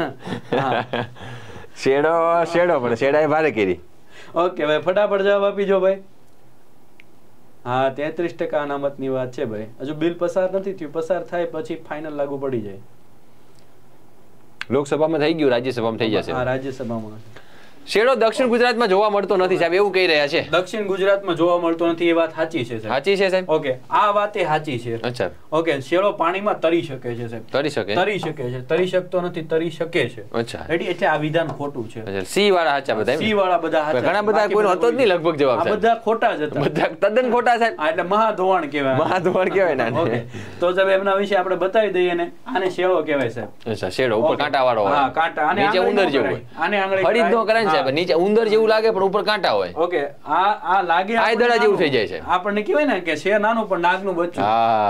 શેડો શેડો પણ શેડાએ ભારે કરી. ઓકે ભાઈ, ફટાફટ જવાબ આપી જો ભાઈ. હા, તેત્રીસ ટકા અનામતની વાત છે ભાઈ. હજુ બિલ પસાર નથી થયું, પસાર થાય પછી ફાઇનલ લાગુ પડી જાય. લોકસભામાં થઈ ગયું, રાજ્યસભામાં થઈ જશે. હા, રાજ્યસભામાં. શેડો દક્ષિણ ગુજરાતમાં જોવા મળતો નથી સાહેબ, એવું કહી રહ્યા છે. દક્ષિણ ગુજરાતમાં જોવા મળતો નથી એ વાત સાચી છે સાહેબ. સાચી છે સાહેબ. ઓકે, આ વાત એ સાચી છે. અચ્છા. ઓકે. શેડો પાણીમાં તરી શકે છે સાહેબ. તરી શકે? તરી શકે છે. તરી શકતો નથી, તરી શકે છે. અચ્છા. એટલે આ વિધાન ખોટું છે. સી વાળા સાચા બધા. સી વાળા બધા સાચા. ઘણા બધા કોઈનો હતો જ નહીં લગભગ જવાબ. આ બધા ખોટા જ હતા. બધા તદ્દન ખોટા સાહેબ. એટલે મહાધોવાણ કહેવાય. મહાધોવાણ કહેવાય ને. ઓકે. તો સાહેબ એમના વિશે આપણે બતાવી દઈએ ને. આને શેડો કહેવાય સાહેબ. અચ્છા. શેડો ઉપર કાંટા વાળો હોય. હા, કાંટા. અને નીચે ઉંદર જેવું હોય. આને આંગળી ફરી જ ન કરે ને સાહેબ. નીચે ઉંદર જેવું લાગે પણ ઉપર કાંટા હોય. ઓકે. આ આ લાગે આયદડા જેવું થઈ જાય છે. આપણને કહેવાય ને કે છે નાનું પણ નાગનું બચ્ચું.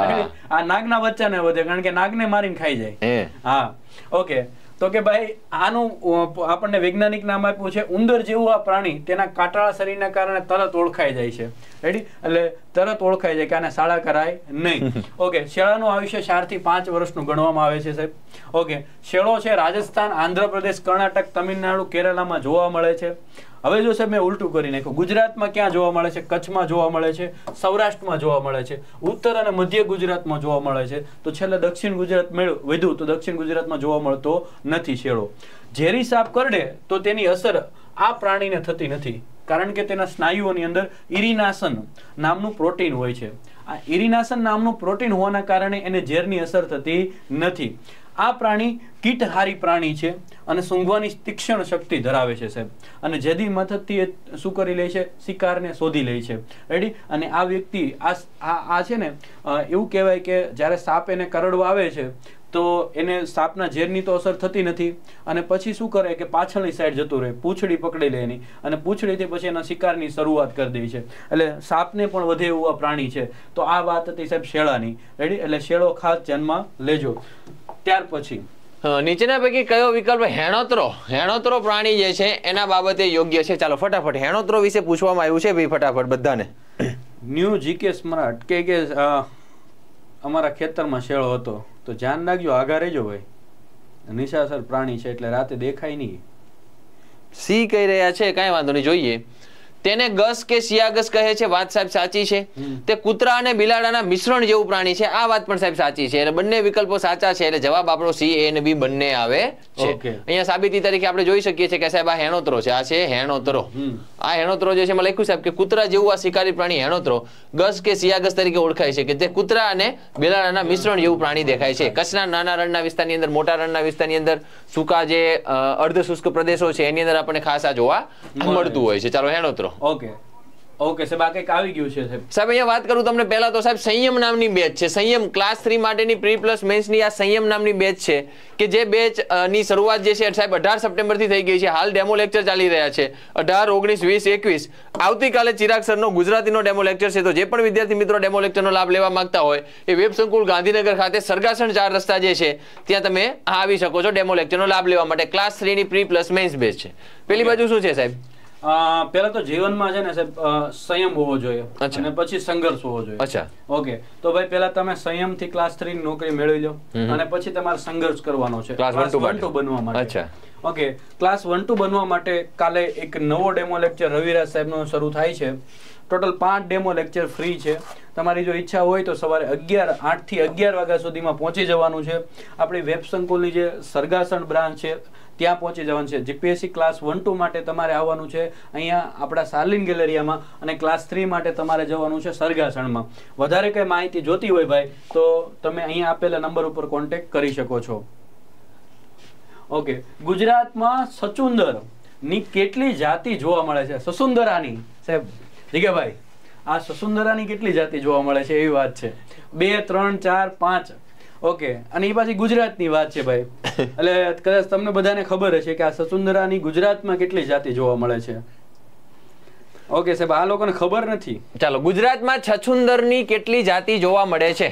આ નાગના બચ્ચાને વધે કારણ કે નાગને મારીને ખાઈ જાય. હા. ઓકે. તો કે ભાઈ આનું આપણને વૈજ્ઞાનિક નામ આપ્યું છે ઉંદર જેવું આ પ્રાણી. તેના કાંટાળા શરીરના કારણે તરત ઓળખાઈ જાય છે. રેડી? એટલે તરત ઓળખાઈ જાય કે આને શાળા કરાય નહીં. ઓકે. શેળાનું આયુષ્ય ચાર થી પાંચ વર્ષનું ગણવામાં આવે છે સાહેબ. ઓકે. શેળો છે રાજસ્થાન, આંધ્રપ્રદેશ, કર્ણાટક, તમિલનાડુ, કેરળમાં જોવા મળે છે. હવે જો સાહેબ મેં ઉલટું કરી નાખ્યું. ગુજરાતમાં ક્યાં જોવા મળે છે? કચ્છમાં જોવા મળે છે, સૌરાષ્ટ્રમાં જોવા મળે છે, ઉત્તર અને મધ્ય ગુજરાતમાં જોવા મળે છે. તો છેલ્લે દક્ષિણ ગુજરાત મેળવ વધ્યું તો દક્ષિણ ગુજરાતમાં જોવા મળતો નથી શેળો. ઝેરી સાપ કરડે તો તેની અસર આ પ્રાણીને થતી નથી કારણ કે તેના સ્નાયુઓની અંદર ઇરિનાસન નામનું પ્રોટીન હોય છે. આ ઇરિનાસન નામનું પ્રોટીન હોવાના કારણે એને ઝેરની અસર થતી નથી. આ પ્રાણી કીટહારી પ્રાણી છે અને સૂંઘવાની તીક્ષ્ણ શક્તિ ધરાવે છે સાહેબ. અને જેની મદદથી એ શું કરી લે છે? શિકારને શોધી લે છે. રેડી? અને આ વ્યક્તિ આ આ છે ને એવું કહેવાય કે જ્યારે સાપ એને કરડવા આવે છે તો એને સાપના ઝેરની તો અસર થતી નથી અને પછી શું કરે કે પાછળની સાઈડ જતું રહે, પૂંછડી પકડી લે એની અને પૂંછડીથી પછી એના શિકારની શરૂઆત કરી દે છે. એટલે સાપને પણ વધે એવું આ પ્રાણી છે. તો આ વાત હતી સાહેબ શેળાની. રેડી? એટલે શેળો ખાસ ધ્યાનમાં લેજો. ત્યાર પછી નીચેના પૈકી કયો વિકલ્પ હેણોત્રો હેણોત્રો પ્રાણી જે છે એના બાબતે યોગ્ય છે? ચાલો ફટાફટ હેણોત્રો વિશે પૂછવામાં આવ્યું છે ભાઈ, ફટાફટ બધાને. ન્યૂ જીકે સ્માર્ટ કે કે અમારા ખેતરમાં શેળો હતો તો ધ્યાન રાખજો, આગા રહેજો ભાઈ. નિશાચર પ્રાણી છે એટલે રાતે દેખાય નહીં. સી કહી રહ્યા છે, કાંઈ વાંધો નહીં, જોઈએ. તેને ગસ કે સિયાગસ કહે છે. વાત સાહેબ સાચી છે. તે કૂતરા અને બિલાડાના મિશ્રણ જેવું પ્રાણી છે. આ વાત પણ સાહેબ સાચી છે. એટલે બંને વિકલ્પો સાચા છે. એટલે જવાબ આપણો સી એ અને બી બંને આવે છે. અહીંયા સાબિતી તરીકે આપણે જોઈ શકીએ છીએ કે સાહેબ આ હેણોત્રો છે. આ છે હેણોત્રો. આ હેણોત્રો જે છે એમાં લખ્યું સાહેબ કે કૂતરા જેવું આ શિકારી પ્રાણી હેણોત્રો ગસ કે સિયાગસ તરીકે ઓળખાય છે કે તે કૂતરા અને બિલાડાના મિશ્રણ જેવું પ્રાણી દેખાય છે. કચ્છના નાના રણના વિસ્તારની અંદર, મોટા રણના વિસ્તારની અંદર, સૂકા જે અર્ધ શુષ્ક પ્રદેશો છે એની અંદર આપણને ખાસ આ જોવા મળતું હોય છે. ચાલો હેણોત્રો. ઓકે ઓકે સાહેબ, આ કંઈક આવી ગયું છે સાહેબ. સાહેબ અહીંયા વાત કરું તમને પહેલા તો સાહેબ સંયમ નામની બેચ છે. સંયમ ક્લાસ થ્રી માટેની પ્રી પ્લસ મેન્સની આ સંયમ નામની બેચ છે કે જે બેચ ની શરૂઆત જે છે સાહેબ અઢાર સપ્ટેમ્બર થી થઈ ગઈ છે. હાલ ડેમો લેક્ચર ચાલી રહ્યા છે અઢાર, ઓગણીસ, વીસ, એકવીસ. આવતીકાલે ચિરાગ સરનો ગુજરાતીનો ડેમો લેક્ચર છે. તો જે પણ વિદ્યાર્થી મિત્રો ડેમો લેક્ચરનો લાભ લેવા માંગતા હોય એ વેબ સંકુલ ગાંધીનગર ખાતે સરગાસણ ચાર રસ્તા જે છે ત્યાં તમે આવી શકો છો ડેમો લેક્ચરનો લાભ લેવા માટે. ક્લાસ થ્રી ની પ્રી પ્લસ મેન્સ બેચ છે. પેલી બાજુ શું છે સાહેબ? પેલા તો જીવનમાં છે ને સાહેબ સંયમ હોવો જોઈએ અને પછી સંઘર્ષ હોવો જોઈએ. અચ્છા ઓકે, તો ભાઈ પેલા તમે સંયમથી ક્લાસ થ્રી ની નોકરી મેળવી લો અને પછી તમારે સંઘર્ષ કરવાનો છે ક્લાસ વન ટુ બનવા માટે. અચ્છા ઓકે, ક્લાસ વન ટુ બનવા માટે કાલે એક નવો ડેમો લેક્ચર રવિરાજ સાહેબનો શરૂ થાય છે. ટોટલ પાંચ ડેમો લેક્ચર ફ્રી છે. તમારી જો ઈચ્છા હોય તો સવારે અગિયાર આઠ થી અગિયાર વાગ્યા સુધીમાં પહોંચી જવાનું છે. આપણી વેબ સંકુલની જે સરગાસણ બ્રાન્ચ છે ત્યાં પહોંચી જવાનું છે. જીપીએસસી ક્લાસ વન ટુ માટે તમારે આવવાનું છે અહીંયા આપણા શાર્લિન ગેલેરિયામાં, અને ક્લાસ થ્રી માટે તમારે જવાનું છે સરગાસણમાં. વધારે કંઈ માહિતી જોતી હોય ભાઈ તો તમે અહીંયા આપેલા નંબર ઉપર કોન્ટેક્ટ કરી શકો છો. ઓકે, ગુજરાતમાં સચુંદર ની કેટલી જાતિ જોવા મળે છે? સસુંદરાની સાહેબ જીગાભાઈ, આ સસુંદરાની કેટલી જાતિ જોવા મળે છે એવી વાત છે. બે ત્રણ ચાર પાંચ. ઓકે, અને એ પાછી ગુજરાતની વાત છે ભાઈ. એટલે કદાચ તમને બધાને ખબર હશે કે આ સસુંદરાની ગુજરાતમાં કેટલી જાતિ જોવા મળે છે. ઓકે સાહેબ, આ લોકોને ખબર નથી. ચાલો, ગુજરાતમાં છછુંદરની કેટલી જાતિ જોવા મળે છે?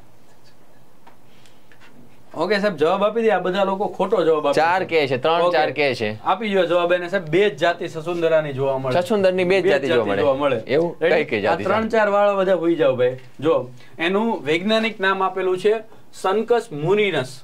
ઓકે સાહેબ, જવાબ આપી દે. આ બધા લોકો ખોટો જવાબ આપે. ચાર કે છે, ત્રણ ચાર કે છે. આપી દો જવાબ એને સાહેબ. બે જ જાતિ સસુંદરાની જોવા મળે. છછુંદરની બે જ જાતિ જોવા મળે. એવું કઈ કઈ જાતિ? આ ત્રણ ચાર વાળા બધા ભૂલી જાવ ભાઈ. જો એનું વૈજ્ઞાનિક નામ આપેલું છે સનકસ મુરીનસ.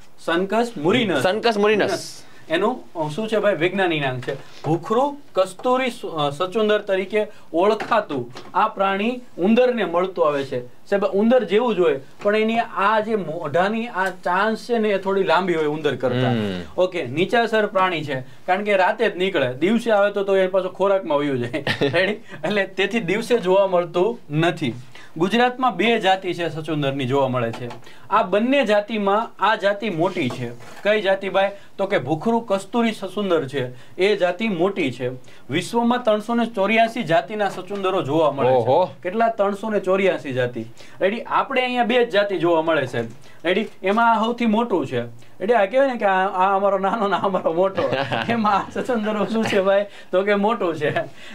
સનકસ મુરીનસ. સનકસ મુરીનસ એનું શું છે ભાઈ? વૈજ્ઞાનિક નામ છે. ભૂખરું કસ્તુરી સચુંદર તરીકે ઓળખાતું આ પ્રાણી ઉંદરને મળતું આવે છે. સાહેબ ઉંદર જેવું જ હોય પણ એની આ જે મોઢાની આ ચાંચ છે ને એ થોડી લાંબી હોય ઉંદર કરતા. ઓકે, નીચાસર પ્રાણી છે કારણ કે રાતે જ નીકળે, દિવસે આવે તો એ પાછો ખોરાકમાં વયું જાય. રેડી? એટલે તેથી દિવસે જોવા મળતું નથી. ગુજરાતમાં બે જાતિ છે સચુંદરની જોવા મળે છે. આ બંને જાતિમાં આ જાતિ મોટી છે. કઈ જાતિ ભાઈ? તો કે ભૂખરું કસ્તુરી સચુંદર છે એ જાતિ મોટી છે. વિશ્વમાં ત્રણસો ને ચોર્યાસી જાતિના સચુંદરો જોવા મળે છે. કેટલા? ત્રણસો ને ચોર્યાસી જાતિ. રેડી? આપણે અહીંયા બે જ જાતિ જોવા મળે છે. રેડી? એમાં સૌથી મોટું છે. એટલે આ કહેવાય ને કે આ અમારો નાનો ને અમારો મોટો. એમાં સચુંદરો શું છે ભાઈ? તો કે મોટું છે.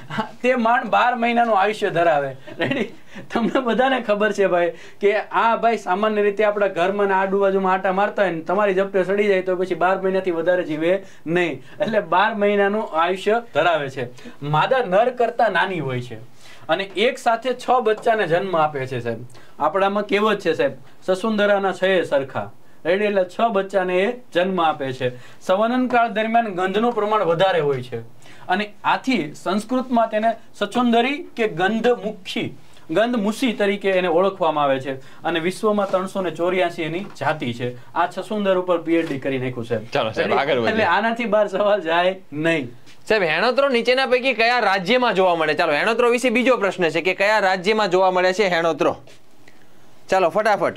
તે માંડ બાર મહિનાનું આયુષ્ય ધરાવે. રેડી? તમને બધાને ખબર છે ભાઈ કે આ ભાઈ સામાન્ય રીતે આપણા ઘરમાં ને આજુબાજુમાં આટા મારતા હોય ને તમારી ઝપટે સડી જાય તો પછી બાર મહિનાથી વધારે જીવે નહીં. એટલે બાર મહિનાનું આયુષ્ય ધરાવે છે. માદા નર કરતા નાની હોય છે અને એક સાથે છ બચ્ચાને જન્મ આપે છે સાહેબ. આપણામાં કહેવત છે સાહેબ, સસુંદરાના છ સરખા. રેડી? એટલે છ બચ્ચાને એ જન્મ આપે છે. સંવનન કાળ દરમિયાન ગંધનું પ્રમાણ વધારે હોય છે અને આથી સંસ્કૃતમાં તેને સચુંદરી કે ગંધમુખી ગંધમુસી તરીકે એને ઓળખવામાં આવે છે. અને વિશ્વમાં ત્રણસો ને ચોર્યાસી એની જાતિ છે. આ છસુંદર ઉપર પીએચડી કરી નાખ્યું છે. ચાલો સાહેબ આગળ વધીએ. એટલે આનાથી બહાર સવાલ જાય નહીં. સાહેબ, હેણોત્રો નીચેના પૈકી કયા રાજ્યમાં જોવા મળે? ચાલો, હેણોત્રો વિશે બીજો પ્રશ્ન છે કે કયા રાજ્યમાં જોવા મળે છે હેણોત્રો? ચાલો ફટાફટ.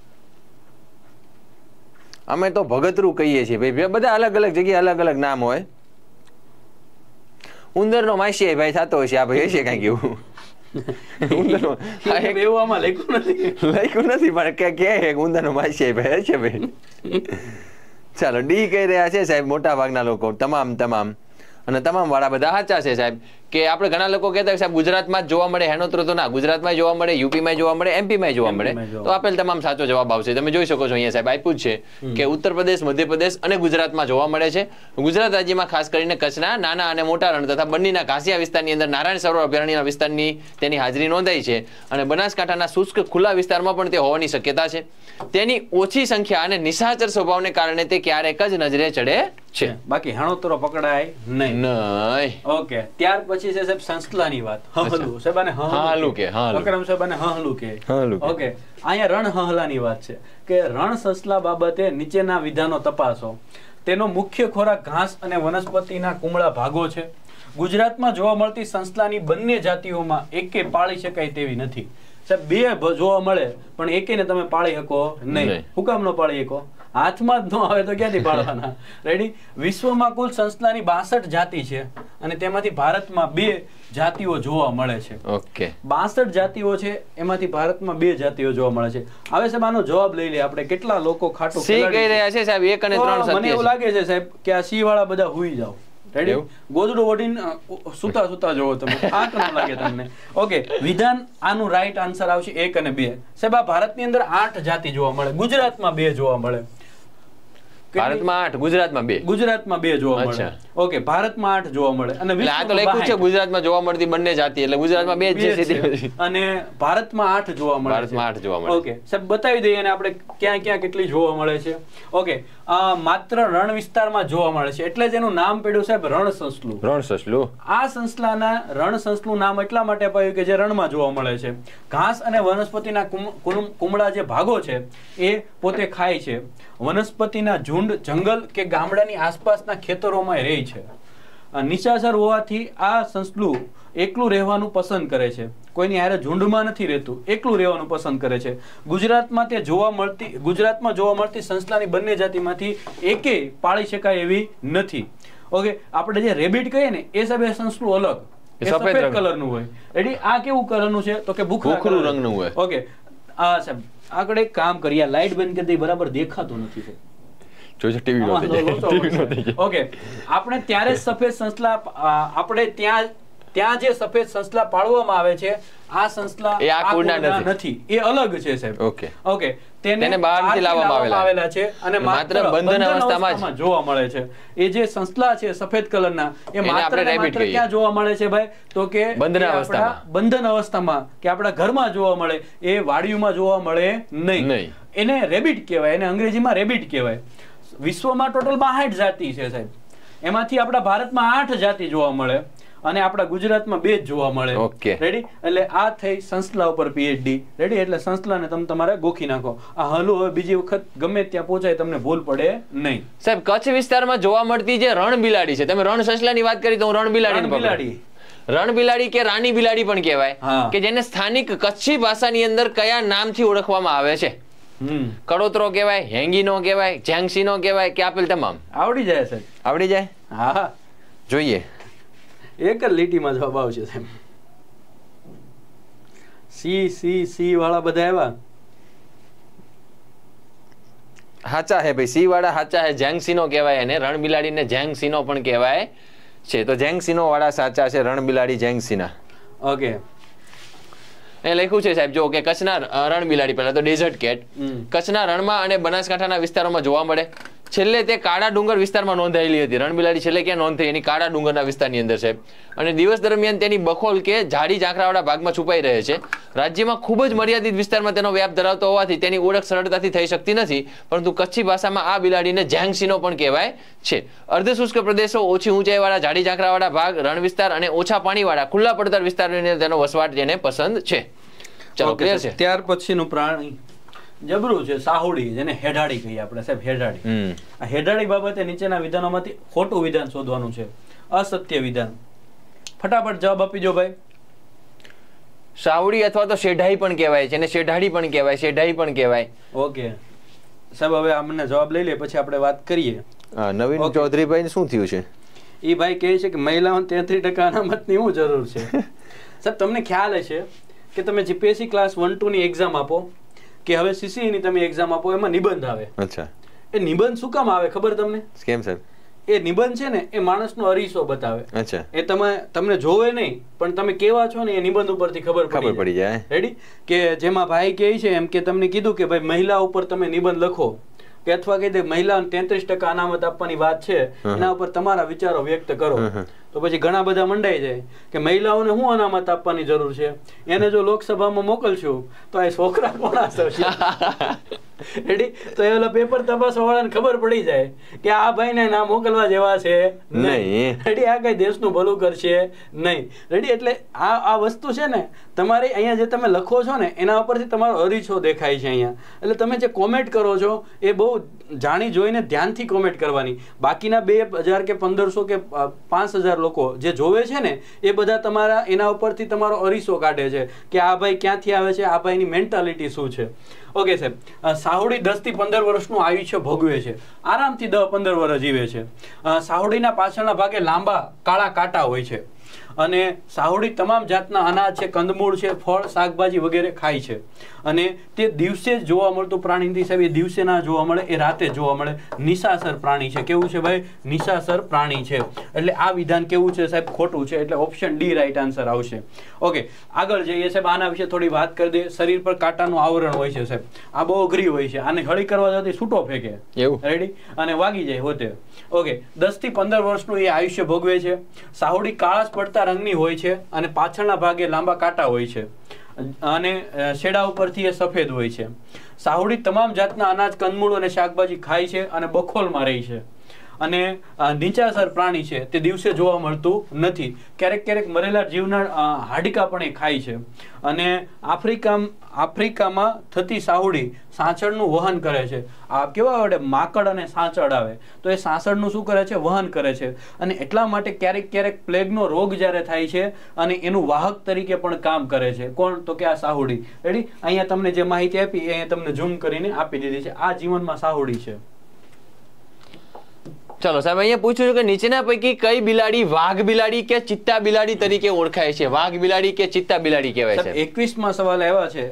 અમે તો ભગતરું કહીએ છીએ ભાઈ. બધા અલગ અલગ જગ્યાએ અલગ અલગ નામ હોય. ઉંદરનો માસી ભાઈ થતો હોય છે આ ભાઈ હશે કઈક એવું. એવું આમાં લખ્યું નથી. લખ્યું નથી પણ કે કે ઉંદરનો માસી ભાઈ હશે ભાઈ. ચાલો, ડી કહી રહ્યા છે સાહેબ મોટા ભાગના લોકો. તમામ તમામ અને તમામ વાળા બધા સાચા છે સાહેબ. કે આપણે ઘણા લોકો કહેતા કે સાહેબ ગુજરાતમાં જ જોવા મળે હેણોત્રો. તો ના, ગુજરાતમાં જોવા મળે, યુપીમાં જોવા મળે, એમપીમાં જોવા મળે. તો આપેલ તમામ સાચો જવાબ આવશે. તમે જોઈ શકો છો અહીંયા સાહેબ આપ્યું છે કે ઉત્તર પ્રદેશ, મધ્યપ્રદેશ અને ગુજરાતમાં જોવા મળે છે. ગુજરાત રાજ્યમાં ખાસ કરીને કચ્છના નાના અને મોટા રણ તથા બંનેના ઘાસિયા વિસ્તારની અંદર નારાયણ સરોવર અભયારણ્યના વિસ્તારની તેની હાજરી નોંધાઈ છે. અને બનાસકાંઠાના શુષ્ક ખુલ્લા વિસ્તારમાં પણ તે હોવાની શક્યતા છે. તેની ઓછી સંખ્યા અને નિશાચર સ્વભાવને કારણે તે ક્યારેક જ નજરે ચડે છે. બાકી હેણોત્રો પકડાય નહીં. નહીં. ઓકે, ત્યાર પછી છે સાહેબ સંસ્થલાની વાત. હહલું સાહેબ, અને હહલું કે અકરમ સાહેબ અને હહલું કે. ઓકે, અહીંયા રણ હહલાની વાત છે કે રણ સસલા બાબતે નીચેના વિધાનો તપાસો. તેનો મુખ્ય ખોરાક ઘાસ અને વનસ્પતિના કુમળા ભાગો છે. ગુજરાતમાં જોવા મળતી સંસ્થલાની બંને જાતિઓમાં એકે પાળી શકાય તેવી નથી. સાહેબ બે જોવા મળે પણ એકેને તમે પાળી શકો નહીં. હું કામ ન પાળી શકો? હાથમાં જ ન આવે તો ક્યાંથી પાડવાના? રેડી? વિશ્વમાં કુલ સંસ્થલાની બાસઠ જાતિ છે અને તેમાંથી ભારતમાં બે જાતિઓ જોવા મળે છે. ઓકે, બાસઠ જાતિઓ છે એમાંથી ભારતમાં બે જાતિઓ જોવા મળે છે. હવે સાહેબ આનો જવાબ લઈ લે આપણે. કેટલા લોકો ખાટું સી કહી રહ્યા છે સાહેબ? એક અને ત્રણ સત્ય. મને એવું લાગે છે સાહેબ કે આ સી વાળા બધા હુઈ જાવ. રેડી? ગોદડું ઓઢીને સુતા સુતા જોવો તમે. આ કેમ લાગે તમને? ઓકે, વિધાન આનું રાઈટ આન્સર આવશે એક અને બે. સાહેબ આ ભારતની અંદર આઠ જાતિ જોવા મળે, ગુજરાતમાં બે જોવા મળે. ભારતમાં આઠ, ગુજરાતમાં બે. ગુજરાતમાં બે જોવા મળે. ઓકે, ભારતમાં આઠ જોવા મળે અને એટલે આ તો લખ્યું છે ગુજરાતમાં જોવા મળતી બંને જાતિ, એટલે ગુજરાતમાં બે જ છે અને ભારતમાં આઠ જોવા મળે છે. ભારતમાં આઠ જોવા મળે. ઓકે સાહેબ, બતાવી દઈએ અને આપણે ક્યાં ક્યાં કેટલી જોવા મળે છે. ઓકે, માત્ર રણ વિસ્તારમાં જોવા મળે છે એટલે જ એનું નામ પડ્યું સાહેબ રણ સસલું. રણ સસલું. આ સંસલાના રણ સસલું નામ એટલા માટે અપાયું કે જે રણમાં જોવા મળે છે. ઘાસ અને વનસ્પતિના કુમળા જે ભાગો છે એ પોતે ખાય છે. વનસ્પતિના ઝુંડ જંગલ કે ગામડાની આસપાસના ખેતરોમાં રહે છે. નીચાસર હોવાથી આ સંસલું એકલું રહેવાનું પસંદ કરે છે. કોઈની હારે ઝુંડમાં નથી રહેતું, એકલું રહેવાનું પસંદ કરે છે. ગુજરાતમાં તે જોવા મળતી ગુજરાતમાં જોવા મળતી સંસલાની બંને જાતિમાંથી એકેય પાળી શકાય એવી નથી. ઓકે, આપણે જે રેબિટ કહીએ ને એ સાહેબ સંસલું અલગ, એ સફેદ કલરનું હોય. રેડી, આ કેવું કલરનું છે તો કે ભૂખરું રંગનું હોય. ઓકે, આ સાહેબ આગળ એક કામ કરીએ, લાઈટ બંધ કરી દઈએ, બરાબર દેખાતું નથી. ઓકે, આપણે ત્યારે જ સફેદ સંસલા આપણે ત્યાં ત્યાં જે સફેદ સંસલા પાળવામાં આવે છે આ સંસલા એ આ કુળના નથી, એ અલગ છે સાહેબ. ઓકે ઓકે, તેને બહારથી લાવવામાં આવેલા છે અને માત્ર બંધન અવસ્થામાં જોવા મળે છે. એ જે સંસલા છે સફેદ કલરના એ માત્ર માત્ર ક્યાં જોવા મળે છે ભાઈ તો કે બંધન અવસ્થામાં, બંધન અવસ્થામાં કે આપણા ઘરમાં જોવા મળે, એ વાડીઓમાં જોવા મળે નહીં. એને રેબિટ કહેવાય, એને અંગ્રેજીમાં રેબિટ કહેવાય. વિશ્વમાં ટોટલ બાસઠ જાતિ છે સાહેબ, એમાંથી આપણા ભારતમાં આઠ જાતિ જોવા મળે અને આપણા ગુજરાતમાં બે જ જોવા મળે. Okay, ready. એટલે આ થઈ સંસલા ઉપર પીએચડી. રેડી, એટલે સંસલાને તમે તમારે ગોખી નાખો. આ હલો હવે બીજી વખત ગમે ત્યાં પહોંચાય તમને ભૂલ પડે નહીં. સાહેબ, કચ્છ વિસ્તારમાં જોવા મળતી જે રણ બિલાડી છે, તમે રણ સસલાની વાત કરી તો હું રણ બિલાડી બિલાડી રણ બિલાડી કે રાની બિલાડી પણ કહેવાય, કે જેને સ્થાનિક કચ્છી ભાષાની અંદર કયા નામથી ઓળખવામાં આવે છે? કડોતરો કહેવાય, હેંગીનો કહેવાય, ઝેંગસીનો કહેવાય કે આપેલ તમામ? આવડી જાય સાહેબ, આવડી જાય. હા, જોઈએ. એક જ લીટીમાં જવાબ આવશે સાહેબ. સી સી સી વાળા બધા આવ્યા. હાચા હે ભાઈ, સી વાળા હાચા હે. ઝેંગસીનો કહેવાય અને રણ બિલાડીને ઝેંગસીનો પણ કહેવાય છે. તો ઝેંગસીનો વાળા સાચા છે, રણ બિલાડી ઝેંગસીના. ઓકે, એ લખ્યું છે સાહેબ, જો કે કચ્છના રણ બિલાડી, પહેલા તો ડેઝર્ટ કેટ કચ્છના રણમાં અને બનાસકાંઠાના વિસ્તારોમાં જોવા મળે. છેલ્લે તે કાળા ડુંગર વિસ્તારમાં નોંધાયેલી હતી. રણ બિલાડી છેલ્લે ક્યાં નોંધ થઈ? એની કાળા ડુંગરના વિસ્તારની અંદર છે. અને દિવસ દરમિયાન તેની બખોલ કે જાડી ઝાંખરાવાળા ભાગમાં છુપાઈ રહે છે. રાજ્યમાં ખૂબ જ મર્યાદિત વિસ્તારમાં તેનો વ્યાપ ધરાવતો હોવાથી તેની ઓળખ સરળતાથી થઈ શકતી નથી, પરંતુ કચ્છી ભાષામાં આ બિલાડીને ઝેંગસીનો પણ કહેવાય છે. અર્ધશુષ્ક પ્રદેશો, ઓછી ઊંચાઈવાળા જાડી ઝાંખરાવાળા ભાગ, રણ વિસ્તાર અને ઓછા પાણીવાળા ખુલ્લા પડતર વિસ્તારોની તેનો વસવાટ જેને પસંદ છે. ચલો, ક્લિયર છે. ત્યાર પછીનું પ્રાણી જબરું છે સાહુડી, જેને હેડાડી કહીએ આપણે સાહેબ. હેડાડી, આ હેડાડી બાબતે નીચેના વિધાનોમાંથી ખોટું વિધાન શોધવાનું છે, અસત્ય વિધાન. ફટાફટ જવાબ આપી દો ભાઈ. સાહુડી અથવા તો શેઢાઈ પણ કહેવાય છે, અને શેઢાડી પણ કહેવાય, શેઢાઈ પણ કહેવાય. ઓકે સાહેબ, હવે આમને જવાબ લઈ લે પછી આપણે વાત કરીએ. નવીન ચૌધરીભાઈ શું થયું છે? એ ભાઈ કહે છે કે મહિલાઓને તેત્રીસ ટકા અનામતની શું જરૂર છે? સાહેબ, તમને ખ્યાલ હશે કે તમે જીપીએસસી ક્લાસ વન ટુ ની એક્ઝામ આપો કે હવે સીસી ની તમે એક્ઝામ આપો, એમાં નિબંધ આવે. અચ્છા, એ નિબંધ શું કામ આવે ખબર તમને? કેમ સાહેબ? એ નિબંધ છે ને એ માણસનો અરીસો બતાવે. અચ્છા, એ તમે તમને જોવે નહીં પણ તમે કેવા છો ને એ નિબંધ ઉપરથી ખબર ખબર પડી જાય. રેડી, કે જેમાં ભાઈ કહે છે એમ કે તમને કીધું કે ભાઈ મહિલા ઉપર તમે નિબંધ લખો કે અથવા કહી દે મહિલાઓને તેત્રીસ ટકા અનામત આપવાની વાત છે, એના ઉપર તમારા વિચારો વ્યક્ત કરો. તો પછી ઘણા બધા મંડાઈ જાય કે મહિલાઓને શું અનામત આપવાની જરૂર છે, એને જો લોકસભામાં મોકલશું તો આ છોકરા કોણ હશે? રેડી, તો એ ઓલા પેપર તપાસવા વાળાને ખબર પડી જાય કે આ ભાઈને ના મોકલવા જેવા છે નહીં. રેડી, આ કઈ દેશનું ભલું કરશે નહીં. રેડી, એટલે આ આ વસ્તુ છે ને તમારી અહીંયા જે તમે લખો છો ને એના ઉપરથી તમારો અરીસો દેખાય છે અહીંયા. એટલે તમે જે કોમેન્ટ કરો છો એ બહુ જાણી જોઈને ધ્યાનથી કોમેન્ટ કરવાની. બાકીના બે હજાર કે પંદરસો કે પાંચ હજાર લોકો જે જોવે છે ને એ બધા તમારા એના ઉપરથી તમારો અરીસો કાઢે છે કે આ ભાઈ ક્યાંથી આવે છે, આ ભાઈની મેન્ટાલિટી શું છે. ઓકે સાહેબ, સાહુડી દસ થી પંદર વર્ષનું આયુષ્ય ભોગવે છે, આરામથી દસ પંદર વર્ષ જીવે છે. સાહુડીના પાછળના ભાગે લાંબા કાળા કાંટા હોય છે. અને સાહુડી તમામ જાતના અનાજ છે, કંદમૂળ છે, ફળ શાકભાજી વગેરે ખાય છે. અને તે દિવસે જ જોવા મળતું પ્રાણી નથી સાહેબ, એ દિવસે ના જોવા મળે, એ રાતે જોવા મળે. નિશાચર પ્રાણી છે. કેવું છે ભાઈ? નિશાચર પ્રાણી છે. એટલે આ વિધાન કેવું છે સાહેબ? ખોટું છે. એટલે ઓપ્શન ડી રાઈટ આન્સર આવશે. ઓકે, આગળ જઈએ સાહેબ. આના વિશે થોડી વાત કરી દે. શરીર પર કાંટાનું આવરણ હોય છે સાહેબ. આ બહુ અઘરી હોય છે. આને હળી કરવા જતી છૂટો ફેંકે એવું, રેડી, અને વાગી જાય હોતે. ઓકે, દસ થી પંદર વર્ષનું એ આયુષ્ય ભોગવે છે. સાહુડી કાળા પડતા રંગની હોય છે અને પાછળના ભાગે લાંબા કાંટા હોય છે અને શેડા ઉપરથી એ સફેદ હોય છે. સાહુડી તમામ જાતના અનાજ, કંદમૂળ અને શાકભાજી ખાય છે અને બખોલમાં રહે છે. અને નીચાસર પ્રાણી છે. તે દિવસે જોવા મળતું નથી. ક્યારેક ક્યારેક મરેલા જીવના હાડકા પણ એ ખાય છે. અને આફ્રિકા આફ્રિકામાં થતી સાહુડી સાંચળનું વહન કરે છે. આ કેવા વડે માકડ અને સાંચળ આવે તો એ સાંચળનું શું કરે છે? વહન કરે છે. અને એટલા માટે ક્યારેક ક્યારેક પ્લેગનો રોગ જ્યારે થાય છે અને એનું વાહક તરીકે પણ કામ કરે છે. કોણ? તો કે આ સાહુડી. રેડી, અહીંયા તમને જે માહિતી આપી એ અહીંયા તમને ઝૂમ કરીને આપી દીધી છે. આ જીવનમાં સાહુડી છે. ચલો સાહેબ, અહીંયા પૂછ્યું છે કે નીચેના પૈકી કઈ બિલાડી વાઘ બિલાડી કે ચિત્તા બિલાડી તરીકે ઓળખાય છે? વાઘ બિલાડી કે ચિત્તા બિલાડી કહેવાય છે? એકવીસ માં સવાલ આવ્યા છે.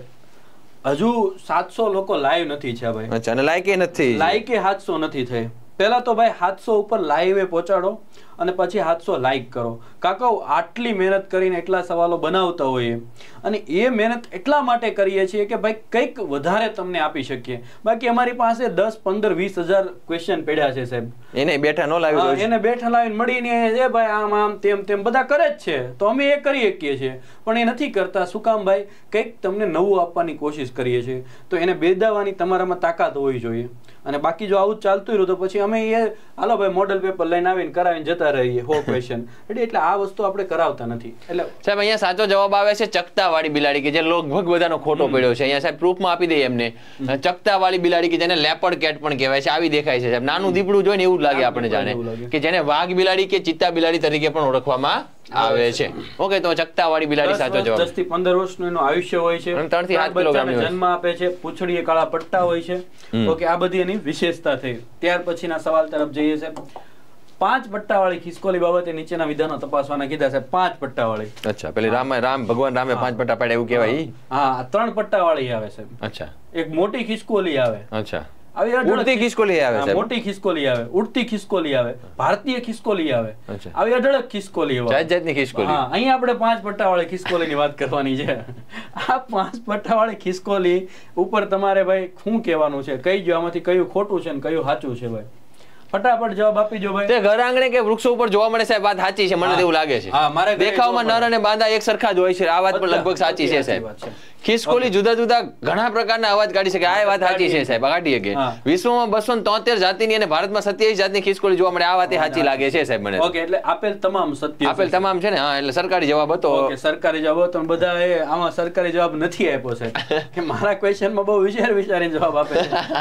હજુ સાતસો લોકો લાઈવ નથી છે ભાઈ. અચ્છા, અને લાઈકે નથી, લાઈકે સાતસો નથી થઈ. પહેલા તો ભાઈ સાતસો ઉપર લાઈવે પહોંચાડો અને પછી સાતસો લાઈક કરો. કાકાઓ આટલી મહેનત કરીને એટલા સવાલો બનાવતા હોઈએ અને એ મહેનત એટલા માટે કરીએ છીએ કે ભાઈ કંઈક વધારે તમને આપી શકીએ. બાકી અમારી પાસે દસ પંદર વીસ હજાર ક્વેશ્ચન પડ્યા છે સાહેબ. એને બેઠા ન લાવી, એને બેઠા લાવીને મળીને એ ભાઈ આમ આમ તેમ તેમ બધા કરે જ છે, તો અમે એ કરી શકીએ છીએ પણ એ નથી કરતા. શું કામ ભાઈ? કંઈક તમને નવું આપવાની કોશિશ કરીએ છીએ, તો એને બેદાવાની તમારામાં તાકાત હોવી જોઈએ. અને બાકી જો આવું ચાલતું રહ્યું તો પછી અમે એ હાલો ભાઈ મોડલ પેપર લઈને આવીને કરાવીને જતા રહીએ હો ક્વેશ્ચન. એટલે આ વસ્તુ આપણે કરાવતા નથી. એટલે સાહેબ અહીંયા સાચો જવાબ આવે છે ચકતા વાળી બિલાડી, કે જે લગભગ બધાનો ખોટો પડ્યો છે. અહીંયા સાહેબ પ્રૂફમાં આપી દઈએ એમને. ચકતા વાળી બિલાડી કે જેને લેપર્ડ કેટ પણ કહેવાય છે, આવી દેખાય છે સાહેબ. નાનું દીપડું જોઈને એવું જ લાગે આપણે જાણે કે જેને વાઘ બિલાડી કે ચિત્તા બિલાડી તરીકે પણ ઓળખવામાં આવે છે. ઓકે, તો ચકતા વાળી બિલાડી સાચો જવાબ. દસ થી પંદર વર્ષનું એનું આયુષ્ય હોય છે. ત્રણ થી સાત કિલોગ્રામની જન્મ આપે છે. પૂંછડીએ કાળા પટ્ટા હોય છે. ઓકે, આ બધી એની વિશેષતા થઈ. ત્યાર પછીના સવાલ તરફ જઈએ છે. પાંચ પટ્ટા વાળી ખિસકોલી બાબતે નીચેના વિધાનો તપાસવાના કીધા છે. પાંચ પટ્ટા વાળી. અચ્છા, પેલી રામ રામ ભગવાન રામે પાંચ પટ્ટા પાડ્યા એવું કહેવાય? હા, ત્રણ પટ્ટા વાળી આવે છે. અચ્છા, એક મોટી ખિસકોલી આવે. અચ્છા, ઉડતી ખિસકોલી આવે છે. મોટી ખિસકોલી આવે, ઉડતી ખિસકોલી આવે, ભારતીય ખિસકોલી આવે, આવી અઢળક ખિસકોલી આવે, જાત જાતની ખિસકોલી. હા, અહીંયા આપણે પાંચ પટ્ટા વાળી ખિસકોલી ની વાત કરવાની છે. આ પાંચ પટ્ટા વાળી ખિસકોલી ઉપર તમારે ભાઈ શું કહેવાનું છે? કઈ જો આમાંથી કયું ખોટું છે ને કયું સાચું છે ભાઈ? ફટાફટ જવાબ આપી જો ભાઈ. તે ઘર આંગણે કે વૃક્ષો ઉપર જોવા મળે સાહેબ, વાત સાચી છે, મને એવું લાગે છે. હા, મારે દેખાવમાં નર અને બાંધા એક સરખા જ હોય છે. આ વાત પણ લગભગ સાચી છે સાહેબ. ખિસકોલી જુદા જુદા ઘણા પ્રકારના અવાજ કાઢી શકે, આ વાત સાચી છે સાહેબ, કાઢી શકે. વિશ્વમાં બસો તોતેર જાતિની અને ભારતમાં સત્યાવીસ જાતની ખિસકોલી જોવા મળે, આ વાત સાચી લાગે છે સાહેબ મને. ઓકે, એટલે આપેલ તમામ સત્ય, આપેલ તમામ છે ને? હા, એટલે સરકારી જવાબ હતો. ઓકે, સરકારી જવાબ હતો. બધા એ આમાં સરકારી જવાબ નથી આપ્યો છે કે મારા ક્વેશ્ચનમાં બહુ વિચાર વિચારીને જવાબ આપે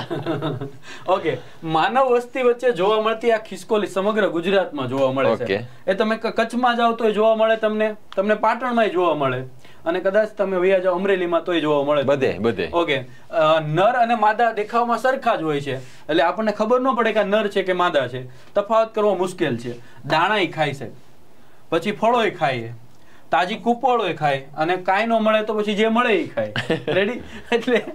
છે. ઓકે, માનવ વસ્તી વચ્ચે જોવા મળતી આ ખિસકોલી સમગ્ર ગુજરાતમાં જોવા મળે છે. એ તમે કચ્છમાં જાઓ તો જોવા મળે, તમને તમને પાટણમાં જોવા મળે, અને કદાચ તમે વયા જાઓ અમરેલીમાં તોય જોવા મળે, બધે બધે. ઓકે, નર અને માદા દેખાવમાં સરખા જ હોય છે, એટલે આપણને ખબર ન પડે કે નર છે કે માદા છે. તફાવત કરવો મુશ્કેલ છે. દાણાય ખાય છે, પછી ફળોય ખાય, તાજી કુપોળોય ખાય, અને કાંઈ ન મળે તો પછી જે મળે એ ખાય. રેડી? એટલે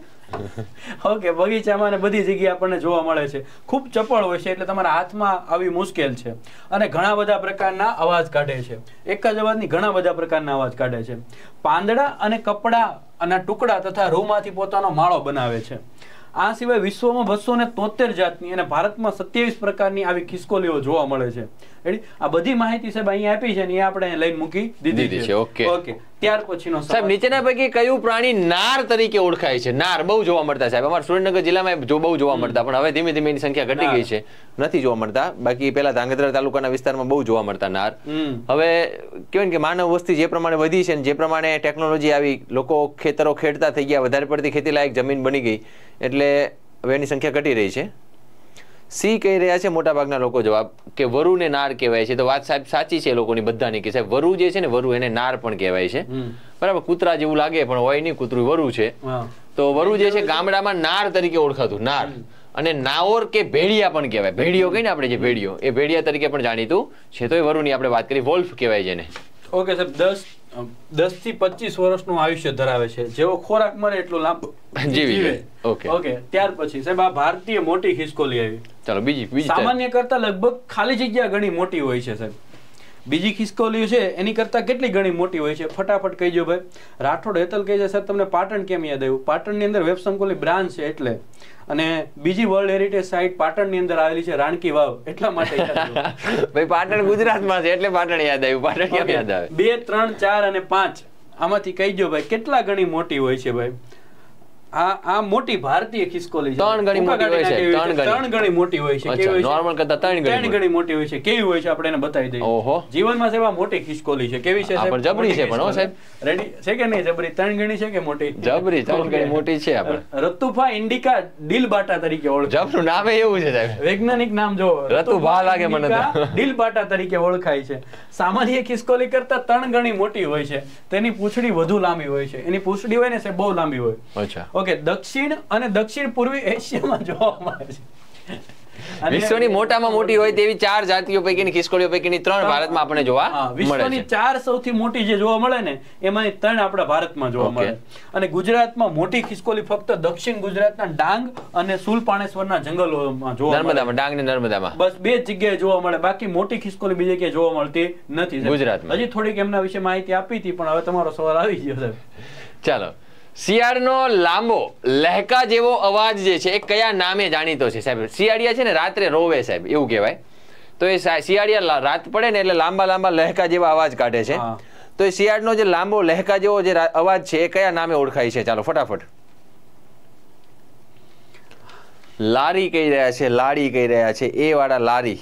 ઓકે, બગીચામાં ને બધી જગ્યાએ આપણને જોવા મળે છે. ખૂબ ચપળ હોય છે, એટલે તમારા હાથમાં આવી મુશ્કેલ છે. અને ઘણા બધા પ્રકારના અવાજ કાઢે છે. એક જ અવાજની ઘણા બધા પ્રકારના અવાજ કાઢે છે. પાંદડા અને કપડા અને ટુકડા તથા રૂમાંથી પોતાનો માળો બનાવે છે. આ સિવાય વિશ્વમાં બસો ને તોતેર જાતની અને ભારતમાં સત્યાવીસ પ્રકારની આવી ખિસકોલીઓ જોવા મળે છે. આ બધી માહિતી સાહેબ અહીંયા આપી છે ને એ આપણે લઈને મૂકી દીધી છે. ઓકે ઓકે, ત્યાર પછીનો સાહેબ, નીચેના પૈકી કયું પ્રાણી નાર તરીકે ઓળખાય છે? નાર બહુ જોવા મળતા સાહેબ, અમારા સુરેન્દ્રનગર જિલ્લામાં જો બહુ જોવા મળતા, પણ હવે ધીમે ધીમે એની સંખ્યા ઘટી ગઈ છે, નથી જોવા મળતા. બાકી પેલા ધાંગધ્રા તાલુકાના વિસ્તારમાં બહુ જોવા મળતા નાર. હવે કેવાય કે માનવ વસ્તી જે પ્રમાણે વધી છે ને જે પ્રમાણે ટેકનોલોજી આવી, લોકો ખેતરો ખેડતા થઈ ગયા, વધારે પડતી ખેતી લાયક જમીન બની ગઈ, એટલે હવે એની સંખ્યા ઘટી રહી છે. સી કહી રહ્યા છે મોટા ભાગના લોકો જવાબ કે વરુ ને નાર કહેવાય છે. તો વાત સાહેબ સાચી છે લોકોની બધાની કે સાહેબ વરુ જે છે ને, વરુ એને નાર પણ કહેવાય છે. બરાબર, કૂતરા જેવું લાગે પણ હોય નહીં, કૂતરું વરુ છે. તો વરુ જે છે ગામડામાં નાર તરીકે ઓળખાતું, નાર. અને નાઓર કે ભેડિયા પણ કહેવાય. ભેડિયો કહીને આપણે જે ભેડિયો, એ ભેડિયા તરીકે પણ જાણીતું છે. તો એ વરુની આપણે વાત કરી. વોલ્ફ કહેવાય જેને. ઓકે સાહેબ, દસ દસ થી પચીસ વર્ષનું આયુષ્ય ધરાવે છે. જેવો ખોરાક મળે એટલું લાંબુ જીવે. ઓકે ઓકે ત્યાર પછી સાહેબ આ ભારતીય મોટી ખિસકોલી આવી. ચાલો બીજી બીજી સામાન્ય કરતા લગભગ ખાલી જગ્યા ઘણી મોટી હોય છે સાહેબ. બીજી ખિસકોલી છે એની કરતા કેટલી ઘણી મોટી હોય છે ફટાફટ કહીજો ભાઈ. રાઠોડ હેતલ કહે છે સર તમને પાટણ કેમ યાદ આવ્યું? પાટણની અંદર વેબસંકોલી બ્રાન્ચ છે એટલે, અને બીજી વર્લ્ડ હેરિટેજ સાઇટ પાટણની અંદર આવેલી છે રાણકી વાવ, એટલા માટે યાદ આવ્યું. ભાઈ પાટણ ગુજરાતમાં છે એટલે પાટણ યાદ આવ્યું. પાટણ કેમ યાદ આવે? બે ત્રણ ચાર અને પાંચ આમાંથી કહીજો ભાઈ કેટલા ગણી મોટી હોય છે ભાઈ? આ આ મોટી ભારતીય ખિસકોલી છે. ત્રણ ગણી મોટી હોય છે. ત્રણ ગણી ત્રણ ગણી મોટી હોય છે. કેવી હોય છે? નોર્મલ કરતા ત્રણ ગણી ત્રણ ગણી મોટી હોય છે. કેવી હોય છે આપણે એને બતાવી દઈએ. ઓહો, જીવનમાં સાહેબ આ મોટી ખિસકોલી છે. કેવી છે સાહેબ? આપણે જબરી છે પણ હો સાહેબ. રેડી છે કે નહીં જબરી? ત્રણ ગણી છે કે મોટી? જબરી ત્રણ ગણી મોટી છે આપણે. રતુફા ઇન્ડિકા ડીલબાટા તરીકે ઓળખાય. જબરું નામ એવું છે સાહેબ. વૈજ્ઞાનિક નામ જો રતુભા લાગે મને તો. ડીલબાટા તરીકે ઓળખાય છે. સામાન્ય ખિસકોલી કરતા ત્રણ ગણી મોટી હોય છે. તેની પૂંછડી વધુ લાંબી હોય છે. એની પૂંછડી હોય ને સાહેબ બહુ લાંબી હોય. અચ્છા. ઓકે દક્ષિણ અને દક્ષિણ પૂર્વી એશિયામાં જોવા મળે છે. વિશ્વની મોટામાં મોટી હોય તેવી ચાર જાતિઓ પૈકીની ખિસકોલીઓ પૈકીની ત્રણ ભારતમાં આપણને જોવા મળે વિશ્વની છે. ચાર સૌથી મોટી જે જોવા મળે ને એમાંની ત્રણ આપણા ભારતમાં જોવા મળે. અને ગુજરાતમાં મોટી ખિસકોલી ફક્ત દક્ષિણ ગુજરાતના ડાંગ અને સુલપાણેશ્વરના જંગલોમાં જોવા મળે. નર્મદામાં, ડાંગ ને નર્મદામાં બસ બે જ જગ્યાએ જોવા મળે. બાકી મોટી ખિસકોલી બીજી જગ્યાએ જોવા મળતી નથી ગુજરાતમાં. હજી થોડીક એમના વિશે માહિતી આપી હતી પણ હવે તમારો સવાલ આવી ગયો સાહેબ. ચાલો, શિયાળનો લાંબો લહેકા જેવો અવાજ જે છે એ કયા નામે જાણીતો છે સાહેબ? શિયાળિયા છે ને રાત્રે રોવે સાહેબ એવું કહેવાય. તો એ શિયાળિયા રાત પડે ને એટલે લાંબા લાંબા લહેકા જેવા અવાજ કાઢે છે. તો એ શિયાળનો જે લાંબો લહેકા જેવો જે અવાજ છે એ કયા નામે ઓળખાય છે? ચાલો ફટાફટ. લારી કહી રહ્યા છે, લાડી કહી રહ્યા છે, એ વાળા લારી.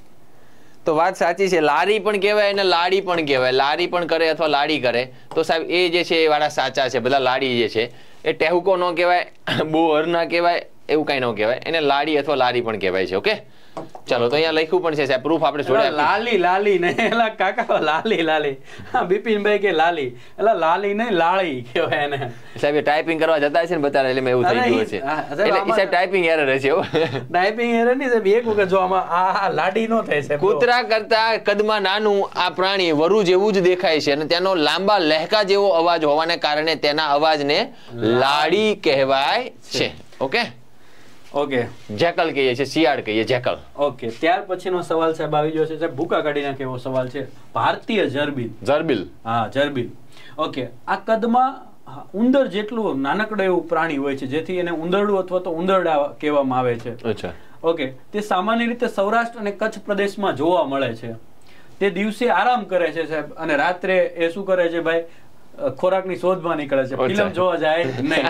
તો વાત સાચી છે, લારી પણ કહેવાય અને લાડી પણ કહેવાય. લારી પણ કરે અથવા લાડી કરે તો સાહેબ એ જે છે એ વાળા સાચા છે. બધા લાડી જે છે એ ટેહુકો ન કહેવાય, બોહર ના કહેવાય, એવું કઈ ન કહેવાય. એને લાડી અથવા લારી પણ કહેવાય છે. ઓકે ચાલો, તો અહીંયા લખ્યું પણ છે સાહેબ, પ્રૂફ આપણે જોડે. લાલી લાલી ને એલા કાકા લાલી લાલી. હા બિપિનભાઈ કે લાલી, એલા લાલી નહીં લાળી કહેવાય એને. સાહેબ ટાઈપિંગ કરવા જતા છે ને બતાવે એટલે એવું થઈ ગયું છે. એટલે સાહેબ ટાઈપિંગ એરર છે. ટાઈપિંગ એરર નહીં સાહેબ, એક વખત જો આમાં આ લાડી નો થાય સાહેબ. કૂતરા કરતા કદમાં નાનું આ પ્રાણી વરુ જેવું જ દેખાય છે અને તેનો લાંબા લહેકા જેવો અવાજ હોવાને કારણે તેના અવાજને લાડી કહેવાય છે. ઓકે ઓકે જેકલ કહીએ છીએ, શિયાળ કહીએ જેકલ. ઓકે ત્યાર પછીનો સવાલ સાહેબ આવી ગયો છે સાહેબ, ભૂકા કાઢી નાખે એવો સવાલ છે. ભારતીય જરબીલ. જરબીલ, હા જરબીલ. ઓકે આ કદમાં ઉંદર જેટલું નાનકડું એવું પ્રાણી હોય છે જેથી એને ઉંદરડું અથવા તો ઉંદરડા કહેવામાં આવે છે. અચ્છા. ઓકે તે સામાન્ય રીતે સૌરાષ્ટ્ર અને કચ્છ પ્રદેશમાં જોવા મળે છે. તે દિવસે આરામ કરે છે સાહેબ અને રાત્રે એ શું કરે છે ભાઈ? ખોરાકની શોધમાં નીકળે છે. ફિલ્મ જોવા જાય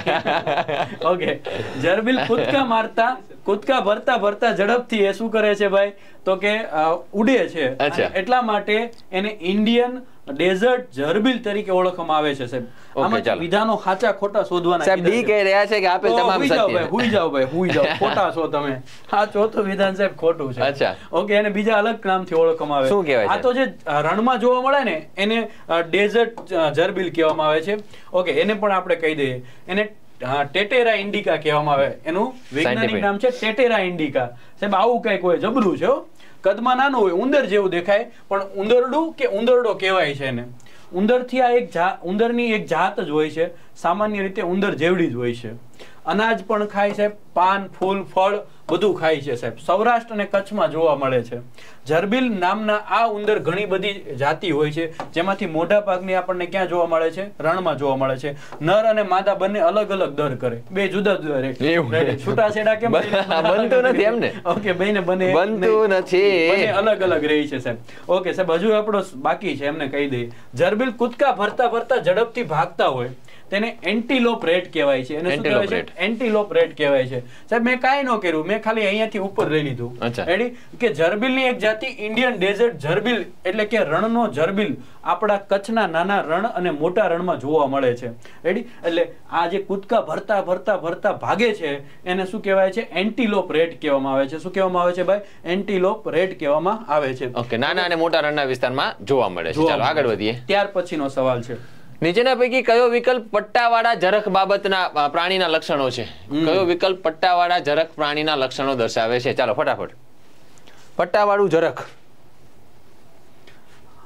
નહીં. ઓકે જરબીલ કૂદકા મારતા કૂદકા ભરતા ભરતા ઝડપથી એ શું કરે છે ભાઈ? તો કે ઉડે છે. એટલા માટે એને ઇન્ડિયન ડેઝર્ટ જરબીલ તરીકે ઓળખવામાં આવે છે સાહેબ. આમાં વિધાનો સાચા ખોટા શોધવાના સાહેબ ડી કહી રહ્યા છે કે આપેલ તમામ સત્ય. ભાઈ હુઈ જાવ ભાઈ હુઈ જાવ, ખોટા છો તમે. આ ચોથું વિધાન સાહેબ ખોટું છે. અચ્છા. ઓકે એને બીજા અલગ નામથી ઓળખવામાં આવે. શું કહેવાય? આ તો જે રણમાં જોવા મળે ને એને ડેઝર્ટ જરબીલ કહેવામાં આવે છે. ઓકે એને પણ આપણે કહી દઈએ. એને ટેટેરા ઇન્ડિકા કહેવામાં આવે. એનું વૈજ્ઞાનિક નામ છે ટેટેરા ઇન્ડિકા. સાહેબ આવું કઈક હોય, જબરું છે. કદમાં નાનું હોય, ઉંદર જેવું દેખાય પણ ઉંદરડું કે ઉંદરડો કહેવાય છે એને. ઉંદરથી આ એક ઉંદરની એક જાત જ હોય છે. સામાન્ય રીતે ઉંદર જેવડી જ હોય છે. અનાજ પણ ખાય છે, પાન ફૂલ ફળ બધું ખાય છે સાહેબ. સૌરાષ્ટ્ર અને કચ્છમાં જોવા મળે છે. જરબીલ નામના આ ઉંદર ઘણી બધી જાતિ હોય છે જેમાંથી મોટા ભાગની આપણને ક્યાં જોવા મળે છે? રણમાં જોવા મળે છે. નર અને માદા બંને અલગ અલગ દર કરે, બે જુદા જુદા રહે. છૂટાછેડા કેમ બનતું નથી એમને? ઓકે બેને બને બનતું નથી, બંને અલગ અલગ રહી છે સાહેબ. ઓકે સાહેબ હજુ આપણો બાકી છે એમને કહી દઈએ. જરબીલ કૂદકા ભરતા ભરતા ઝડપથી ભાગતા હોય તેને એન્ટીલોપ રેટ કહેવાય છે. એને શું કહેવાય છે? એન્ટીલોપ રેટ કહેવાય છે સાહેબ. મેં કાંઈ ન કર્યું, મેં ખાલી અહીંયાથી ઉપર લઈ લીધું. રેડી કે જરબીલની એક જાતિ ઇન્ડિયન ડેઝર્ટ જરબીલ એટલે કે રણનો જરબીલ આપણા કચ્છના નાના રણ અને મોટા રણમાં જોવા મળે છે. રેડી એટલે આ જે કૂદકા ભરતા ભરતા ભરતા ભાગે છે એને શું કહેવાય છે? એન્ટીલોપ રેટ કહેવામાં આવે છે. શું કહેવામાં આવે છે ભાઈ? એન્ટીલોપ રેટ કહેવામાં આવે છે. ઓકે નાના અને મોટા રણના વિસ્તારમાં જોવા મળે છે. ચાલો આગળ વધીએ. ત્યાર પછીનો સવાલ છે, નીચેના પૈકી કયો વિકલ્પ પટ્ટાવાળા જરખ બાબતના પ્રાણીના લક્ષણો છે? કયો વિકલ્પ પટ્ટાવાળા જરખ પ્રાણીના લક્ષણો દર્શાવે છે? ચાલો ફટાફટ. પટ્ટાવાળું જરખ.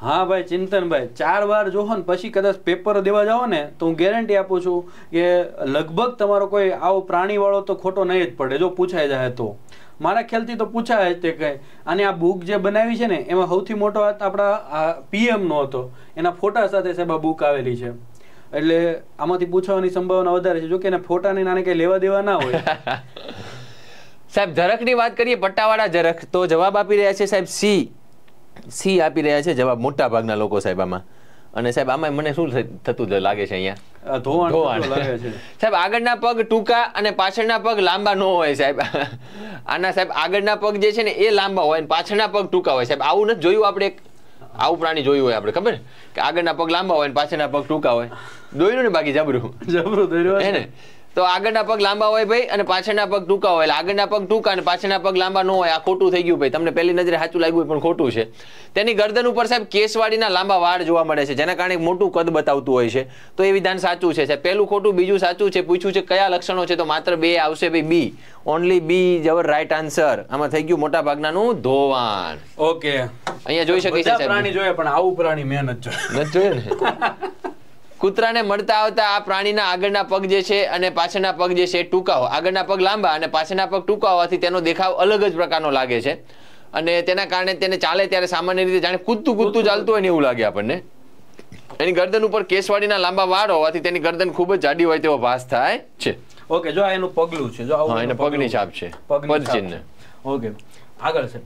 હા ભાઈ ચિંતનભાઈ, ચાર વાર જોહો ને પછી કદાચ પેપર દેવા જાઓ ને તો હું ગેરંટી આપું છું કે લગભગ તમારો કોઈ આવો પ્રાણી વાળો તો ખોટો નહીં જ પડે, જો પૂછાઈ જાય તો. મારા ખ્યાલથી તો પૂછાય જ તે કઈ. અને આ બુક જે બનાવી છે ને એમાં સૌથી મોટો હાથ આપણા પીએમ નો હતો, એના ફોટા સાથે સાહેબ આ બુક આવેલી છે, એટલે આમાંથી પૂછવાની સંભાવના વધારે છે. જો કે એના ફોટાની નાને કઈ લેવા દેવા ના હોય. સાહેબ ઝરખની વાત કરીએ, પટ્ટાવાળા ઝરખ, તો જવાબ આપી રહ્યા છે સાહેબ સી. સી આપી રહ્યા છે જવાબ મોટા ભાગના લોકો સાહેબ આમાં. અને સાહેબ આમાં મને શું થતું લાગે છે અહીંયા? ધોવાણ લાગે છે સાહેબ. આગળના પગ ટૂંકા અને પાછળના પગ લાંબા ન હોય સાહેબ. આના સાહેબ આગળના પગ જે છે ને એ લાંબા હોય, પાછળના પગ ટૂંકા હોય સાહેબ. આવું નથી જોયું આપણે? આવું પ્રાણી જોયું હોય આપણે, ખબર કે આગળના પગ લાંબા હોય ને પાછળના પગ ટૂંકા હોય? દોર્યું ને બાકી જબરું જબરું દોર્યું હે ને. તો આગળના પગ લાંબા હોય ભાઈ અને પાછળના પગ ટૂંકા હોય, એટલે આગળના પગ ટૂંકા અને પાછળના પગ લાંબા ન હોય. આ ખોટું થઈ ગયું ભાઈ. તમને પહેલી નજરે સાચું લાગ્યું પણ ખોટું છે. તેની ગરદન ઉપર સાહેબ કેસવાડીના લાંબા વાળ જોવા મળે છે, જેના કારણે મોટું કદ બતાવતું હોય છે. તો એ વિધાન સાચું છે સાહેબ. પહેલું ખોટું, બીજું સાચું છે. પૂછ્યું છે કયા લક્ષણો છે, તો માત્ર બે આવશે ભાઈ, B. Only B is our right answer. આમાં થઈ ગયું મોટા ભાગનાનું ધોવાણ. ઓકે, અહીંયા જોઈ શકે છે પ્રાણી જોઈએ પણ આવું પ્રાણી મેં નથી જોયું. નથી જોયું ને. કૂતરાને મળતા આવતા આ પ્રાણીના આગળના પગ જે છે અને પાછળના પગ જે છે ટૂંકા હોય, આગળના પગ લાંબા અને પાછળના પગ ટૂંકા હોવાથી તેનો દેખાવ અલગ જ પ્રકારનો લાગે છે. અને તેના કારણે તેને ચાલે ત્યારે સામાન્ય રીતે જાણે કૂદતું કૂદતું ચાલતું હોય ને એવું લાગે આપણને. એની ગરદન ઉપર કેસવાડીના લાંબા વાળ હોવાથી તેની ગરદન ખૂબ જ જાડી હોય તેવો ભાસ થાય છે. ઓકે, જો આ એનું પગલું છે, જો હા એને પગની છાપ છે, પદચિહ્ન. ઓકે, આગળ છે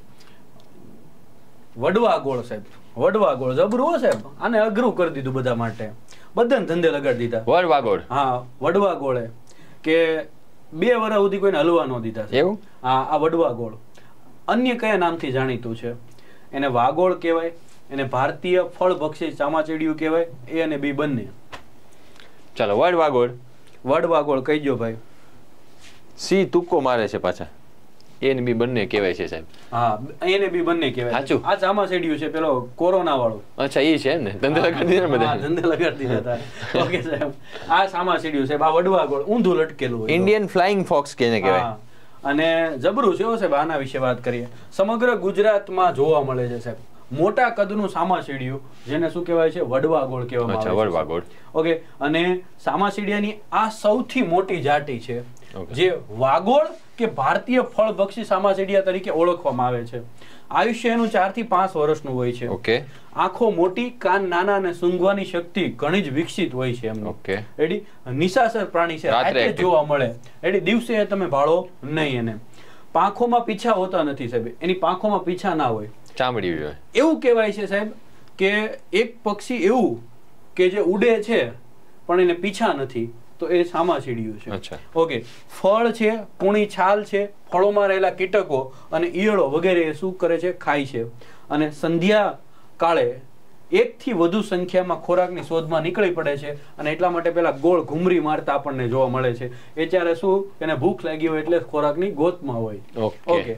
વડવા ગોળ સાહેબ. વડવા ગોળ જબરું સાહેબ, આને અઘરું કરી દીધું બધા માટે, બધાને ધંધે લગાડી દીધા. વડવા ગોળ, હા વડવા ગોળે કે બે વર્ષ સુધી કોઈને હલવા ન દીધા છે. એવું? હા, આ વડવા ગોળ અન્ય કયા નામથી જાણીતું છે? એને વાગોળ કહેવાય, એને ભારતીય ફળભક્ષી ચામાચીડિયું કહેવાય, એ અને બી બંને. ચાલો વડવા ગોળ. વડવા ગોળ કહી દો ભાઈ. સી તુક્કો મારે છે પાછા. એ ને બી બંને કહેવાય છે સાહેબ. હા, એને બી બંને કહેવાય. સાચું. આ ચામાચીડિયું છે પેલો કોરોના વાળો. અચ્છા, એ છે ને ધંધે લગાડી દીધા ને બધા. ધંધે લગાડી દીધા. ઓકે સાહેબ, આ ચામાચીડિયું છે, આ વડવા ગોળ ઊંધું લટકેલું હોય. ઇન્ડિયન ફ્લાઇંગ ફોક્સ કેને કહેવાય. અને જબરું છે સાહેબ. આના વિશે વાત કરીએ, સમગ્ર ગુજરાતમાં જોવા મળે છે સાહેબ. મોટા કદનું સામાચીડિયું, જેને શું કહેવાય છે? વડવા ગોળ કહેવામાં આવે છે. અચ્છા, વડવા ગોળ. ઓકે, અને સામાચીડિયાની આ સૌથી મોટી જાતિ છે, જે વાગોળ કે ભારતીય ફળભક્ષી સામાચીડિયા તરીકે ઓળખવામાં આવે છે. આયુષ્ય એનું ચાર થી પાંચ વર્ષનું હોય છે. ઓકે. આંખો મોટી, કાન નાના અને સૂંઘવાની શક્તિ ઘણી જ વિકસિત હોય છે એમની. ઓકે. એડી નિશાચર પ્રાણી છે, રાત્રે જોવા મળે. એડી દિવસે તમે ભાળો નહીં એને. પાંખોમાં પીછા હોતા નથી સાહેબ. એની પાંખોમાં પીછા ના હોય, ચામડી હોય. એવું કહેવાય છે સાહેબ કે એક પક્ષી એવું કે જે ઉડે છે પણ એને પીછા નથી, તો એ સામાચીડિયું છે. ઓકે, ફળ છે, કૂણી છાલ છે, ફળોમાં રહેલા કીટકો અને ઈયળો વગેરે એ શું કરે છે? ખાય છે. અને સંધ્યા કાળે એક થી વધુ સંખ્યામાં ખોરાકની શોધમાં નીકળી પડે છે, અને એટલા માટે પેલા ગોળ ઘુમરી મારતા આપણને જોવા મળે છે. એ ત્યારે શું, એને ભૂખ લાગી હોય એટલે ખોરાકની ગોતમાં હોય. ઓકે,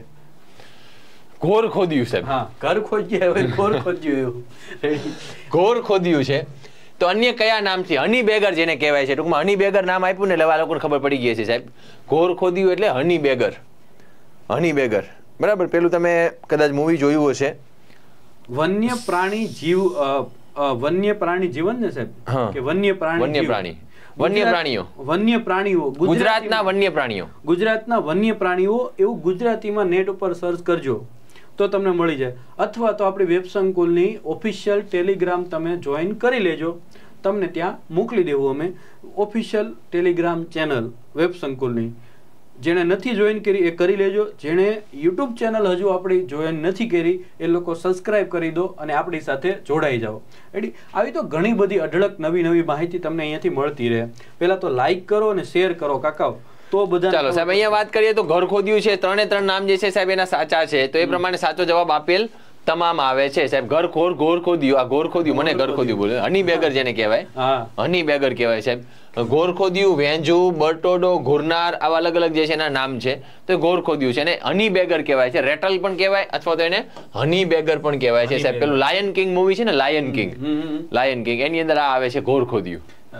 ઘોર ખોદ્યું સાહેબ. હા, ઘર ખોદ્યું હોય, ઘોર ખોદ્યું એવું. ઘોર ખોદ્યું છે. તો અન્ય કયા નામથી? હની બેગર જેને કહેવાય છે. ટૂંકમાં હની બેગર નામ આપ્યું ને એટલે આ લોકોને ખબર પડી ગઈ છે સાહેબ. ઘોર ખોદ્યું એટલે હની બેગર. હની બેગર, બરાબર. પેલું તમે કદાચ મૂવી જોયું હશે, વન્ય પ્રાણી જીવ, વન્ય પ્રાણી જીવન ને સાહેબ, કે વન્ય પ્રાણી વન્ય પ્રાણી વન્ય પ્રાણીઓ વન્ય પ્રાણીઓ ગુજરાતના વન્ય પ્રાણીઓ ગુજરાતના વન્ય પ્રાણીઓ એવું ગુજરાતીમાં નેટ ઉપર સર્ચ કરજો તો તમને મળી જાય. અથવા તો આપણી વેબ સંકુલની ઓફિશિયલ ટેલિગ્રામ તમે જોઈન કરી લેજો, તમને ત્યાં મોકલી દેવું અમે ઓફિશિયલ ટેલિગ્રામ ચેનલ વેબ સંકુલની. જેણે નથી જોઈન કરી એ કરી લેજો. જેણે યુટ્યુબ ચેનલ હજુ આપણી જોઈન નથી કરી એ લોકો સબસ્ક્રાઇબ કરી દો અને આપણી સાથે જોડાઈ જાઓ. એડી આવી તો ઘણી બધી અઢળક નવી નવી માહિતી તમને અહીંયાથી મળતી રહે. પહેલા તો લાઈક કરો અને શેર કરો કાકા, તો બધા. ચાલો સાહેબ, અહીંયા વાત કરીએ તો ઘર ખોદ્યું છે. ત્રણે ત્રણ નામ જે છે સાહેબ એના સાચા છે, તો એ પ્રમાણે સાચો જવાબ આપેલ તમામ આવે છે સાહેબ. ઘર ખોર ઘોર ખોદ્યું, આ ઘોર ખોદ્યું, મને ઘર ખોદ્યું બોલે. હની બેગર જેને કહેવાય, હની બેગર કહેવાય સાહેબ. ઘોર ખોદ્યું, વેંજુ, બટોડો, ઘુરનાર, આવા અલગ અલગ જે છે એના નામ છે, તો ઘોર ખોદ્યું છે. એને હની બેગર કહેવાય છે, રેટલ પણ કહેવાય, અથવા તો એને હની બેગર પણ કહેવાય છે સાહેબ. પેલું લાયન કિંગ મૂવી છે ને, લાયન કિંગ, લાયન કિંગ, એની અંદર આ આવે છે ઘોર ખોદ્યું.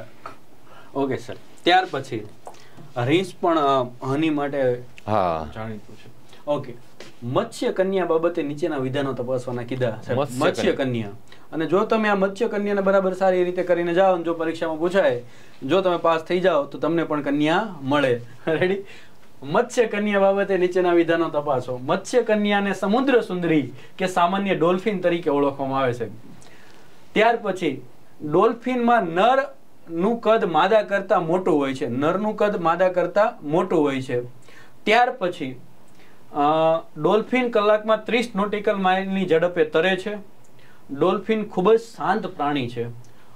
ઓકે સર, ત્યાર પછી રીંછ પણ હની માટે હા જાણીતું છે. ઓકે, મત્સ્ય કન્યા બાબતે નીચેના વિધાનો તપાસવાના કીધા છે. મત્સ્ય કન્યા, અને જો તમે આ મત્સ્ય કન્યાને બરાબર સારી રીતે કરીને જાઓ, જો પરીક્ષામાં પૂછાય, જો તમે પાસ થઈ જાઓ તો તમને પણ કન્યા મળે. રેડી? મત્સ્ય કન્યા બાબતે નીચેના વિધાનો તપાસો. મત્સ્ય કન્યાને સમુદ્ર સુંદરી કે સામાન્ય ડોલ્ફિન તરીકે ઓળખવામાં આવે છે. ત્યાર પછી ડોલ્ફિનમાં નર નું કદ માદા કરતા મોટું હોય છે. નરનું કદ માદા કરતા મોટું હોય છે. ત્યાર પછી ડોલ્ફિન કલાકમાં ત્રીસ નોટિકલ માઇલની ઝડપે તરે છે. ડોલ્ફિન ખૂબ જ શાંત પ્રાણી છે.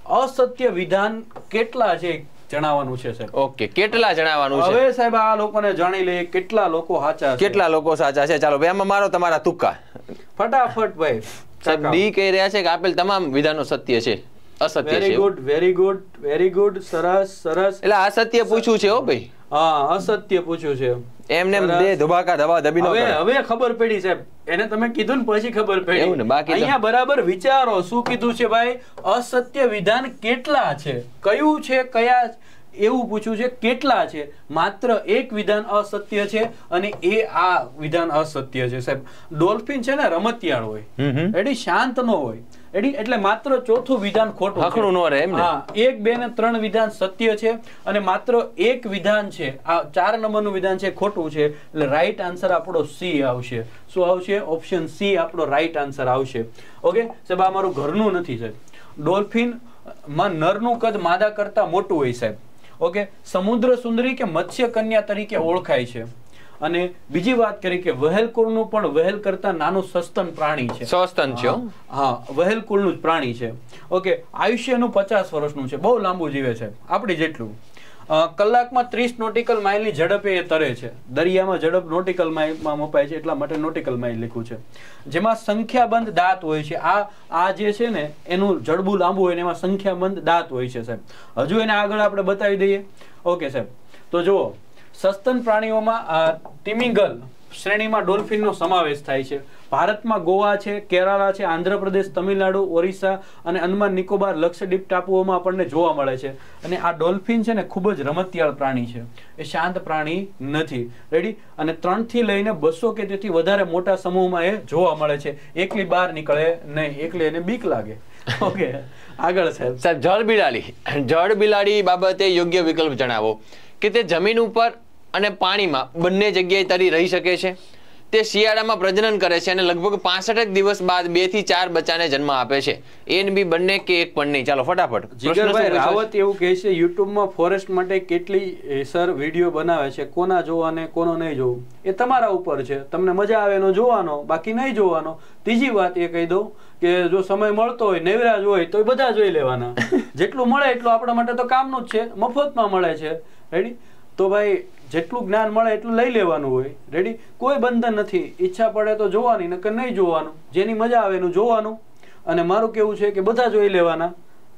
અસત્ય વિધાન કેટલા છે જણાવવાનું છે સાહેબ. ઓકે, કેટલા જણાવવાનું છે? હવે સાહેબ આ લોકોને જાણી લઈએ કેટલા લોકો સાચા છે. કેટલા લોકો સાચા છે? ચાલો ભાઈ, આમાં મારો તમારા તુક્કા ફટાફટ ભાઈ. સાહેબ ડી કહી રહ્યા છે કે આપેલ તમામ વિધાનો સત્ય છે, અસત્ય છે. Very good, very good, very good. સરસ, સરસ. એટલે અસત્ય પૂછ્યું છે હો ભાઈ. હા, અસત્ય પૂછ્યું છે. એમને દે ધોબાકા ધબા ધબી નો. હવે હવે ખબર પડી સાહેબ, એને તમે કીધું ને પછી ખબર પડી. એવું ને, બાકી અહીંયા બરાબર વિચારો શું કીધું છે ભાઈ. અસત્ય વિધાન કેટલા છે, કયું છે, કયા, એવું પૂછ્યું છે. કેટલા છે? માત્ર એક વિધાન અસત્ય છે અને એ આ વિધાન અસત્ય છે સાહેબ. ડોલ્ફિન છે ને રમતિયાળ હોય, એડી શાંત નો હોય, એડી એટલે માત્ર ચોથું વિધાન ખોટું છે. હકણું નો રહે એમ ને. હા, એક, બે ને ત્રણ વિધાન સત્ય છે અને માત્ર એક વિધાન છે, આ ચાર નંબરનું વિધાન છે, ખોટું છે. એટલે રાઈટ આન્સર આપણો સી આવશે. શું આવશે? ઓપ્શન સી આપણો રાઈટ આન્સર આવશે. ઓકે સાહેબ, આ મારું ઘરનું નથી સાહેબ. ડોલ્ફિન માં નરનું કદ માદા કરતા મોટું હોય સાહેબ. ઓકે, સમુદ્ર સુંદરી કે મત્સ્ય કન્યા તરીકે ઓળખાય છે. અને બીજી વાત કરી કે વહેલ કુળનું પણ વહેલ કરતા નાનું સસ્તન પ્રાણી છે. સસ્તન છે. હા, વહેલ કુળનું જ પ્રાણી છે. ઓકે, આયુષ્યનું પચાસ વર્ષનું છે, બહુ લાંબુ જીવે છે, આપણી જેટલું. કલાકમાં ત્રીસ નોટિકલ માઇલની ઝડપે એ તરે છે. દરિયામાં ઝડપ નોટિકલ માઇલમાં મપાય છે, એટલા માટે નોટિકલ માઇલ લખ્યું છે. જેમાં સંખ્યાબંધ દાંત હોય છે. આ આ જે છે ને એનું જડબું લાંબુ હોય ને એમાં સંખ્યાબંધ દાંત હોય છે સાહેબ. હજુ એને આગળ આપણે બતાવી દઈએ. ઓકે સાહેબ, તો જુઓ, સસ્તન પ્રાણીઓમાં ટિમિંગલ શ્રેણીમાં ડોલ્ફિનનો સમાવેશ થાય છે. ભારતમાં ગોવા છે, કેરાલા છે, આંધ્રપ્રદેશ, તમિલનાડુ, ઓરિસ્સા અને અંદમાન નિકોબાર, લક્ષદ્વીપ ટાપુઓમાં આપણને જોવા મળે છે. અને આ ડોલ્ફિન છે ને ખૂબ જ રમતિયાળ પ્રાણી છે, એ શાંત પ્રાણી નથી. રેડી? અને ત્રણ થી લઈને બસો કે તેથી વધારે મોટા સમૂહમાં એ જોવા મળે છે. એકલી બહાર નીકળે નહીં, એકલી એને બીક લાગે. ઓકે, આગળ સાહેબ. સાહેબ જળ બિલાડી, જળ બિલાડી બાબતે યોગ્ય વિકલ્પ જણાવો. કે તે જમીન ઉપર અને પાણીમાં બંને જગ્યાએ તરી રહી શકે છે. તે શિયાળામાં પ્રજનન કરે છે અને લગભગ પાસઠ દિવસ બાદ બે થી ચાર બચ્ચાને જન્મ આપે છે. એ ને બી બંને કે એક પણ નહીં? ચાલો ફટાફટ. જીગરભાઈ રાવત એવું કહે છે યુટ્યુબમાં ફોરેસ્ટ માટે કેટલી સર વિડીયો બનાવે છે, કોના જોવાને કોનો નહીં જોવું એ તમારા ઉપર છે. તમને મજા આવે એનો જોવાનો, બાકી નહીં જોવાનો. ત્રીજી વાત એ કહી દઉં કે જો સમય મળતો હોય, નેવરાજ હોય તો બધા જોઈ લેવાના. જેટલું મળે એટલું આપણા માટે તો કામનું જ છે, મફતમાં મળે છે. રેડી? તો ભાઈ જેટલું જ્ઞાન મળે એટલું લઈ લેવાનું હોય. રેડી? કોઈ બંધન નથી. ઈચ્છા પડે તો જોવાની, નકર નહીં જોવાનું. જેની મજા આવે એનું જોવાનું. અને મારું કેવું છે કે બધા જોઈ લેવાના.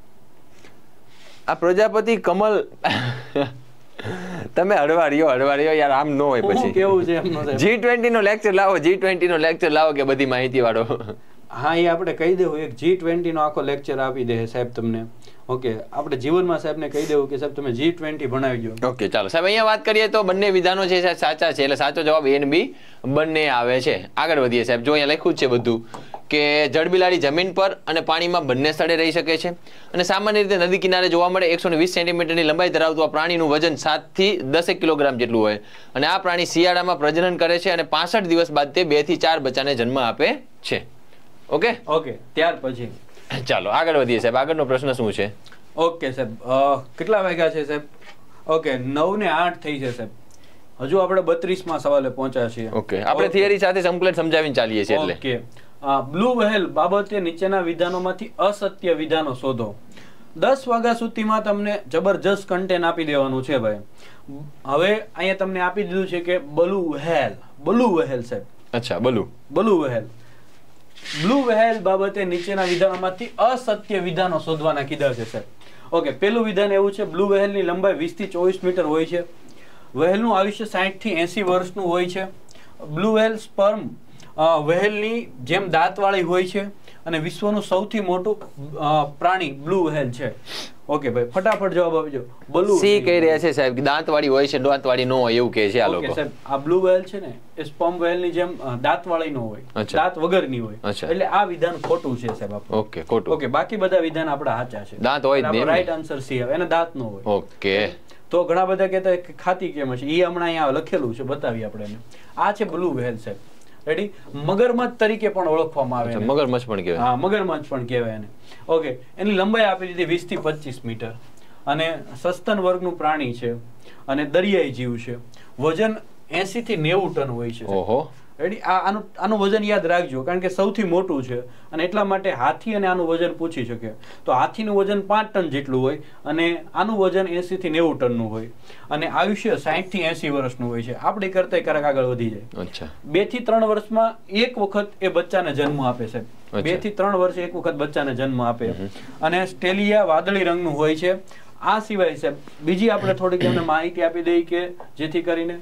આ પ્રજાપતિ કમલ તમે હળવાડીઓ હળવાડીઓ યાર, આમ ન હોય. પછી કેવું છે એમનો જી ટ્વેન્ટી નો લેક્ચર લાવો, જી ટ્વેન્ટી નો લેક્ચર લાવો કે બધી માહિતી વાળો. હા, એ આપણે કહી દેવું, એક જી ટ્વેન્ટી નો આખો લેક્ચર આપી દે સાહેબ તમને. ઓકે, આપણે જીવનમાં સાહેબને કહી દેવું કે સાહેબ તમે જી ટ્વેન્ટી ભણાવી દો. ઓકે, ચાલો સાહેબ, અહીંયા વાત કરીએ તો બંને વિધાનો છે સાચા છે, એટલે સાચો જવાબ એ ને બી બંને આવે છે. આગળ વધીએ સાહેબ. જો અહીંયા લખ્યું છે બધું કે જળબિલાડી જમીન પર અને પાણીમાં બંને સ્થળે રહી શકે છે અને સામાન્ય રીતે નદી કિનારે જોવા મળે. એકસો ને વીસ સેન્ટીમીટરની લંબાઈ ધરાવતું આ પ્રાણીનું વજન સાત થી દસેક કિલોગ્રામ જેટલું હોય અને આ પ્રાણી શિયાળામાં પ્રજનન કરે છે અને પાસઠ દિવસ બાદ તે બે થી ચાર બચ્ચાને જન્મ આપે છે. ઓકે ઓકે, ત્યાર પછી ચાલો આગળ વધીએ સાહેબ. આગળનો પ્રશ્ન શું છે? ઓકે સાહેબ, કેટલા વાગ્યા છે સાહેબ? ઓકે, નવ ને આઠ થઈ છે સાહેબ. હજુ આપણે બત્રીસ માં સવાલે પહોંચ્યા છીએ. ઓકે, આપણે થિયરી સાથે કમ્પ્લીટ સમજાવીને ચાલીએ છીએ. એટલે ઓકે, બ્લુ વ્હેલ બાબતે નીચેના વિધાનોમાંથી અસત્ય વિધાનો શોધો. દસ વાગ્યા સુધીમાં તમને જબરજસ્ત કન્ટેન્ટ આપી દેવાનું છે ભાઈ. હવે અહીંયા તમને આપી દીધું છે કે બ્લુ વ્હેલ, બ્લુ વ્હેલ સાહેબ. અચ્છા, blue blue whale. Blue whale બાબતે નીચેના વિધાનોમાંથી અસત્ય વિધાનો શોધવાના કીધા છે સાહેબ. ઓકે, પેલું વિધાન એવું છે, બ્લુ વ્હેલની લંબાઈ વીસ થી ચોવીસ મીટર હોય છે. વ્હેલનું આયુષ્ય સાઠ થી એસી વર્ષનું હોય છે. બ્લુ વ્હેલ સ્પર્મ વ્હેલની જેમ દાંતવાળી હોય છે. અને વિશ્વનું સૌથી મોટું પ્રાણી બ્લુ વ્હેલ છે. ઓકે ભાઈ, ફટાફટ જવાબ આપજો. બ્લુ સી કહી રહ્યા છે સાહેબ, દાંતવાળી હોય છે, દાંતવાળી ન હોય એવું કહે છે આ ઓકે લોકો. સાહેબ, આ બ્લુ વ્હેલ છે ને એ સ્પર્મ વ્હેલ ની જેમ દાંતવાળી ન હોય, દાંત વગરની હોય. એટલે આ વિધાન ખોટું છે સાહેબ આપણું. ઓકે, ખોટું. ઓકે, બાકી બધા વિધાન આપણા સાચા છે. દાંત હોય જ નહીં. રાઈટ આન્સર સી આવે, એને દાંત ન હોય. ઓકે. તો ઘણા બધા કહેતા કે ખાતી કેમ હશે, એ હમણાં અહીંયા લખેલું છે, બતાવીએ આપણે એને. આ છે બ્લુ વ્હેલ સાહેબ. રેડી? મગરમચ્છ તરીકે પણ ઓળખવામાં આવે. મગરમચ્છ પણ કહેવાય. હા, મગરમચ્છ પણ કહેવાય એને. ઓકે, એની લંબાઈ આપી દીધી વીસ થી પચીસ મીટર અને સસ્તન વર્ગનું પ્રાણી છે અને દરિયાઈ જીવ છે. વજન એસી થી નેવું ટન હોય છે. ઓહો. રેડી? આ આનું આનું વજન યાદ રાખજો, કારણ કે સૌથી મોટું છે અને એટલા માટે હાથી અને આનું વજન પૂછી શકે. તો હાથીનું વજન પાંચ ટન જેટલું હોય અને આનું વજન એસી થી નેવું ટનનું હોય અને આયુષ્ય સાઠ થી એસી વર્ષનું હોય છે. આપણે કરતા ક્યારેક આગળ વધી જાય. અચ્છા. બે થી ત્રણ વર્ષમાં એક વખત એ બચ્ચાને જન્મ આપે છે. બે થી ત્રણ વર્ષે એક વખત બચ્ચાને જન્મ આપે અને સ્ટેલિયા વાદળી રંગનું હોય છે. આ સિવાય સાહેબ બીજી આપણે થોડીક એમને માહિતી આપી દઈએ કે જેથી કરીને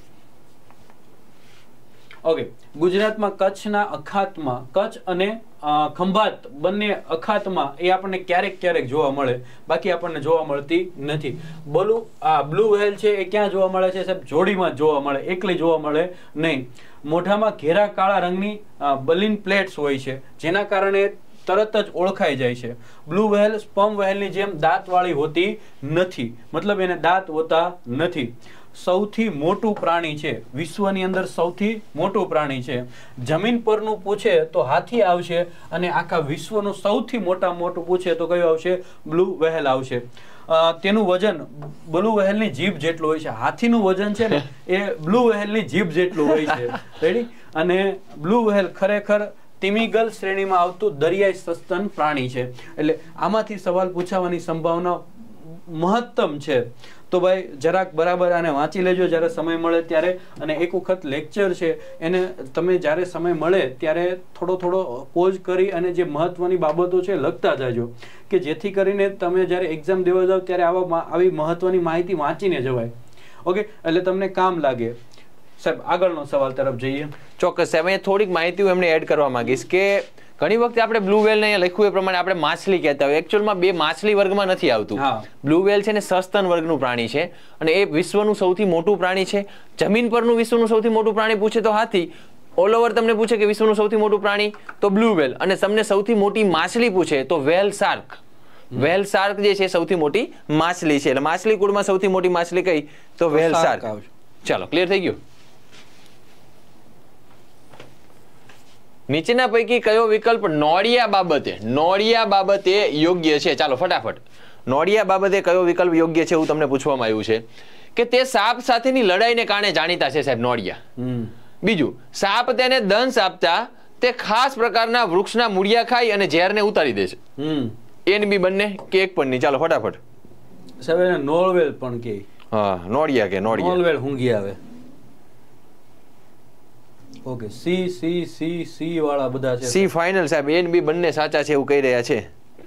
ઓકે, ગુજરાતમાં કચ્છના અખાતમાં, કચ્છ અને ખંભાત બંને અખાતમાં એ આપણને ક્યારેક ક્યારેક જોવા મળે, બાકી આપણને જોવા મળતી નથી. બ્લુ આ બ્લુ વ્હેલ છે એ ક્યાં જોવા મળે છે સાહેબ? જોડીમાં જોવા મળે, એકલી જોવા મળે નહીં. મોઢામાં ઘેરા કાળા રંગની બલિન પ્લેટ્સ હોય છે, જેના કારણે તરત જ ઓળખાઈ જાય છે. બ્લુ વ્હેલ સ્પર્મ વ્હેલની જેમ દાંતવાળી હોતી નથી, મતલબ એને દાંત હોતા નથી. સૌથી મોટું પ્રાણી છે, વિશ્વની અંદર સૌથી મોટું પ્રાણી છે. જમીન પરનું પૂછે તો હાથી આવશે અને આખા વિશ્વનું સૌથી મોટા મોટું પૂછે તો કયું આવશે? બ્લુ વ્હેલ આવશે. તેનું વજન બ્લુ વ્હેલની જીભ જેટલું હોય છે. હાથીનું વજન છે ને એ બ્લુ વ્હેલની જીભ જેટલું હોય છે. રેડી? અને બ્લુ વ્હેલ ખરેખર તિમિગલ શ્રેણીમાં આવતું દરિયાઈ સસ્તન પ્રાણી છે. એટલે આમાંથી સવાલ પૂછાવાની સંભાવના મહત્તમ છે. તો ભાઈ જરાક બરાબર આને વાંચી લેજો જ્યારે સમય મળે ત્યારે. અને એક વખત લેક્ચર છે એને તમે જ્યારે સમય મળે ત્યારે થોડો થોડો પોઝ કરી અને જે મહત્વની બાબતો છે લખતા જાજો, કે જેથી કરીને તમે જ્યારે એક્ઝામ દેવા જાવ ત્યારે આવા આવી મહત્વની માહિતી વાંચીને જવાય. ઓકે, એટલે તમને કામ લાગે. સાહેબ આગળનો સવાલ તરફ જઈએ. ચોક્કસ સાહેબ, અહીંયા થોડીક માહિતી હું એમને એડ કરવા માંગીશ કે ઘણી વખતે આપણે બ્લુ વ્હેલ ને લખ્યું એ પ્રમાણે આપણે માછલી કહેતા હોય. એકચ્યુઅલમાં બે માછલી વર્ગમાં નથી આવતું. બ્લુ વ્હેલ છે ને સસ્તન વર્ગનું પ્રાણી છે અને એ વિશ્વનું સૌથી મોટું પ્રાણી છે. જમીન પરનું વિશ્વનું સૌથી મોટું પ્રાણી પૂછે તો હાથી. ઓલ ઓવર તમને પૂછે કે વિશ્વનું સૌથી મોટું પ્રાણી તો બ્લુ વ્હેલ, અને તમને સૌથી મોટી માછલી પૂછે તો વ્હેલ શાર્ક. વ્હેલ શાર્ક જે છે સૌથી મોટી માછલી છે. એટલે માછલી કુળમાં સૌથી મોટી માછલી કઈ તો વ્હેલ શાર્ક. ચાલો, ક્લિયર થઈ ગયું? નીચેના પૈકી કયો વિકલ્પ નોળિયા બાબતે નોળિયા બાબતે યોગ્ય છે? ચાલો ફટાફટ, નોળિયા બાબતે કયો વિકલ્પ યોગ્ય છે એવું તમને પૂછવામાં આવ્યું છે કે તે સાપ સાથેની લડાઈને કારણે જાણીતા છે સાહેબ નોળિયા. બીજું, સાપ તેને દંશ આપતા તે ખાસ પ્રકારના વૃક્ષના મૂળિયા ખાઈ અને ઝેરને ઉતારી દે છે. એ ને બી બંને કે એક પણ નહીં? ચાલો ફટાફટ. સાહેબ એને નોળવેલ પણ કે. હા, નોળિયા કે નોળિયા. નોળવેલ હુંગી આવે. Okay, C C C C વાળા બધા છે. સી ફાઇનલ સાહેબ, એ ને બી બંને સાચા છે એવું કહી રહ્યા છે.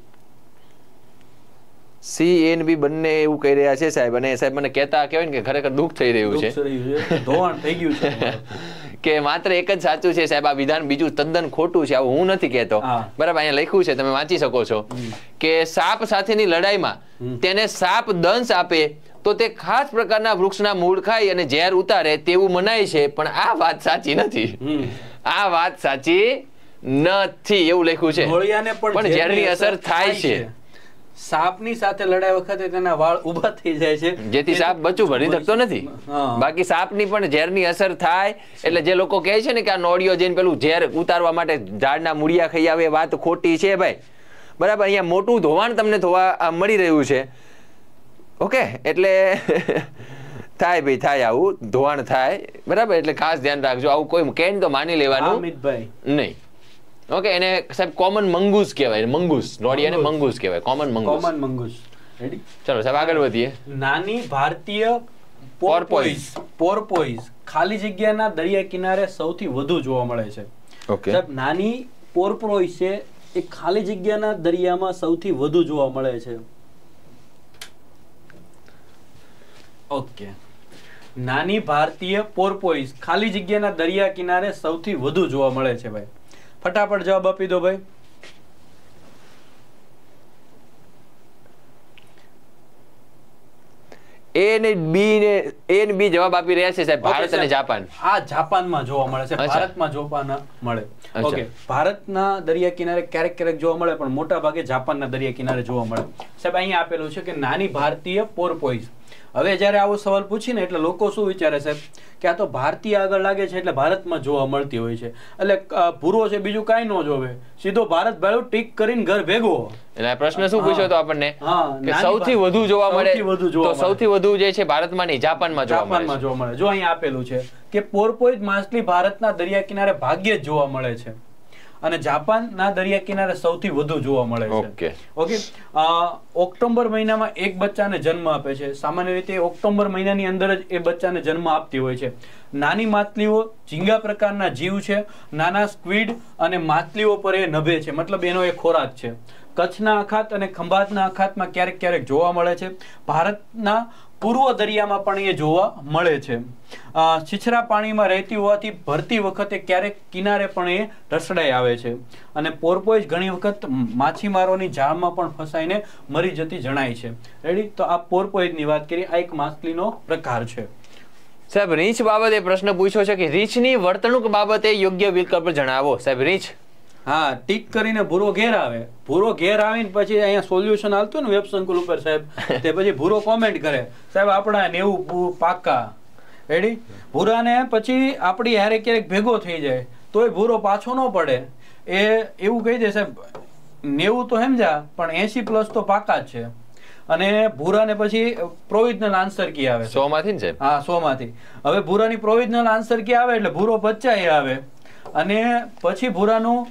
સી એ ને બી બંને એવું કહી રહ્યા છે સાહેબ. અને સાહેબ મને કહેતા કહેવાય ને કે ખરેખર દુઃખ થઈ રહ્યું છે, ધોવાણ થઈ ગયું છે કે માત્ર એક જ સાચું છે સાહેબ, આ વિધાન બીજું તદ્દન ખોટું છે. આવું હું નથી કહેતો, બરાબર? અહીંયા લખ્યું છે, તમે વાંચી શકો છો કે સાપ સાથેની લડાઈમાં તેને સાપ દંશ આપે તો તે ખાસ પ્રકારના વૃક્ષના મૂળ ખાઈ અને ઝેર ઉતારે તેવું મનાય છે, પણ આ વાત સાચી નથી. આ વાત સાચી નથી એવું લખ્યું છે. પણ ઝેરની અસર થાય છે. સાપની સાથે લડાઈ વખતે તેના વાળ ઊભા થઈ જાય છે, જેથી સાપ બચું ભરી શકતો નથી. બાકી સાપની પણ ઝેરની અસર થાય. એટલે જે લોકો કહે છે ને કે આ નોળિયો જઈને પેલું ઝેર ઉતારવા માટે ઝાડના મૂળિયા ખાઈ આવે, વાત ખોટી છે ભાઈ, બરાબર? અહીંયા મોટું ધોવાણ તમને ધોવા મળી રહ્યું છે. ઓકે, એટલે થાય ભાઈ, થાય, આવું ધોવાણ થાય, બરાબર? એટલે ખાસ ધ્યાન રાખજો. આવું કોઈ કહે તો માની લેવાનું નહીં. ઓકે, એને સાહેબ કોમન મંગૂસ કહેવાય. મંગૂસ, નોળિયાને મંગૂસ કહેવાય, common mongoose. Common mongoose. Ready? ચલો સાહેબ આગળ વધીએ. નાની ભારતીય પોર્પોઇઝ પોર્પોઇઝ ખાલી જગ્યાના દરિયા કિનારે સૌથી વધુ જોવા મળે છે. ઓકે સાહેબ, નાની પોર્પોઇઝ છે એ ખાલી જગ્યાના દરિયામાં સૌથી વધુ જોવા મળે છે. ઓકે, નાની ભારતીય પોર્પોઇઝ ખાલી જગ્યાના દરિયા કિનારે સૌથી વધુ જોવા મળે છે ભાઈ. ફટાફટ જવાબ આપી દો ભાઈ. એ ને બી ને એ ને બી જવાબ આપી રહ્યા છે સાહેબ, ભારત અને જાપાન. આ જાપાનમાં જોવા મળે છે, ભારતમાં જોવા ન મળે. ઓકે, ભારતના દરિયા કિનારે ક્યારેક ક્યારેક જોવા મળે, પણ મોટા ભાગે જાપાનના દરિયા કિનારે જોવા મળે. સાહેબ અહીંયા આપેલું છે કે નાની ભારતીય પોર્પોઈઝ. હવે જયારે આવો સવાલ પૂછીને એટલે લોકો શું વિચારે સાહેબ કે આ તો ભારતીય આગળ લાગે છે એટલે ભારતમાં જોવા મળતી હોય છે, એટલે ભૂરો છે બીજું કાંઈ ન જોવે, સીધો ભારત ભાડું ટીક કરીને ઘર ભેગો. એટલે પ્રશ્ન શું પૂછ્યો તો આપણને કે સૌથી વધુ જોવા મળે, તો સૌથી વધુ જે છે ભારતમાં નહીં જાપાનમાં જોવા મળે. જાપાનમાં જોવા મળે. જો અહીંયા આપેલું છે કે પોર્પોઈઝ માછલી ભારતના દરિયા કિનારે ભાગ્યે જ જોવા મળે છે અને જાપાનના દરિયા કિનારે સૌથી વધુ જોવા મળે છે. ઓકે, ઓક્ટોબર મહિનામાં એક બચ્ચાને જન્મ આપે છે. સામાન્ય રીતે ઓક્ટોબર મહિનાની અંદર જ એ બચ્ચાને જન્મ આપતી હોય છે. નાની માછલીઓ ઝીંગા પ્રકારના જીવ છે, નાના સ્ક્વિડ અને માછલીઓ પર એ નભે છે, મતલબ એનો એ ખોરાક છે. કચ્છના અખાત અને ખંભાતના અખાતમાં ક્યારેક ક્યારેક જોવા મળે છે. ભારતના પૂર્વ દરિયામાં પણ એ જોવા મળે છે. છીછરા પાણીમાં રહેતી હોવાથી ભરતી વખતે ક્યારેક કિનારે પણ એ રસડાઈ આવે છે અને પોર્પોઈઝ ઘણી વખત માછીમારોની જાળમાં પણ ફસાઈને મરી જતી જણાય છે. રેડી? તો આ પોર્પોઈઝની વાત કરી, આ એક માછલીનો પ્રકાર છે. સાહેબ રીંછ બાબતે પ્રશ્ન પૂછ્યો છે કે રીંછની વર્તણૂક બાબતે યોગ્ય વિકલ્પ જણાવો. સાહેબ રીંછ, હા, ટીક કરીને ભૂરો ઘેર આવે. ભૂરો ઘેર આવીને પછી અહીંયા સોલ્યુશન આવતું ને વેબ સંકુલ ઉપર સાહેબ, તે પછી ભૂરો કોમેન્ટ કરે સાહેબ આપણા નેવું પાકા. રેડી? ભૂરાને પછી આપણી હારે ક્યારેક ભેગો થઈ જાય તોય ભૂરો પાછો ન પડે, એ એવું કહી દે સાહેબ નેવું તો સમજા પણ એસી પ્લસ તો પાકા જ છે. અને ભૂરાને પછી પ્રોવિઝનલ આન્સર કી આવે સો માંથી ને? હા, સો માંથી. હવે ભૂરાની પ્રોવિઝનલ આન્સર કી આવે એટલે ભૂરો બચ્ચાય આવે અને પછી ભૂરાનું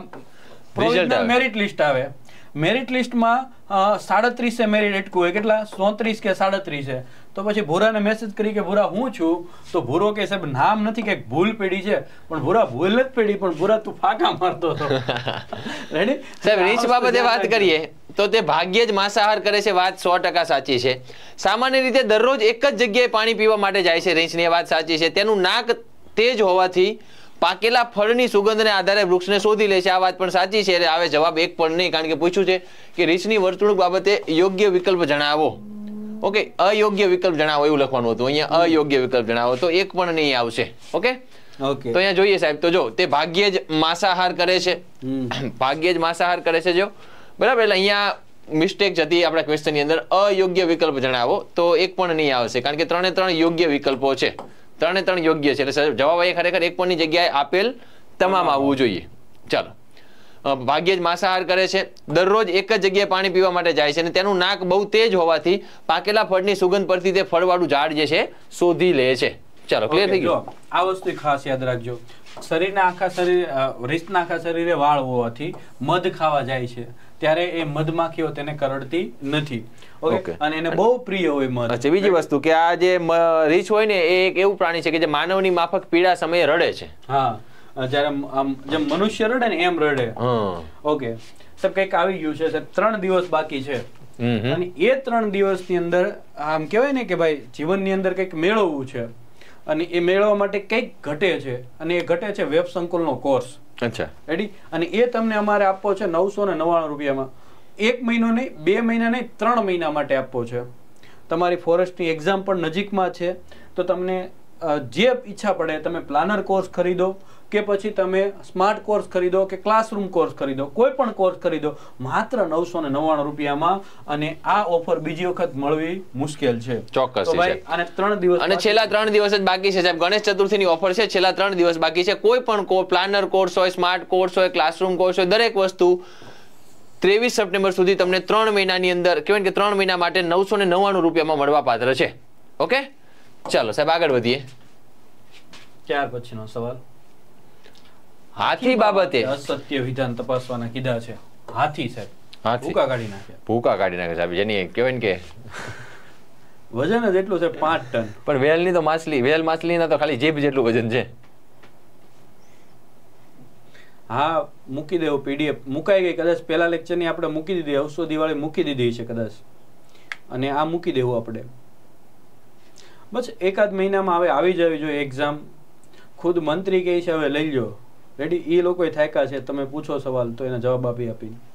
પ્રોવિઝનલ મેરિટ લિસ્ટ આવે. મેરિટ લિસ્ટમાં સાડત્રીસે મેરિટ અટકું હોય, કેટલા સોત્રીસ કે સાડત્રીસ છે. તો પછી ભૂરાને મેસેજ કરી કે ભૂરા હું છું, તો ભૂરો કે સાહેબ નામ નથી કે ભૂલ પેઢી છે, પણ ભૂરા ભૂલ જ પેઢી, પણ ભૂરા તું ફાકા મારતો હતો. રેડી? સાહેબ રીંછ બાબતે વાત કરીએ તો તે ભાગ્યે જ માંસાહાર કરે છે, વાત સો ટકા સાચી છે. સામાન્ય રીતે દરરોજ એક જ જગ્યાએ પાણી પીવા માટે જાય છે રીંછની, વાત સાચી છે. તેનું નાક તેજ હોવાથી પાકેલા ફળની સુગંધને આધારે વૃક્ષને શોધી લે છે, આ વાત પણ સાચી છે. આવે જવાબ એક પણ નહીં, કારણ કે પૂછ્યું છે કે રીંછની વર્તણૂક બાબતે યોગ્ય વિકલ્પ જણાવો. ઓકે, અયોગ્ય વિકલ્પ જણાવો એવું લખવાનું હતું, અહીંયા અયોગ્ય વિકલ્પ જણાવો, તો એક પણ નહીં આવશે. ઓકે ઓકે, તો અહીંયા જોઈએ સાહેબ, તો જો તે ભાગ્યે જ માંસાહાર કરે છે, ભાગ્યે જ માંસાહાર કરે છે જો, બરાબર. એટલે અહીંયા મિસ્ટેક જતી આપણા ક્વેશ્ચનની અંદર, અયોગ્ય વિકલ્પ જણાવો, તો એક પણ નહીં આવશે, કારણ કે ત્રણે ત્રણ યોગ્ય વિકલ્પો છે, ત્રણે ત્રણ યોગ્ય છે. એટલે જવાબ અહીંયા ખરેખર એક પણ ની જગ્યાએ આપેલ તમામ આવવું જોઈએ. ચાલો, ભાગ્યે જ માંસાહાર કરે છે, દરરોજ એક જ જગ્યાએ પાણી પીવા માટે જાય છે અને તેનું નાક બહુ તેજ હોવાથી પાકેલા ફળની સુગંધ પરથી તે ફળવાળું ઝાડ જે છે શોધી લે છે. ચાલો, ક્લિયર થઈ ગયું? આ વસ્તુ ખાસ યાદ રાખજો. શરીરના આખા શરીર રીંછના આખા શરીરે વાળ હોવાથી મધ ખાવા જાય છે ત્યારે એ મધમાખીઓ તેને કરડતી નથી. ઓકે, અને એને બહુ પ્રિય હોય મધ. અચ્છા, બીજી વસ્તુ કે આ જે રીંછ હોય ને એ એક એવું પ્રાણી છે કે જે માનવની માફક પીડા સમયે રડે છે. હા, જયારે જેમ મનુષ્ય રડે ને એમ રડે. ઓકે સાહેબ, કઈક આવી ગયું છે સાહેબ, ત્રણ દિવસ બાકી છે અને એ ત્રણ દિવસની અંદર આમ કહેવાય ને કે ભાઈ જીવનની અંદર કઈક મેળવવું છે અને એ મેળવવા માટે કઈક ઘટે છે અને એ ઘટે છે વેબ સંકુલનો કોર્સ. અચ્છા, રેડી? અને એ તમને અમારે આપવો છે નવસો ને નવ્વાણું રૂપિયામાં. એક મહિનો નહીં, બે મહિના નહીં, ત્રણ મહિના માટે આપવો છે. તમારી ફોરેસ્ટની એક્ઝામ પણ નજીકમાં છે, તો તમને જે ઈચ્છા પડે તમે પ્લાનર કોર્સ ખરીદો કે પછી તમે સ્માર્ટ કોર્સ ખરીદો કે ક્લાસરૂમ કોર્સ ખરીદો, કોઈ પણ કોર્સ ખરીદો, માત્ર નવસો ને નવ્વાણું રૂપિયામાં. અને આ ઓફર બીજી વખત મળવી મુશ્કેલ છે. ચોક્કસ. તો ભાઈ આને ત્રણ દિવસ અને છેલ્લા ત્રણ દિવસ જ બાકી છે સાહેબ, ગણેશ ચતુર્થીની ઓફર છે, છેલ્લા ત્રણ દિવસ બાકી છે. કોઈ પણ પ્લાનર કોર્સ હોય, સ્માર્ટ કોર્સ હોય, ક્લાસરૂમ કોર્સ હોય, દરેક વસ્તુ ત્રેવીસ સપ્ટેમ્બર સુધી તમને ત્રણ મહિનાની અંદર કહેવાય કે ત્રણ મહિના માટે નવસો ને નવ્વાણું રૂપિયામાં મળવા પાત્ર છે. ઓકે, ચાલો સાહેબ આગળ વધીએ. ત્યાર પછીનો સવાલ, હાથી બાબતે અસત્ય વિધાન તપાસવાના કીધા છે. હાથી સાહેબ ભૂકા કાઢી નાખે, ભૂકા કાઢી નાખે સાહેબ, જેની કહેવાય કે વજન જ એટલું છે પાંચ ટન. પણ વેલની તો માછલી, વેલ માછલીના તો ખાલી જીભ જેટલું વજન છે. હા, મૂકી દેવું પીડીએફ મુકાઈ ગઈ કદાચ, પહેલા લેક્ચરની આપણે મૂકી દીધી, અવસો દિવાળી મૂકી દીધી છે કદાચ, અને આ મૂકી દેવું આપણે. બસ એકાદ મહિનામાં હવે આવી જવી જોઈએ એક્ઝામ. ખુદ મંત્રી કહે છે હવે લઈ લો. રેડી? એ લોકો થાક્યા છે, તમે પૂછો સવાલ તો એના જવાબ આપી આપીને.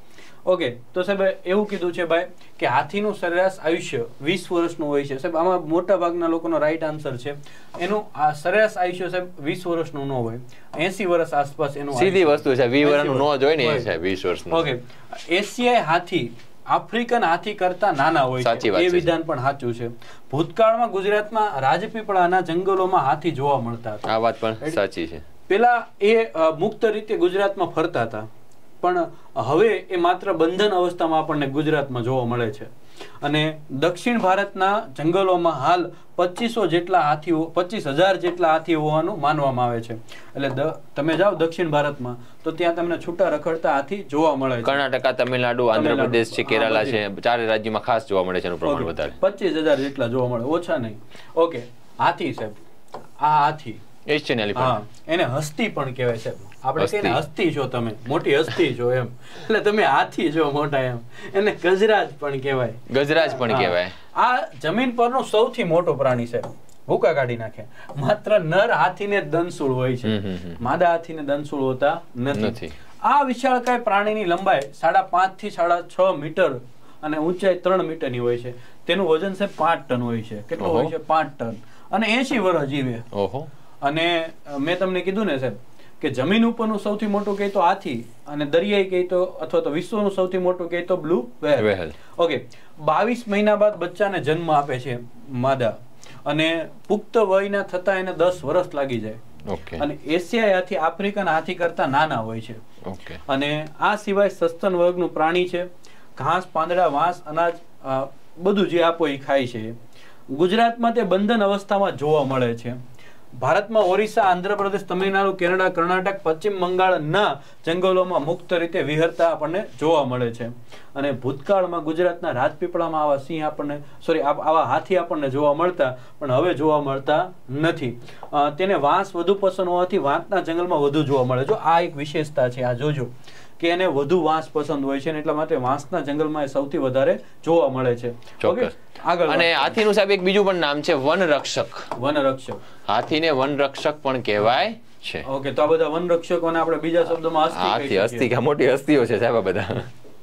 ઓકે, તો સાહેબ એવું કીધું છે ભાઈ કે હાથીનું સરેરાશ આયુષ્ય વીસ વર્ષનું હોય છે. સાહેબ આમાં મોટા ભાગના લોકોનો રાઈટ આન્સર છે. એનું આ સરેરાશ આયુષ્ય સાહેબ વીસ વર્ષનું ન હોય, એસી વર્ષ આસપાસ એનું સીધી વસ્તુ છે. વીસ વર્ષનું ન જ હોય ને એ સાહેબ વીસ વર્ષનું. ઓકે, એશિયાઈ હાથી આફ્રિકન હાથી કરતા નાના હોય છે, એ વિધાન પણ સાચું છે. ભૂતકાળમાં ગુજરાતમાં રાજપીપળાના જંગલોમાં હાથી જોવા મળતા હતા. આ વાત પણ સાચી છે. પેલા એ મુક્ત રીતે ગુજરાતમાં ફરતા હતા, પણ હવે એ માત્ર બંધન અવસ્થામાં આપણને ગુજરાતમાં જોવા મળે છે. અને દક્ષિણ ભારતના જંગલોમાં હાલ પચીસો જેટલા હાથીઓ પચીસ હજાર જેટલા હાથીઓ હોવાનું માનવામાં આવે છે. એટલે તમે જાઓ દક્ષિણ ભારતમાં તો ત્યાં તમને છૂટા રખડતા હાથી જોવા મળે છે. કર્ણાટકા, તમિલનાડુ, આંધ્રપ્રદેશ છે, કેરાલા છે, ચારે રાજ્યમાં ખાસ જોવા મળે છે. એનું પ્રમાણ વધારે પચીસ હજાર જેટલા જોવા મળે, ઓછા નહીં. ઓકે, હાથી સાહેબ, આ હાથી એશિયન એલિફન્ટ, એને હસ્તી પણ કહેવાય છે. આપણે કહીને હસ્તી છો, તમે મોટી હસ્તી છો એમ, એટલે તમે હાથી છો મોટા એમ. એને ગજરાજ પણ કહેવાય. ગજરાજ પણ કહેવાય. આ જમીન પરનું સૌથી મોટું પ્રાણી છે, ભૂકા કાઢી નાખે. માત્ર નર હાથીને દંશુળ હોય છે, માદા હાથીને દંશુળ હોતા નથી. આ વિશાળકાય પ્રાણીની લંબાઈ સાડા પાંચ થી સાડા છ મીટર અને ઊંચાઈ ત્રણ મીટરની હોય છે. તેનું વજન છે પાંચ ટન હોય છે. કેટલું હોય છે? પાંચ ટન. અને એસી વર્ષ જીવે. ઓહો. અને મેં તમને કીધું ને સાહેબ કે જમીન ઉપરનું સૌથી મોટું કહે તો હાથી, અને દરિયાઈ કહે તો અથવા તો વિશ્વનું સૌથી મોટું કહે તો બ્લુ વ્હેલ. ઓકે, બાવીસ મહિના બાદ બચ્ચાને જન્મ આપે છે માદા, અને પુખ્ત વયના થતા એને દસ વર્ષ લાગી જાય. અને એશિયાઈ હાથી આફ્રિકન હાથી કરતા નાના હોય છે. અને આ સિવાય સસ્તન વર્ગનું પ્રાણી છે. ઘાસ, પાંદડા, વાંસ, અનાજ બધું જે આપો એ ખાય છે. ગુજરાતમાં તે બંધન અવસ્થામાં જોવા મળે છે. ભારતમાં ઓરિસ્સા, આંધ્રપ્રદેશ, તમિલનાડુ, કેરળ, કર્ણાટક, પશ્ચિમ બંગાળના જંગલોમાં મુક્ત રીતે વિહરતા આપણને જોવા મળે છે. અને ભૂતકાળમાં ગુજરાતના રાજપીપળામાં આવા સિંહ આપણને સોરી આવા હાથી આપણને જોવા મળતા, પણ હવે જોવા મળતા નથી. તેને વાંસ વધુ પસંદ હોવાથી વાંસના જંગલમાં વધુ જોવા મળે. જો આ એક વિશેષતા છે, આ જોજો કે એને વધુ વાંસ પસંદ હોય છે, એટલા માટે વાંસના જંગલમાં એ સૌથી વધારે જોવા મળે છે. ચોક્કસ. આગળ. અને હાથીનું સાહેબ એક બીજું પણ નામ છે વનરક્ષક. વનરક્ષક, હાથીને વનરક્ષક પણ કહેવાય છે. ઓકે, તો આ બધા વનરક્ષકોને આપણે બીજા શબ્દોમાં હાથી, હસ્તી કે મોટી હસ્તીઓ છે સાહેબ આ બધા.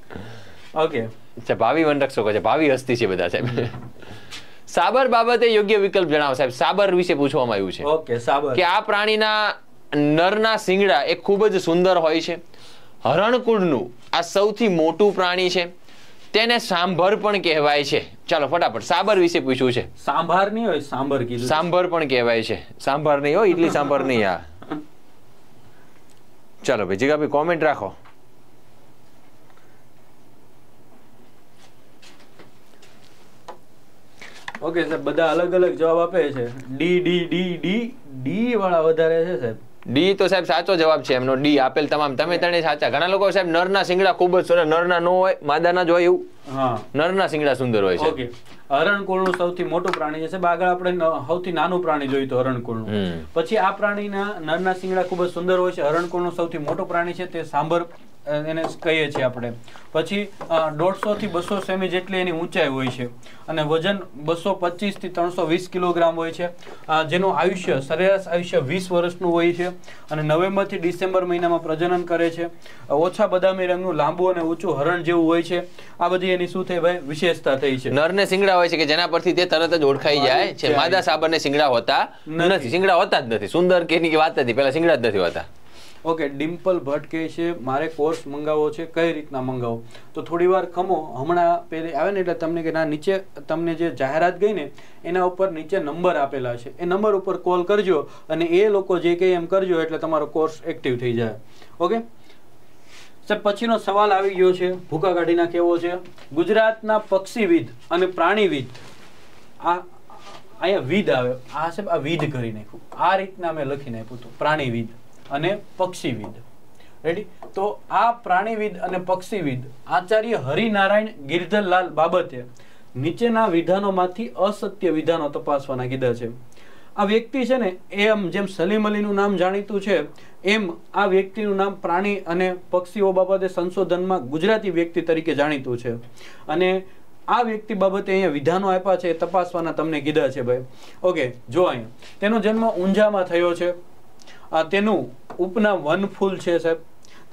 ઓકે, ભાવિ વનરક્ષકો છે, ભાવિ હસ્તી છે બધા સાહેબ. સાબર બાબતે યોગ્ય વિકલ્પ જણાવો સાહેબ. સાબર વિશે પૂછવામાં આવ્યું છે. ઓકે, સાબર કે આ પ્રાણીના નરના શિંગડા એ ખૂબ જ સુંદર હોય છે. હરણકુળનું આ સૌથી મોટું પ્રાણી છે. તેને સાંભર પણ કહેવાય છે. ચાલો ફટાફટ સાબર વિશે પૂછ્યું છે. સાંભાર નહીં હોય, સાંભર કીધું. સાંભર પણ કહેવાય છે. સાંભાર નહીં હોય, ઇડલી સાંભાર નહીં. આ ચાલો ભાઈ જીગાભાઈ કોમેન્ટ રાખો. ઓકે સાહેબ, બધા અલગ અલગ જવાબ આપે છે. D D D D D વાળા વધારે છે સાહેબ. ડી તો સાહેબ સાચો જવાબ છે એમનો. ડી આપેલ તમામ તમે ત્રણે સાચા. ઘણા લોકો સાહેબ નરના શિંગડા ખૂબ જ સુંદર, નરના નો હોય, માદાના જ હોય એવું. હા, નરના શિંગડા સુંદર હોય છે. ઓકે, હરણકુળનું સૌથી મોટું પ્રાણી છે સાહેબ. આગળ આપણે સૌથી નાનું પ્રાણી જોયું તો હરણકુળનું. પછી આ પ્રાણીના નરના શિંગડા ખૂબ જ સુંદર હોય છે. હરણકુળનું સૌથી મોટું પ્રાણી છે તે સાંભર એને કહીએ છીએ આપણે. પછી દોઢસો થી બસો સેમી જેટલી એની ઊંચાઈ હોય છે, અને વજન બસો પચીસ થી ત્રણસો વીસ કિલોગ્રામ હોય છે. જેનું આયુષ્ય સરેરાશ આયુષ્ય વીસ વર્ષનું હોય છે. અને નવેમ્બર થી ડિસેમ્બર મહિનામાં પ્રજનન કરે છે. ઓછા બદામી રંગનું, લાંબુ અને ઊંચું હરણ જેવું હોય છે. આ બધી એની શું થઈ ભાઈ વિશેષતા થઈ છે. નરને શિંગડા હોય છે કે જેના પરથી તે તરત જ ઓળખાઈ જાય છે. માદા સાબરને શિંગડા હોતા નથી. શિંગડા હોતા જ નથી. સુંદર કે ની વાત નથી, પેલા શિંગડા જ નથી હોતા. ઓકે, ડિમ્પલ ભટ્ટ કહે છે મારે કોર્સ મંગાવવો છે, કઈ રીતના મંગાવો? તો થોડી વાર ખમો, હમણાં પેલી આવે ને એટલે તમને કે ના નીચે તમને જે જાહેરાત ગઈ ને એના ઉપર નીચે નંબર આપેલા છે, એ નંબર ઉપર કોલ કરજો અને એ લોકો જે કહે એમ કરજો એટલે તમારો કોર્સ એક્ટિવ થઈ જાય. ઓકે સાહેબ, પછીનો સવાલ આવી ગયો છે, ભૂકા કાઢીના કેવો છે. ગુજરાતના પક્ષીવિદ અને પ્રાણીવિદ, આ અહીંયા વિદ આવે, આ સાહેબ આ વિદ કરી નાખ્યું, આ રીતના મેં લખી નાખ્યું હતું, પ્રાણીવિદ અને પક્ષીવિદ. રેડી? તો આ પ્રાણીવિદ અને પક્ષીવિદ આચાર્ય હરિનારાયણ ગિરધરલાલ બાબતે નીચેના વિધાનોમાંથી અસત્ય વિધાનો તપાસવાના કીધા છે. આ વ્યક્તિ છે ને એમ જેમ સલીમ અલીનું નામ જાણીતું છે એમ આ વ્યક્તિનું નામ પ્રાણી અને પક્ષીઓ બાબતે સંશોધનમાં ગુજરાતી વ્યક્તિ તરીકે જાણીતું છે. અને આ વ્યક્તિ બાબતે અહીંયા વિધાનો આપ્યા છે, તપાસવાના તમને કીધા છે ભાઈ. ઓકે, જો અહીંયા તેનો જન્મ ઊંઝામાં થયો છે. તેનું ઉપનામ વનફૂલ છે સાહેબ.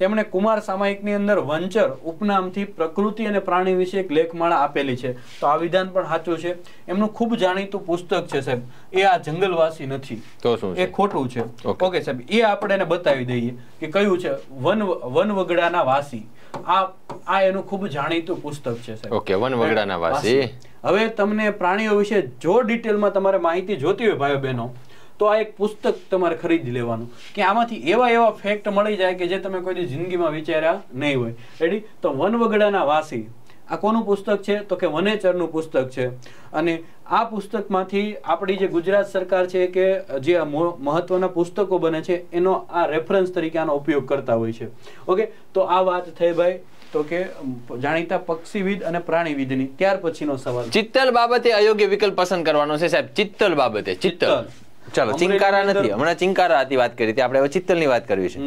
તેમણે કુમાર સામાયિકની અંદર વંચર ઉપનામથી પ્રકૃતિ અને પ્રાણી વિશે એક લેખમાળા આપેલી છે. તો આ વિધાન પણ સાચું છે. એમનું ખૂબ જાણીતું પુસ્તક છે સાહેબ, એ આ જંગલવાસી નથી. તો શું એ ખોટું છે? ઓકે સાહેબ, એ આપણે એને બતાવી દઈએ કે કયું છે. વન વનવગડાના વાસી, આ આ એનું ખૂબ જાણીતું પુસ્તક છે સાહેબ. ઓકે, વનવગડાના વાસી. હવે તમને પ્રાણીઓ વિશે જો ડિટેલમાં તમારે માહિતી જોતી હોય ભાઈઓ બહેનો, તો આ એક પુસ્તક તમારે ખરીદી લેવાનું કે આમાંથી એવા એવા ફેક્ટ મળી જાય કે જે તમે કોઈ જિંદગીમાં વિચાર્યા નહીં હોય. રેડી? તો વનવગડાના વાસી આ કોનું પુસ્તક છે? તો કે વનેચરનું પુસ્તક છે. અને આ પુસ્તકમાંથી આપણી જે ગુજરાત સરકાર છે કે જે મહત્વના પુસ્તકો બને છે એનો આ રેફરન્સ તરીકે આનો ઉપયોગ કરતા હોય છે. ઓકે, તો આ વાત થઈ ભાઈ તો કે જાણીતા પક્ષીવિદ અને પ્રાણીવિદની. ત્યાર પછીનો સવાલ, ચિત્તલ બાબતે અયોગ્ય વિકલ્પ પસંદ કરવાનો છે સાહેબ. ચિત્તલ બાબતે. ચિત્તલ, ચાલો ચિંકારા નથી, હમણાં ચિંકારા હતી વાત કરી હતી આપણે, હવે ચિત્તલની વાત કરવી છે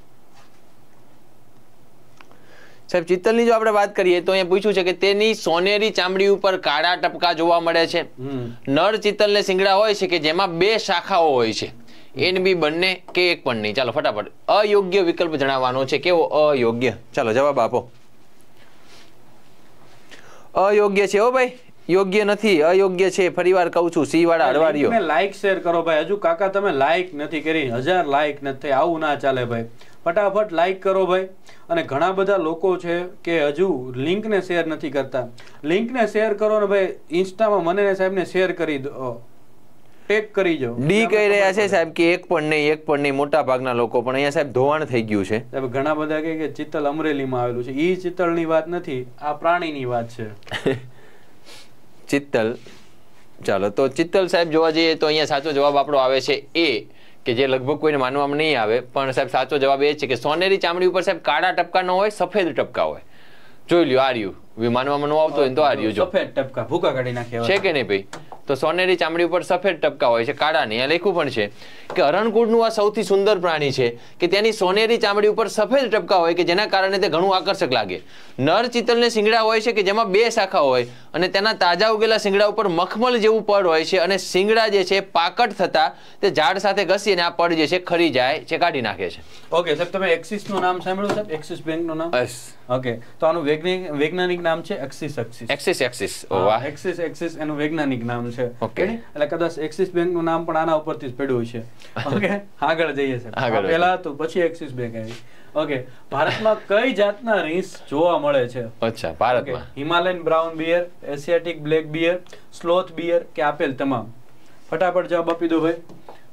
સાહેબ. ચિત્તલની જો આપણે વાત કરીએ તો અહીંયા પૂછ્યું છે કે તેની સોનેરી ચામડી ઉપર કાળા ટપકા જોવા મળે છે. નર ચિત્તલને શિંગડા હોય છે કે જેમાં બે શાખાઓ હોય છે, એન બી બંને કે એક પણ નહીં. ચાલો ફટાફટ અયોગ્ય વિકલ્પ જણાવવાનો છે. કેવો? અયોગ્ય. ચાલો જવાબ આપો. અયોગ્ય છે હો ભાઈ, યોગ્ય નથી, અયોગ્ય છે. ફરીવાર કહું છું, સી વાળા અડવાડીઓ લાઈક શેર કરો ભાઈ. હજુ કાકા તમે લાઈક નથી કરી, હજાર લાઈક નથી થઈ, આવું ના ચાલે ભાઈ. ફટાફટ લાઈક કરો ભાઈ. અને ઘણા બધા લોકો છે કે હજુ લિંકને શેર નથી કરતા. લિંકને શેર કરો ને ભાઈ, ઇન્સ્ટામાં મને ને સાહેબને શેર કરી દો, ટેગ કરી જાઓ. ડી કહી રહ્યા છે સાહેબ કે એક પણ નહીં, એક પણ નહીં. મોટા ભાગના લોકો પણ અહીંયા સાહેબ ધોવાણ થઈ ગયું છે. સાહેબ ઘણા બધા કહે કે ચિત્તલ અમરેલીમાં આવેલું છે. ઈ ચિત્તલની વાત નથી, આ પ્રાણીની વાત છે. ચિત્તલ. ચાલો, તો ચિત્તલ સાહેબ જોવા જઈએ તો અહીંયા સાચો જવાબ આપણો આવે છે એ, કે જે લગભગ કોઈને માનવામાં નહીં આવે, પણ સાહેબ સાચો જવાબ એ છે કે સોનેરી ચામડી ઉપર સાહેબ કાળા ટપકા ન હોય, સફેદ ટપકા હોય. જોઈ લ્યો, આ રહ્યું. માનવામાં ન આવતો હોય તો આ રહ્યું. જો સફેદ ટપકા ભૂકા કાઢી નાખ્યા છે કે નહીં ભાઈ? તો સોનેરી ચામડી ઉપર સફેદ ટપકા હોય છે, કાળા નહીં. લખ્યું પણ છે કે હરણકુળનું આ સૌથી સુંદર પ્રાણી છે કે તેની સોનેરી ચામડી ઉપર સફેદ ટપકા હોય કે જેના કારણે તે ઘણું આકર્ષક લાગે. નર ચિત્તલને શિંગડા હોય છે કે જેમાં બે શાખા હોય અને તેના તાજા ઉગેલા શિંગડા ઉપર મખમલ જેવું પડ હોય છે અને શિંગડા જે છે પાકટ થતા તે ઝાડ સાથે ઘસી અને આ પડ જે છે ખરી જાય છે, કાઢી નાખે છે. ઓકે સાહેબ, તમે એક્સિસ નું નામ સાંભળ્યું સાહેબ? એક્સિસ બેંક નું નામ? બસ. ઓકે, તો આનું વૈજ્ઞાનિક વૈજ્ઞાનિક નામ છે એક્સિસ. એક્સિસ એક્સિસ એક્સિસ ઓ વાહ, એક્સિસ એક્સિસ એનું વૈજ્ઞાનિક નામ છે. ઓકે, એટલે કદાચ એક્સિસ બેંક નું નામ પણ આના ઉપરથી જ પડ્યું છે. ઓકે, આગળ જઈએ સાહેબ. પહેલા તો પછી એક્સિસ બેંક આવી. ઓકે, ભારતમાં કઈ જાતના રીંછ જોવા મળે છે? અચ્છા, ભારતમાં Himalayan brown bear, Asiatic black bear, sloth bear કે આપેલ તમામ? ફટાફટ જવાબ આપી દો ભાઈ.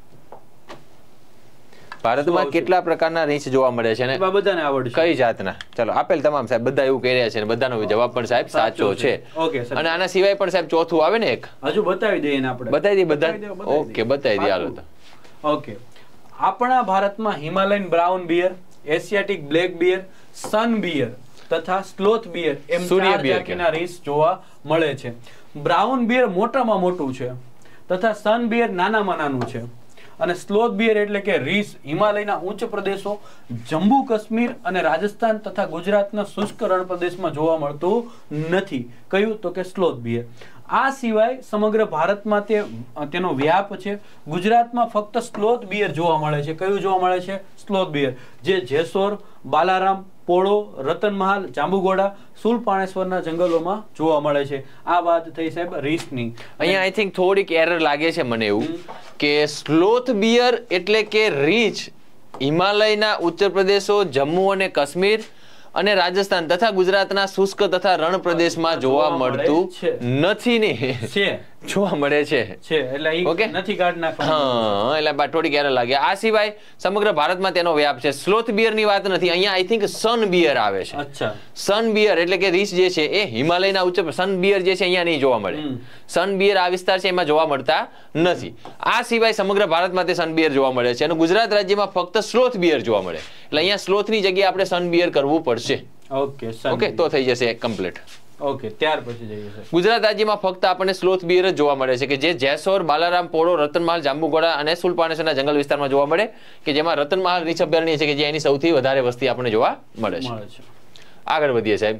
ભારતમાં કેટલા પ્રકારના રીંછ જોવા મળે છે ને બધાને આવડશે? કઈ જાતના? ચાલો આપેલ તમામ સાહેબ, બધા એવું કહી રહ્યા છે અને બધાનો જવાબ પણ સાહેબ સાચો છે. ઓકે, અને આના સિવાય પણ સાહેબ ચોથું આવે ને એક, હજુ બતાવી દઈએ ને આપણે. બતાવી દઈએ બધા? ઓકે, બતાવી દઈએ. હાલો તો. ઓકે, આપણા ભારતમાં Himalayan brown bear, Asiatic black bear, sun bear તથા સ્લોથ બિયર એમ ચાર જાતિના રીંછ જોવા મળે છે. બ્રાઉન બિયર મોટામાં મોટું છે તથા સન બિયર નાનામાં નાનું છે. અને સ્લોથ બિયર એટલે કે રીંછ હિમાલયના ઉચ્ચ પ્રદેશો, જમ્મુ કાશ્મીર અને રાજસ્થાન તથા ગુજરાતના શુષ્ક રણ પ્રદેશમાં જોવા મળતું નથી. કયું? તો કે સ્લોથ બિયર. આ સિવાય સમગ્ર ભારતમાં તે તેનો વ્યાપ છે. ગુજરાતમાં ફક્ત સ્લોથ બિયર જોવા મળે છે. કયું જોવા મળે છે? સ્લોથ બિયર, જે જેસોર, બાલારામ, પોળો, રતનમહાલ, જાંબુઘોડા, સુલપાણેશ્વરના જંગલોમાં જોવા મળે છે. આ વાત થઈ સાહેબ રીંછની. અહીંયા આઈ થિંક થોડીક એરર લાગે છે મને એવું કે સ્લોથ બિયર એટલે કે રીંછ હિમાલયના ઉત્તર પ્રદેશો, જમ્મુ અને કાશ્મીર અને રાજસ્થાન તથા ગુજરાતના શુષ્ક તથા રણ પ્રદેશમાં જોવા મળતું નથી ને છે, જોવા મળે છે છે એટલે ઈ નથી કાઢ નાખવાનું. હા, એટલે થોડીક એરર લાગે. આ સિવાય સમગ્ર ભારતમાં તેનો વ્યાપ છે. સ્લોથ બિયર ની વાત નથી અહીંયા. આઈ થિંક સન બિયર આવે છે. અચ્છા, સન બિયર એટલે કે રીંછ જે છે એ હિમાલયના ઉચ્ચ, સન બિયર જે છે અહીંયા નહીં જોવા મળે. સન બિયર આ વિસ્તાર છે એમાં જોવા મળતા નથી. આ સિવાય સમગ્ર ભારતમાં તે સન બિયર જોવા મળે છે અને ગુજરાત રાજ્યમાં ફક્ત સ્લોથ બિયર જોવા મળે. એટલે અહીંયા સ્લોથ ની જગ્યાએ આપણે સન બિયર કરવું પડશે. ઓકે, ઓકે, તો થઈ જશે કમ્પ્લીટ. ઓકે, ત્યાર પછી જઈએ છે. ગુજરાત રાજ્યમાં ફક્ત આપણને સ્લોથ બિયર જ જોવા મળે છે કે જે જેસોર, બાલારામ, પોળો, રતનમહાલ, જાંબુઘોડા અને સુલપાણેશ્વરના જંગલ વિસ્તારમાં જોવા મળે કે જેમાં રતનમહાલ રીંછ અભયારણ્ય છે કે જે એની સૌથી વધારે વસ્તી આપણને જોવા મળે છે. આગળ વધીએ સાહેબ.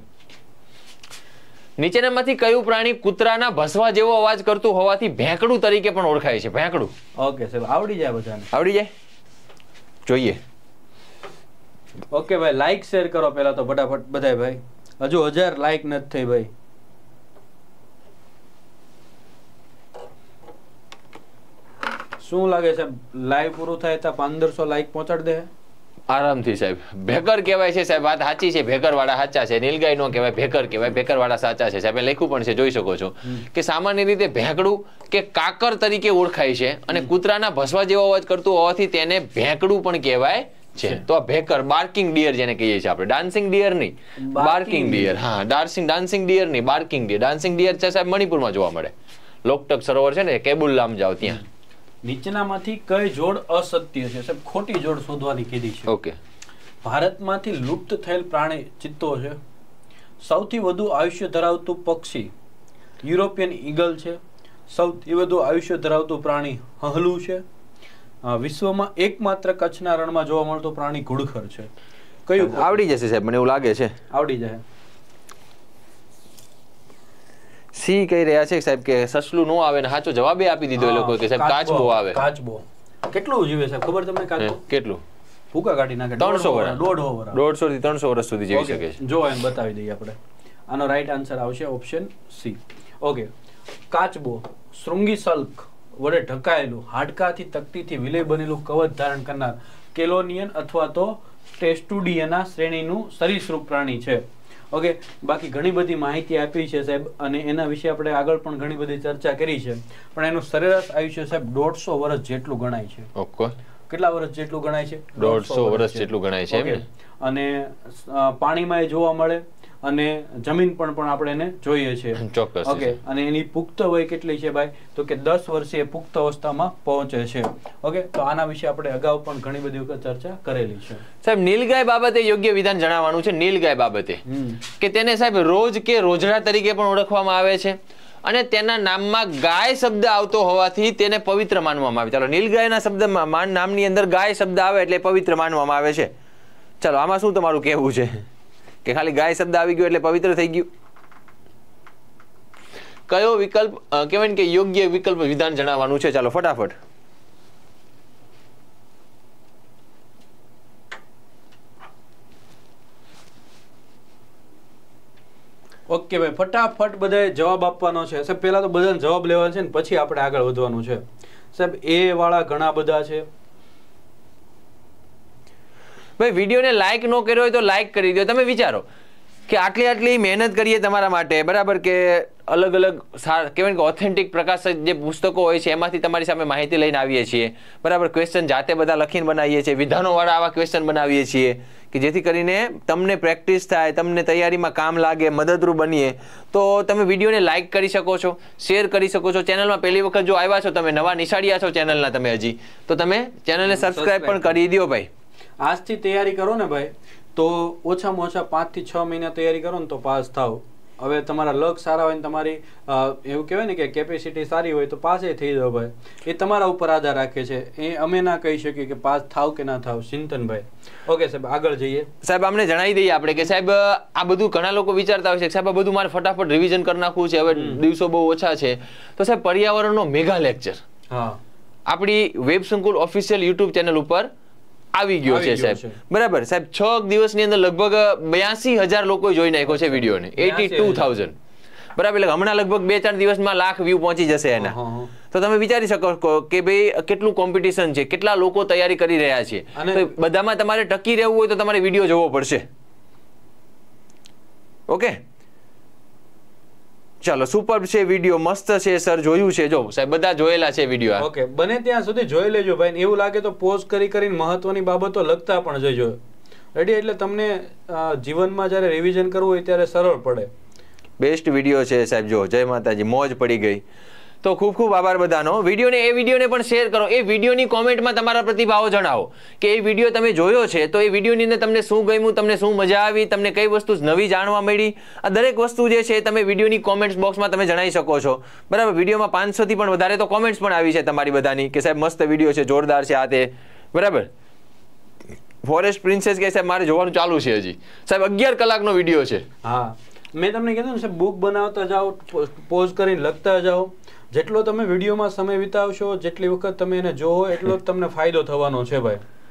નીચેનામાંથી કયું પ્રાણી કૂતરાના ભસવા જેવો અવાજ કરતું હોવાથી ભેંકડું તરીકે પણ ઓળખાય છે? ભેંકડું. ઓકે સાહેબ, આવડી જાય બધાને? આવડી જાય. જોઈએ. ઓકે ભાઈ, લાઈક શેર કરો પહેલા તો ફટાફટ બધાય ભાઈ. હજુ હજાર લાઈક નથી થઈ ભાઈ. શું લાગે છે લાઈવ પૂરું થાય તો પંદરસો લાઈક પહોંચાડી દે? આરામથી સાહેબ. ભેકર કહેવાય છે સાહેબ, વાત સાચી છે. ભેકર વાળા સાચા છે, નીલગાય નો કહેવાય, ભેકર કહેવાય. ભેકર વાળા સાચા છે સાહેબ. લખ્યું પણ છે, જોઈ શકો છો કે સામાન્ય રીતે ભેંકડું કે કાકર તરીકે ઓળખાય છે અને કૂતરાના ભસવા જેવો અવાજ કરતું હોવાથી તેને ભેંકડું પણ કહેવાય છે. તો આ ભેકર, બાર્કિંગ ડિયર જેને કહીએ છીએ આપણે, ડાન્સિંગ ડિયર નહીં, બાર્કિંગ ડિયર. હા, ડાન્સિંગ ડાન્સિંગ ડિયર નહીં, બાર્કિંગ ડિયર. ડાન્સિંગ ડિયર છે સાહેબ મણિપુરમાં જોવા મળે. લોકટક સરોવર છે ને, કેબુલલામ જાઓ ત્યાં. નીચેનામાંથી કઈ જોડ અસત્ય છે સાહેબ? ખોટી જોડ શોધવાની કીધી છે. ઓકે. ભારતમાંથી લુપ્ત થયેલ પ્રાણી ચિત્તો છે. સૌથી વધુ આયુષ્ય ધરાવતું પક્ષી યુરોપિયન ઈગલ છે. સૌથી વધુ આયુષ્ય ધરાવતું પ્રાણી હંહલું છે. વિશ્વમાં એકમાત્ર કચ્છના રણમાં જોવા મળતું પ્રાણી ઘુડખર છે. કયું? આવડી જશે સાહેબ, મને એવું લાગે છે આવડી જાય. સી કહી રહ્યા છે સાહેબ કે સસલું નો આવે ને સાચો જવાબ આપી દીધો એ લોકો કે સાહેબ કાચબો આવે. કાચબો કેટલું જીવે સાહેબ ખબર તમને? કાચબો કેટલું? ભૂકા કાઢી નાખે. ત્રણસો વર્ષ, દોઢસો વર્ષ, દોઢસો થી ત્રણસો વર્ષ સુધી જીવી શકે છે. જો એમ બતાવી દઈએ આપણે. આનો રાઈટ આન્સર આવશે ઓપ્શન સી. ઓકે. કાચબો શૃંગી સલ્ક વડે ઢકાયેલું હાડકાથી તકતીથી વિલય બનેલું કવચ ધારણ કરનાર કેલોનિયન અથવા તો ટેસ્ટુડિયના શ્રેણીનું સરીસૃપ પ્રાણી છે. ઓકે. બાકી ઘણી બધી માહિતી આપી છે સાહેબ અને એના વિશે આપણે આગળ પણ ઘણી બધી ચર્ચા કરી છે. પણ એનું સરેરાશ આયુષ્ય સાહેબ દોઢસો વર્ષ જેટલું ગણાય છે. ઓકે. કેટલા વર્ષ જેટલું ગણાય છે? દોઢસો વર્ષ જેટલું ગણાય છે એમ. અને પાણીમાં જોવા મળે અને જમીન પણ પણ આપણે એને જોઈએ છે. ચોક્કસ. ઓકે. અને એની પુખ્ત વય કેટલી છે ભાઈ? તો કે દસ વર્ષે પુખ્ત અવસ્થામાં પહોંચે છે. ઓકે. તો આના વિશે આપણે અગાઉ પણ ઘણી બધી વખત ચર્ચા કરેલી છે સાહેબ. નીલગાય બાબતે યોગ્ય વિધાન જણાવવાનું છે. નીલગાય બાબતે કે તેને સાહેબ રોજ કે રોજડા તરીકે પણ ઓળખવામાં આવે છે અને તેના નામમાં ગાય શબ્દ આવતો હોવાથી તેને પવિત્ર માનવામાં આવે. ચાલો, નીલગાયના શબ્દમાં નામની અંદર ગાય શબ્દ આવે એટલે પવિત્ર માનવામાં આવે છે. ચાલો, આમાં શું તમારું કહેવું છે કે ખાલી ગાય શબ્દ આવી ગયો એટલે પવિત્ર થઈ ગયું? કયો વિકલ્પ કહેવાય કે યોગ્ય વિકલ્પ વિધાન જણાવવાનું છે? ચાલો ફટાફટ. ઓકે ભાઈ, ફટાફટ બધાએ જવાબ આપવાનો છે સાહેબ. પહેલા તો બધાને જવાબ લેવાનો છે ને પછી આપણે આગળ વધવાનું છે સાહેબ. એ વાળા ઘણા બધા છે ભાઈ. વિડીયોને લાઈક ન કર્યો હોય તો લાઈક કરી દો. તમે વિચારો કે આટલી આટલી મહેનત કરીએ તમારા માટે, બરાબર, કે અલગ અલગ કહેવાય કે ઓથેન્ટિક પ્રકાશિત જે પુસ્તકો હોય છે એમાંથી તમારી સામે માહિતી લઈને આવીએ છીએ, બરાબર. ક્વેશ્ચન જાતે બધા લખીને બનાવીએ છીએ, વિધાનોવાળા આવા ક્વેશ્ચન બનાવીએ છીએ કે જેથી કરીને તમને પ્રેક્ટિસ થાય, તમને તૈયારીમાં કામ લાગે, મદદરૂપ બનીએ. તો તમે વિડીયોને લાઈક કરી શકો છો, શેર કરી શકો છો. ચેનલમાં પહેલી વખત જો આવ્યા છો, તમે નવા નિશાળિયા છો ચેનલના તમે હજી, તો તમે ચેનલને સબસ્ક્રાઈબ પણ કરી દો ભાઈ. આજથી તૈયારી કરો ને ભાઈ તો ઓછામાં ઓછા પાંચ થી છ મહિના તૈયારી કરો ને તો પાસ થાવ. હવે તમારા લક સારા હોય ને તમારી એવું કહેવાય ને કે કેપેસિટી સારી હોય તો પાસ થઈ જાવ ભાઈ. એ તમારા ઉપર આધાર રાખે છે. એ અમે ના કહી શકીએ કે પાસ થાવ કે ના થાવ. ચિંતનભાઈ. ઓકે સાહેબ, આગળ જઈએ સાહેબ. અમને જણાવી દઈએ આપણે કે સાહેબ આ બધું ઘણા લોકો વિચારતા હોય છે સાહેબ આ બધું મારે ફટાફટ રિવિઝન કરી નાખવું છે, હવે દિવસો બહુ ઓછા છે. તો સાહેબ પર્યાવરણનો મેગા લેક્ચર હા આપણી વેબ સંકુલ ઓફિશિયલ યુટ્યુબ ચેનલ ઉપર આવી ગયો છે સાહેબ, બરાબર. સાહેબ છ દિવસની અંદર લગભગ બ્યાસી હજાર લોકો જોઈ નાખ્યો છે વિડીયોને, એટી ટુ થાઉઝન્ડ, બરાબર. એટલે હમણાં લગભગ બે ચાર દિવસમાં લાખ વ્યૂ પહોંચી જશે એના. તો તમે વિચારી શકો કે ભાઈ કેટલું કોમ્પિટિશન છે, કેટલા લોકો તૈયારી કરી રહ્યા છે. તો બધામાં તમારે ટકી રહેવું હોય તો તમારે વિડીયો જોવો પડશે. ઓકે, ચાલો, સુપર છે વિડીયો, મસ્ત છે સર, જોયું છે. જો સાહેબ બધા જોયેલા છે વિડીયો. ઓકે, બને ત્યાં સુધી જોઈ લેજો ભાઈ. એવું લાગે તો પોઝ કરી કરીને મહત્વની બાબતો લખતા પણ જજો. રેડી? એટલે તમને જીવનમાં જ્યારે રિવિઝન કરવું હોય ત્યારે સરળ પડે. બેસ્ટ વિડીયો છે સાહેબ. જો જય માતાજી, મોજ પડી ગઈ. તો ખૂબ ખૂબ આભાર બધાનો. વિડીયોને એ વિડીયોને પણ શેર કરો. એ વિડીયોની કોમેન્ટમાં તમારા પ્રતિભાવો જણાવો કે એ વિડીયો તમે જોયો છે તો એ વિડીયોની અંદર તમને શું ગમ્યું, તમને શું મજા આવી, તમને કઈ વસ્તુ નવી જાણવા મળી. આ દરેક વસ્તુ જે છે તમે વિડીયોની કોમેન્ટ્સ બોક્સમાં તમે જણાવી શકો છો, બરાબર. વિડીયોમાં પાંચસો થી પણ વધારે તો કોમેન્ટ્સ પણ આવી છે તમારી બધાની કે સાહેબ મસ્ત વિડીયો છે, જોરદાર છે, આ તે, બરાબર. ફોરેસ્ટ પ્રિન્સેસ કે સાહેબ મારે જોવાનું ચાલુ છે હજી. સાહેબ અગિયાર કલાકનો વિડીયો છે. હા, મેં તમને કીધું ને સાહેબ, બુક બનાવતા જાઓ, પોઝ કરીને લખતા જાઓ. જેટલો તમે વિડીયોમાં સમય વિતાવશો, જેટલી વખત તમે એને જોવો, એટલો જ તમને ફાયદો થવાનો છે ભાઈ.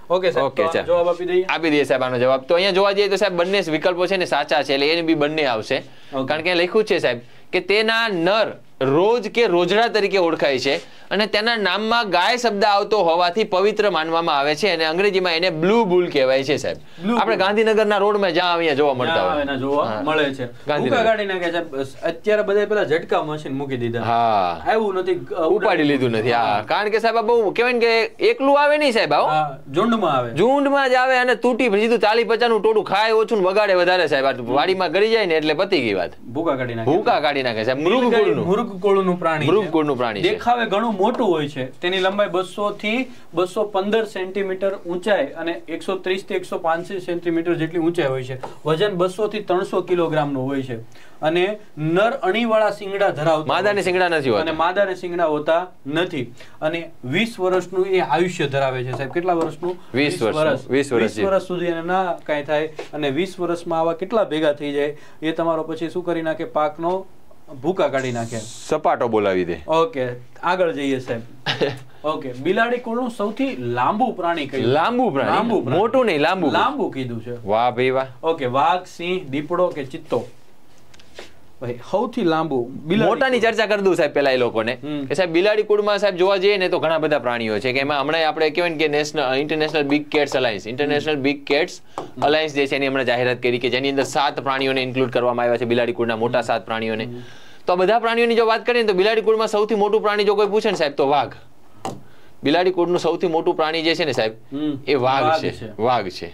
ઓકે સાહેબ, ઓકે, તો આનો ચાલો. જવાબ આપી દઈએ. આપી દઈએ સાહેબ આનો જવાબ. તો અહીંયા જોવા જઈએ તો સાહેબ બંને વિકલ્પો છે ને સાચા છે, એટલે એને બી બંને આવશે. Okay. કારણ કે અહીં લખ્યું છે સાહેબ કે તેના નર રોજ કે રોજડા તરીકે ઓળખાય છે અને તેના નામમાં ગાય શબ્દ આવતો હોવાથી પવિત્ર માનવામાં આવે છે, અને અંગ્રેજીમાં એને બ્લુ બુલ કહેવાય છે સાહેબ. Blue આપણે ગાંધીનગરના રોડમાં જ્યાં અહીંયા જોવા મળતા ત્યાં હોય. એના જોવા હા. મળે છે. ગાંધીનગર. ભૂકા કાઢી નાખે છે. અત્યારે બધા પેલા ઝટકા મશીન મૂકી દીધા. હા, આવ્યું નથી, અ, ઉપાડી લીધું નથી. હા, કારણ કે સાહેબ આ બહુ કહેવાય ને કે એકલું આવે નહીં સાહેબ, આવો હા, ઝુંડમાં આવે. ઝુંડમાં જ આવે અને તૂટી સીધું ચાલી પચાસ નું ટોળું ખાય ઓછું ને બગાડે વધારે સાહેબ. આ વાડીમાં ગળી જાય ને એટલે પતી ગઈ વાત. ભૂકા કાઢી નાખે. ભૂકા કાઢી નાખે સાહેબ. મૃગ નીલગાય કુળનું મૃગકુળનું પ્રાણી છે. મૃગકુળનું પ્રાણી છે. દેખાવે ઘણું મોટું હોય છે. તેની લંબાઈ બસો થી બસો પંદર સેન્ટીમીટર ઊંચાઈ અને એકસો ત્રીસ થી એકસો પાંસઠ સેન્ટીમીટર જેટલી ઊંચાઈ હોય છે. વજન બસો થી ત્રણસો કિલોગ્રામ નું હોય છે અને નર અણીવાળા શિંગડા ધરાવતા માદાને શિંગડા નથી હોતા. અને માદાને શિંગડા હોતા નથી અને વીસ વર્ષનું એ આયુષ્ય ધરાવે છે સાહેબ. કેટલા વર્ષનું? વીસ વર્ષનું. વીસ વર્ષ વીસ વર્ષ સુધી એને ના કાંઈ થાય અને વીસ વર્ષમાં આવા કેટલા ભેગા થઈ જાય એ તમારો પછી શું કરી નાખે? પાકનો ભૂકા કાઢી નાખે. સપાટો બોલાવી દે. ઓકે, આગળ જઈએ સાહેબ. ઓકે, બિલાડી કુળનું સૌથી લાંબુ પ્રાણી કયું? લાંબુ પ્રાણી. લાંબુ પ્રાણી. મોટું નહીં, લાંબુ. લાંબુ કીધું છે. વાહ ભાઈ વાહ. ઓકે, વાઘ, સિંહ, દીપડો કે ચિત્તો? ભાઈ સૌથી લાંબુ બિલાડી મોટાની કુળ. ચર્ચા કરી દઉં સાહેબ પેલા એ લોકોને હમ. કે સાહેબ બિલાડી કુળમાં સાહેબ જોવા જઈએ ને તો ઘણા બધા પ્રાણીઓ છે કે એમાં હમણાં આપણે કહેવાય ને કે national international big cats alliance international big cats alliance જે છે એની હમણાં જાહેરાત કરી કે જેની અંદર સાત પ્રાણીઓને ઇન્ક્લુડ કરવામાં આવ્યા છે, બિલાડી કુળના મોટા સાત પ્રાણીઓને. તો આ બધા પ્રાણીઓની જો વાત કરીએ ને તો બિલાડી કુળમાં સૌથી મોટું પ્રાણી જો કોઈ પૂછે ને સાહેબ તો વાઘ. બિલાડી કુળનું સૌથી મોટું પ્રાણી જે છે ને સાહેબ હમ. એ વાઘ વાઘ છે. છે. વાઘ છે.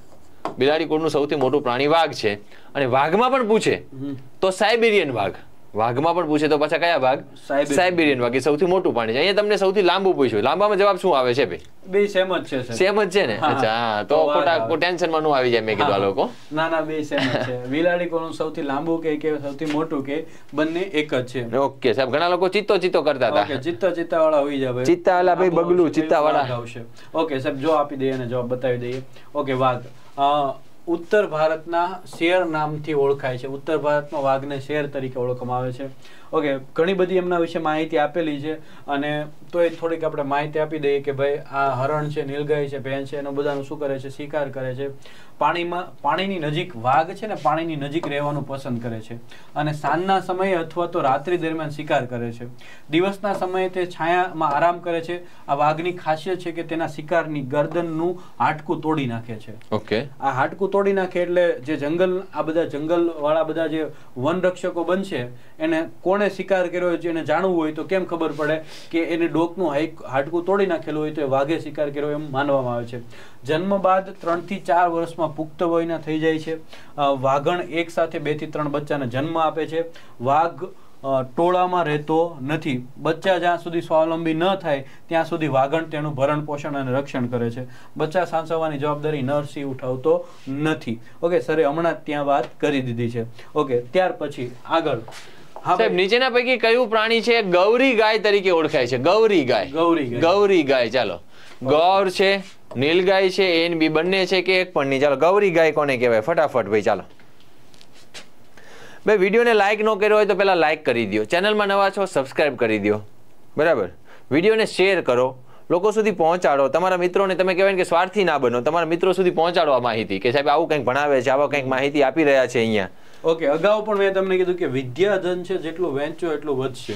બિલાડી કુળનું સૌથી મોટું પ્રાણી વાઘ છે. અને વાઘમાં પણ પૂછે હમ. તો સાઇબેરિયન વાઘ. વાઘમાં પણ પૂછે તો પાછા કયા વાઘ? સાઇબેરિયન. સાઇબેરિયન વાઘ એ સૌથી મોટું પ્રાણી છે. અહીંયા તમને સૌથી લાંબુ પૂછ્યું. લાંબામાં જવાબ શું આવે છે ભાઈ? બે સેમ જ છે સાહેબ. સેમ જ છે ને? હા. અચ્છા, હા, તો તો વાઘ ખોટા આવે. ટેન્શનમાં નું આવી જાય મેં કીધું આ લોકો. ના ના, બે સેમ જ છે. બિલાડી કુળનું સૌથી લાંબુ કે કે સૌથી મોટું કે બંને એક જ છે. ઓકે સાહેબ, ઘણા લોકો ચિત્તો ચિત્તો કરતા ઓકે, હતા. ચિત્તા ચિત્તા વાળા હોઈ જાય ભાઈ. ચિત્તાવાળા ભાઈ લાંબુ બગલું, આવશે, ચિત્તાવાળા. વાઘ આવશે. ઓકે સાહેબ, જો આપી દઈએ અને જવાબ બતાવી દઈએ. ઓકે, વાઘ અ, ઉત્તર ભારતના શેર નામથી ઓળખાય છે. ઉત્તર ભારતમાં વાઘને શેર તરીકે ઓળખવામાં આવે છે. ઓકે, ઘણી બધી એમના વિશે માહિતી આપેલી છે અને તો એ થોડીક આપણે માહિતી આપી દઈએ કે ભાઈ આ હરણ છે, નીલગાય છે, ભેંસ છે, એનું બધાનું શું કરે છે? શિકાર કરે છે. પાણીમાં પાણીની નજીક વાઘ છે ને પાણીની નજીક રહેવાનું પસંદ કરે છે અને સાંજના સમયે અથવા તો રાત્રિ દરમિયાન શિકાર કરે છે. દિવસના સમયે તે છાયામાં આરામ કરે છે. આ વાઘની ખાસિયત છે કે તેના શિકારની ગરદનનું હાડકું તોડી નાખે છે. ઓકે, આ હાડકું તોડી નાખે એટલે જે જંગલ આ બધા જંગલ વાળા બધા જે વન રક્ષકો બનશે એને કોણે શિકાર કર્યો છે એને જાણવું હોય તો કેમ ખબર પડે કે એને ડોકનું હાઈક- હાડકું તોડી નાખેલું હોય તો એ વાઘે શિકાર કર્યો એમ માનવામાં આવે છે. જન્મ બાદ ત્રણ થી ચાર વર્ષમાં પુખ્ત વયના થઈ જાય છે. અ, વાઘણ એક સાથે બે થી ત્રણ બચ્ચાને જન્મ આપે છે. વાઘ અ, ટોળામાં રહેતો નથી. બચ્ચા જ્યાં સુધી સ્વાવલંબી ન થાય ત્યાં સુધી વાઘણ તેનું ભરણ પોષણ અને રક્ષણ કરે છે. બચ્ચા સાચવવાની જવાબદારી નરસિંહ ઉઠાવતો નથી. ઓકે સરે હમણાં જ ત્યાં વાત કરી દીધી છે. ઓકે, ત્યાર પછી આગળ. હા સાહેબ, નીચેના પૈકી કયું પ્રાણી છે ગૌરી ગાય તરીકે ઓળખાય છે? ગૌરી ગાય. ગૌરી ગાય. ગૌરી ગાય. ચાલો, ગૌર છે, નીલગાય છે, એન બી બંને છે કે એક પણ નહીં? ચાલો, ગૌરી ગાય કોને કહેવાય? ફટાફટ ભાઈ ચાલો. ભાઈ વિડીયોને લાઈક ન કર્યો હોય તો પહેલા લાઈક કરી દો. ચેનલમાં નવા છો સબસ્ક્રાઇબ કરી દો. બરાબર, વિડીયોને શેર કરો, લોકો સુધી પહોંચાડો. તમારા મિત્રોને તમે કહેવાય ને કે સ્વાર્થી ના બનો, તમારા મિત્રો સુધી પહોંચાડો આ માહિતી કે સાહેબ આવું કંઈક ભણાવે છે, આવા કંઈક માહિતી આપી રહ્યા છે અહીંયા. ઓકે, અગાઉ પણ મેં તમને કીધું કે વિદ્યાધન છે જેટલું વેચો એટલું વધશે.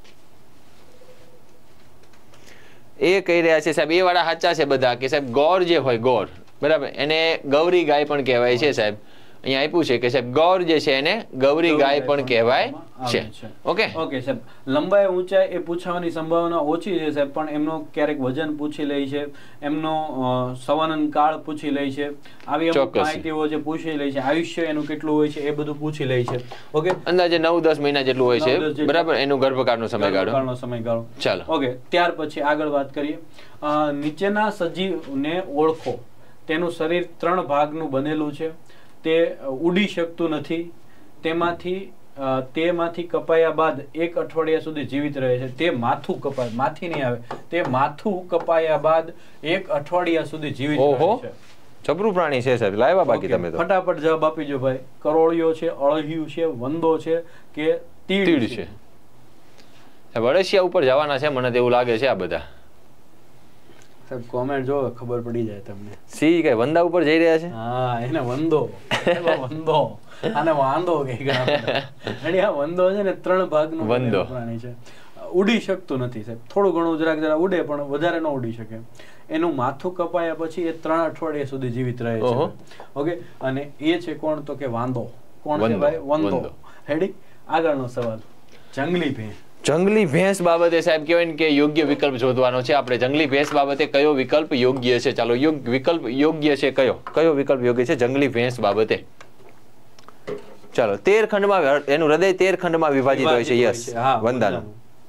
એ કહી રહ્યા છે સાહેબ એ વાળા સાચા છે બધા કે સાહેબ ગોર જે હોય ગોર, બરાબર, એને ગૌરી ગાય પણ કહેવાય છે સાહેબ. અહીંયા આપ્યું છે કે સાહેબ ગૌર જે છે એને ગૌરી ગાય પણ કહેવાય છે. ઓકે ઓકે સાહેબ, લંબાઈ ઊંચાઈ એ પૂછવાની સંભાવના ઓછી છે સાહેબ, પણ એમનો ક્યારેક વજન પૂછી લે છે, એમનો અ, સંવનન કાળ પૂછી લે છે, આવી અમુક ચોક્કસ. માહિતીઓ જે પૂછી લે છે, આયુષ્ય એનું કેટલું હોય છે એ બધું પૂછી લે છે. ઓકે, અંદાજે નવ દસ મહિના જેટલું હોય નવ દસ છે, જેટલું. બરાબર, એનું ગર્ભકાળનો સમયગાળો. ગર્ભકાળનો સમયગાળો. ચાલો. ઓકે, ત્યાર પછી આગળ વાત કરીએ. અ, નીચેના સજીવને ઓળખો. તેનું શરીર ત્રણ ભાગનું બનેલું છે. તે ઉડી શકતું નથી. તેમાંથી અ, તેમાંથી કપાયા બાદ એક અઠવાડિયા સુધી જીવિત રહે છે. તે માથું કપાય, માથી નહીં આવે, તે માથું કપાયા બાદ એક અઠવાડિયા સુધી જીવિત ઓહો, રહે છે. જબરું પ્રાણી છે સાહેબ, લાવ્યા બાકી ઓકે, તમે તો. ફટાફટ જવાબ આપીજો ભાઈ. કરોળિયો છે, અળહિયું છે, વંદો છે કે તીડ તીડ છે? છે. સાહેબ અળસિયા ઉપર જવાના છે મને તો એવું લાગે છે આ બધા. સાહેબ કોમેન્ટ જો ખબર પડી જાય તમને. સી કઈ વંદા ઉપર જઈ રહ્યા છે? હા એને વંદો વંદો આને વાંદો કે ઘણી આ વંદો છે ને ત્રણ ભાગનું વંદો પ્રાણી છે. ઉડી શકતું નથી સાહેબ, થોડું ઘણું જરાક જરા ઉડે પણ વધારે ન ઉડી શકે. એનું માથું કપાયા પછી એ ત્રણ અઠવાડિયા સુધી જીવિત રહે છે. ઓકે, અને એ છે કોણ તો કે વાંદો. કોણ છે ભાઈ? વંદો. હેડી આગળનો સવાલ, જંગલી ભેંસ. જંગલી ભેંસ બાબતે સાહેબ કહેવાય ને કે યોગ્ય વિકલ્પ શોધવાનો છે આપણે. જંગલી ભેંસ બાબતે કયો વિકલ્પ યોગ્ય છે? ચાલો યોગ્ય વિકલ્પ યોગ્ય છે કયો કયો વિકલ્પ યોગ્ય છે જંગલી ભેંસ બાબતે? ચાલો તેર ખંડમાં એનું હૃદય તેર ખંડમાં વિભાજિત હોય છે. યસ, વંદાનું.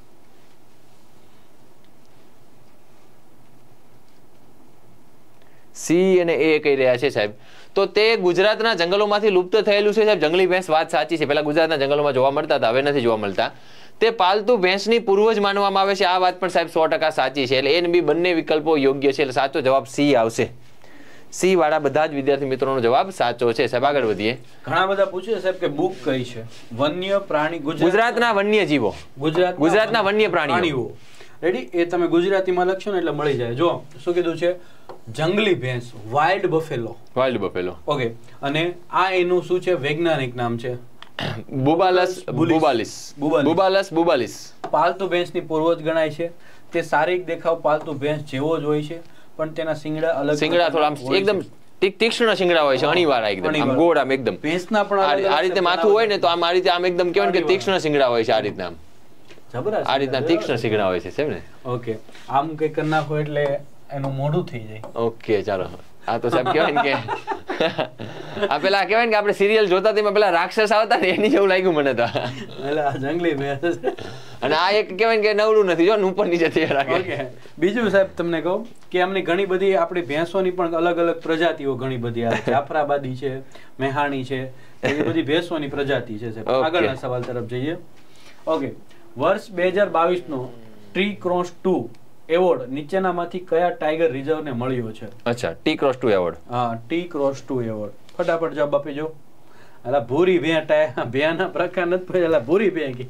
સી અને એ કહી રહ્યા છે સાહેબ. તો તે ગુજરાતના જંગલોમાંથી લુપ્ત થયેલું છે સાહેબ. જંગલી ભેંસ વાત સાચી છે, પેલા ગુજરાતના જંગલોમાં જોવા મળતા હતા, હવે નથી જોવા મળતા. તે પાલતુ ભેંસની પૂર્વજ માનવામાં આવે છે. આ વાત પણ સાહેબ સો ટકા સાચી છે. એટલે એ અને બી બંને વિકલ્પો યોગ્ય છે. એટલે સાચો જવાબ સી આવશે. સી વાળા બધા જ વિદ્યાર્થી મિત્રોનો જવાબ સાચો છે. સાહેબ આગળ વધીએ. ઘણા બધા પૂછે સાહેબ કે બુક કઈ છે? વન્ય પ્રાણી ગુજરાતના વન્ય જીવો, ગુજરાત ગુજરાતના વન્ય પ્રાણીઓ. રેડી? એ તમે ગુજરાતીમાં લખશો ને એટલે મળી જાય. જો શું કીધું છે? જંગલી ભેંસ, wild buffalo. Wild buffalo. Okay, અને આ એનું શું છે? વૈજ્ઞાનિક નામ છે બુબાલસ બુબાલિસ. બુબાલસ બુબાલિસ. પાલતુ ભેંસની પૂર્વજ ગણાય છે. તે શારીરિક દેખાવ પાલતુ ભેંસ જેવો જ હોય છે, પણ તેના શિંગડા અલગ. શિંગડા થોડા એકદમ તીક્ષ્ણ શિંગડા હોય છે, અણીવાળા એકદમ, આમ ગોળ, આમ એકદમ. ભેંસના પણ આ રીતે માથું હોય ને તો આમ આ રીતે આમ એકદમ કહેવાય કે તીક્ષ્ણ શિંગડા હોય છે. આ રીતના આ રીતના તીક્ષ્ણ શિંગડા હોય છે સાહેબ ને. ઓકે, આમ કઈ કરી નાખો એટલે એનું મોઢું થઈ જાય. ઓકે, ચાલો. આ તો સાહેબ કહેવાય ને કે આ પેલા કહેવાય ને કે આપણે સિરિયલ જોતા તેમાં પેલા રાક્ષસ આવતા ને એની જેવું લાગ્યું મને તો. એટલે આ જંગલી ભેંસ. અને આ એક કહેવાય કે નવરું નથી, જો ઉપર નીચે થઈ રાખે. ઓકે, બીજું સાહેબ તમને કહું કે આમની ઘણી બધી આપણી ભેંસોની પણ અલગ અલગ પ્રજાતિઓ ઘણી બધી આવે. જાફરાબાદી છે, મેહાણી છે, એવી બધી ભેંસોની પ્રજાતિ છે સાહેબ. આગળના સવાલ તરફ જઈએ. ઓકે, વર્ષ બે હજાર બાવીસ નો ટ્રી ક્રોસ ટુ એવોર્ડ નીચેનામાંથી કયા ટાઈગર રિઝર્વ ને મળ્યો છે? અચ્છા, ટી ક્રોસ ટુ એવોર્ડ. હા, ટી ક્રોસ ટુ એવોર્ડ. ફટાફટ જવાબ આપીજો. અલા ભૂરી ભે ભેના પ્રકાર નથી પૂછેલા, ભૂરી ભે કે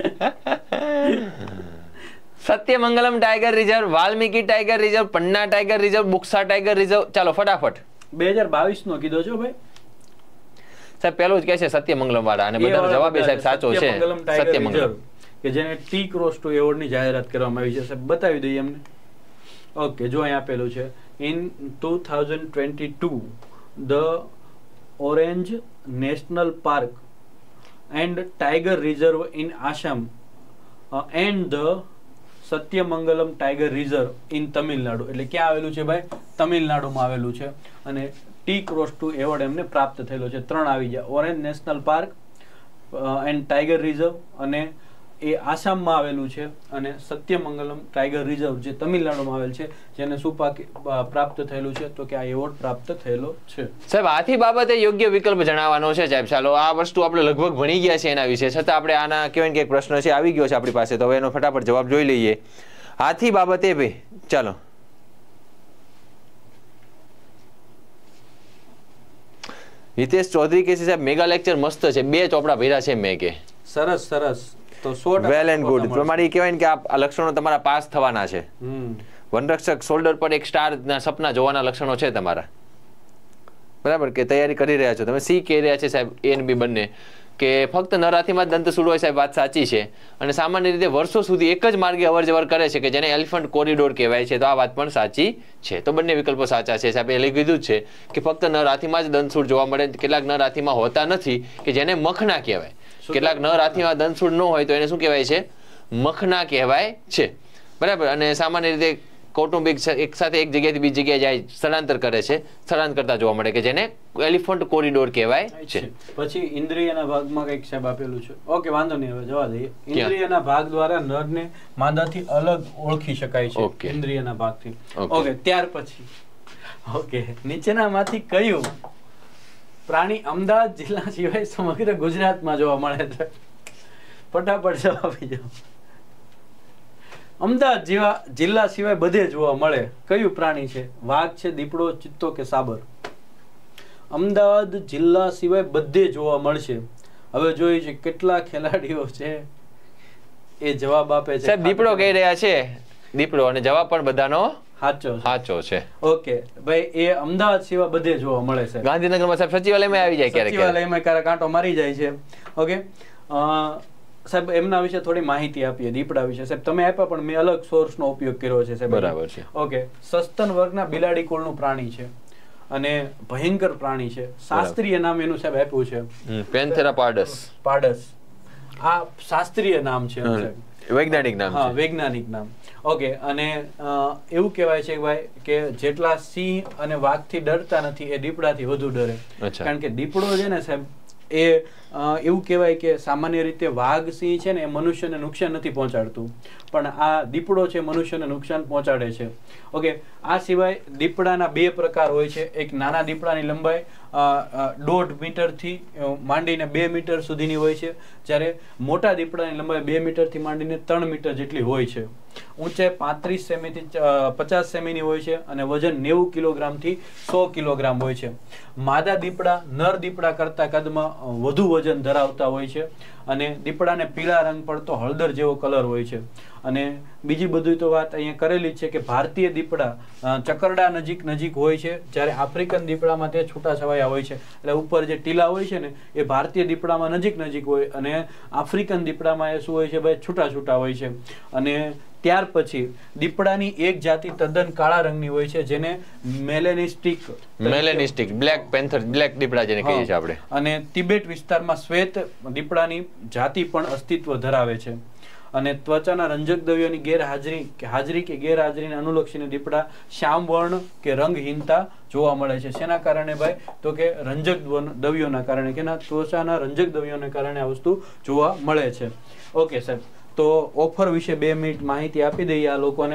Sathyamangalam tiger reserve, Valmiki tiger reserve, Panna tiger reserve, Buxa tiger reserve. ચાલો ફટાફટ. બે હજાર બાવીસ નો કીધો છો ભાઈ સાહેબ. પેલું જ કહે છે સત્યમંગલમ વાળા, અને બધાનો જવાબ એ સાહેબ સાચો છે. સત્યમંગલમ કે જેને ટી ક્રોસ ટુ એવોર્ડ ની જાહેરાત કરવામાં આવી છે સાહેબ. બતાવી દઈએ એમને. ઓકે, જો અહીં આપેલું છે. In two thousand twenty two the Orange national park and tiger reserve in Assam and the Sathyamangalam tiger reserve in Tamil Nadu. એટલે ક્યાં આવેલું છે ભાઈ? તમિલનાડુમાં આવેલું છે. અને ટી ક્રોસ ટુ એવોર્ડ એમને પ્રાપ્ત થયેલો છે. ત્રણ આવી ગયા: Orange national park and tiger reserve, અને એ આસામમાં આવેલું છે, અને સત્યમંગલમ ટાઈગર રિઝર્વ જે તમિલનાડુમાં આવેલ છે, જેને શું પ્રાપ્ત થયેલું છે તો કે આ એવોર્ડ પ્રાપ્ત થયેલો છે. સાહેબ હાથી બાબતે યોગ્ય વિકલ્પ જણાવવાનો છે સાહેબ. ચાલો, આ વસ્તુ આપણે લગભગ ભણી ગયા છે એના વિશે, છતાં આપણે આના કહેવાય કે એક પ્રશ્ન છે આવી ગયો છે આપણી પાસે, તો હવે એનો ફટાફટ જવાબ જોઈ લઈએ. હાથી બાબતે ભાઈ ચાલો. હિતેશ ચૌધરી કે છે સાહેબ મેગા લેક્ચર મસ્ત છે, બે ચોપડા ભર્યા છે મેં કે. સરસ સરસ. તો વેલ એન્ડ ગુડ. તમારી કહેવાય કે આ લક્ષણો તમારા પાસ થવાના છે. વનરક્ષક શોલ્ડર પર એક સ્ટાર ના સપના જોવાના લક્ષણો છે તમારા, બરાબર? કે તૈયારી કરી રહ્યા છો તમે. સી કહી રહ્યા છે સાહેબ, એ અને બી બંને, કે ફક્ત નર હાથીમાં જ દંતસૂળ હોય સાહેબ. વાત સાચી છે. અને સામાન્ય રીતે વર્ષો સુધી એક જ માર્ગે અવર જવર કરે છે, કે જેને એલિફન્ટ કોરિડોર કહેવાય છે. તો આ વાત પણ સાચી છે. તો બંને વિકલ્પો સાચા છે સાહેબ. એ લઈ કીધું જ છે કે ફક્ત નર હાથીમાં જ દંતસૂળ જોવા મળે. કેટલાક નર હાથીમાં હોતા નથી, કે જેને મખના કહેવાય. કેટલાક નર હાથીમાં દંતસૂળ ન હોય તો એને શું કહેવાય છે? મખના કહેવાય છે, બરાબર? અને સામાન્ય રીતે કૌટુંબિક એક સાથે એક જગ્યાએથી બીજી જગ્યાએ જાય, સ્થળાંતર કરે છે, સ્થળાંતર કરતા જોવા મળે, કે જેને એલિફન્ટ કોરિડોર કહેવાય છે. પછી ઇન્દ્રિયના ભાગમાં કંઈક સાહેબ આપેલું છે. ઓકે, વાંધો નહીં, હવે જવા દઈએ. ઇન્દ્રિયના ભાગ દ્વારા નરને માદાથી અલગ ઓળખી શકાય છે. ઇન્દ્રિયના ભાગથી. ઓકે, ત્યાર પછી ઓકે, નીચેનામાંથી કયું પ્રાણી અમદાવાદ જિલ્લા સિવાય સમગ્ર ગુજરાતમાં જોવા મળે છે? ફટાફટ જવાબ આપી જાઓ. અમદાવાદ જેવા જિલ્લા સિવાય બધે જોવા મળે. કયું પ્રાણી છે? વાઘ છે, દીપડો, ચિત્તો કે સાબર? અમદાવાદ જિલ્લા સિવાય બધે જોવા મળશે. હવે જોઈએ છે કેટલા ખેલાડીઓ છે એ જવાબ આપે છે. સાહેબ દીપડો કહી રહ્યા છે, દીપડો, અને જવાબ પણ બધાનો સાચો સાચો છે. ઓકે ભાઈ, એ અમદાવાદ સિવાય બધે જોવા મળે છે. ગાંધીનગરમાં સાહેબ સચિવાલયમાં આવી જાય ક્યારેક ક્યારેક. સચિવાલયમાં ક્યારેક કાંટો મારી જાય છે. ઓકે સાહેબ, એમના વિશે થોડી માહિતી આપીએ, દીપડા વિશે. સાહેબ તમે આપ્યા, પણ મેં અલગ સોર્સનો ઉપયોગ કર્યો છે સાહેબ. બરાબર છે. ઓકે, સસ્તન વર્ગના બિલાડી કુળનું પ્રાણી છે અને ભયંકર પ્રાણી છે. શાસ્ત્રીય નામ એનું સાહેબ આપ્યું છે પેન્થેરા પાર્ડસ. પાર્ડસ, આ શાસ્ત્રીય નામ છે, વૈજ્ઞાનિક નામ હા, છે. વૈજ્ઞાનિક નામ. ઓકે, અને એવું કહેવાય છે કે ભાઈ કે જેટલા સિંહ અને વાઘથી ડરતા નથી, એ દીપડાથી વધુ ડરે. કારણ કે દીપડો છે ને સાહેબ, એ એવું કહેવાય કે સામાન્ય રીતે વાઘ સિંહ છે ને એ મનુષ્યને નુકસાન નથી પહોંચાડતું, પણ આ દીપડો છે મનુષ્યને નુકસાન પહોંચાડે છે. ઓકે, આ સિવાય દીપડાના બે પ્રકાર હોય છે. એક નાના દીપડાની લંબાઈ દોઢ મીટરથી માંડીને બે મીટર સુધીની હોય છે, જ્યારે મોટા દીપડાની લંબાઈ બે મીટરથી માંડીને ત્રણ મીટર જેટલી હોય છે. ઊંચાઈ પાંત્રીસ સેમીથી પચાસ સેમીની હોય છે અને વજન નેવું કિલોગ્રામથી સો કિલોગ્રામ હોય છે. માદા દીપડા નર દીપડા કરતા કદમાં વધુ વજન ધરાવતા હોય છે અને દીપડાને પીળા રંગ પડતો હળદર જેવો કલર હોય છે. અને બીજી બધી તો વાત અહીંયા કરેલી છે કે ભારતીય દીપડા ચકરડા નજીક નજીક હોય છે, જ્યારે આફ્રિકન દીપડામાં તે છૂટા છવાયા હોય છે. એટલે ઉપર જે ટીલા હોય છે ને એ ભારતીય દીપડામાં નજીક નજીક હોય અને આફ્રિકન દીપડામાં એ શું હોય છે ભાઈ, છૂટા છૂટા હોય છે. અને ત્યાર પછી દીપડાની એક જાતિ તદ્દન કાળા રંગની હોય છે, જેને melanistic melanistic black panther, black દીપડા જેને કહીએ છીએ આપણે. અને તિબેટ વિસ્તારમાં શ્વેત દીપડાની જાતિ પણ અસ્તિત્વ ધરાવે છે. અને ત્વચાના રંજક દ્રવ્યોની ગેરહાજરી કે હાજરી કે ગેરહાજરીને અનુલક્ષીને દીપડા શ્યામ વર્ણ કે રંગહીનતા જોવા મળે છે. શેના કારણે ભાઈ? તો કે રંજક દ્રવ્યોના કારણે, કે ત્વચાના રંજક દ્રવ્યોને કારણે આ વસ્તુ જોવા મળે છે. ઓકે સાહેબ, તો ઓફર વિશે બે મિનિટ માહિતી આપી દઈએ આ લોકોને.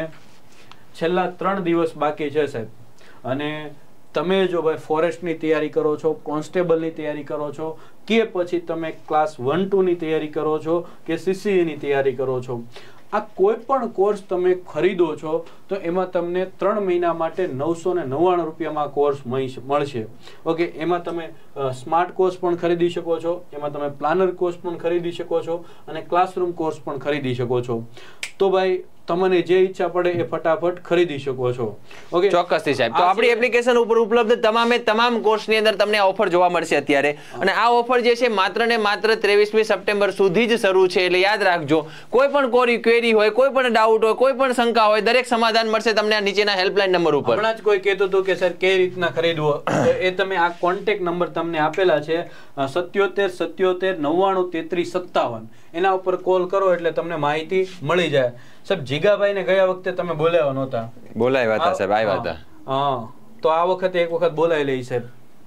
છેલ્લા ત્રણ દિવસ બાકી છે સાહેબ, અને તમે જો ભાઈ ફોરેસ્ટની તૈયારી કરો છો, કોન્સ્ટેબલની તૈયારી કરો છો, કે પછી તમે ક્લાસ વન ટુની તૈયારી કરો છો કે સીસીઈની તૈયારી કરો છો, આ કોઈ પણ કોર્સ તમે ખરીદો છો તો એમાં તમને ત્રણ મહિના માટે નવસો ને નવ્વાણું રૂપિયામાં કોર્સ મળશે. ઓકે, એમાં તમે સ્માર્ટ કોર્સ પણ ખરીદી શકો છો, એમાં તમે પ્લાનર કોર્સ પણ ખરીદી શકો છો અને ક્લાસરૂમ કોર્સ પણ ખરીદી શકો છો. તો ભાઈ તમને જે ઈચ્છા પડે એ ફટાફટ ખરીદી શકો છો. ઓકે, ચોક્કસથી સાહેબ. તો આપણી એપ્લિકેશન ઉપર ઉપલબ્ધ તમામે તમામ કોર્સની અંદર તમને આ ઓફર જોવા મળશે અત્યારે. અને આ ઓફર જે છે માત્ર ને માત્ર ત્રેવીસમી સપ્ટેમ્બર સુધી જ શરૂ છે. એટલે યાદ રાખજો, કોઈ પણ કોઈ ક્વેરી હોય, કોઈ પણ ડાઉટ હોય, કોઈ પણ શંકા હોય, દરેક સમાધાન મળશે તમને આ નીચેના હેલ્પલાઇન નંબર ઉપર. હમણાં જ કોઈ કહેતું હતું કે સર કઈ રીતના ખરીદવો, એ તમે આ કોન્ટેક્ટ નંબર તમને આપેલા છે સત્યોતેર સત્યોતેર નવ્વાણું તેત્રીસ સત્તાવન, એના ઉપર કોલ કરો એટલે તમને માહિતી મળી જાય. સાહેબ, જીગાભાઈ ને ગયા વખતે તમે બોલાવ્યા નહોતા. બોલાવ્યા હતા સાહેબ, આવ્યા હતા. હા, તો આ વખતે એક વખત બોલાવી લઈ સાહેબ.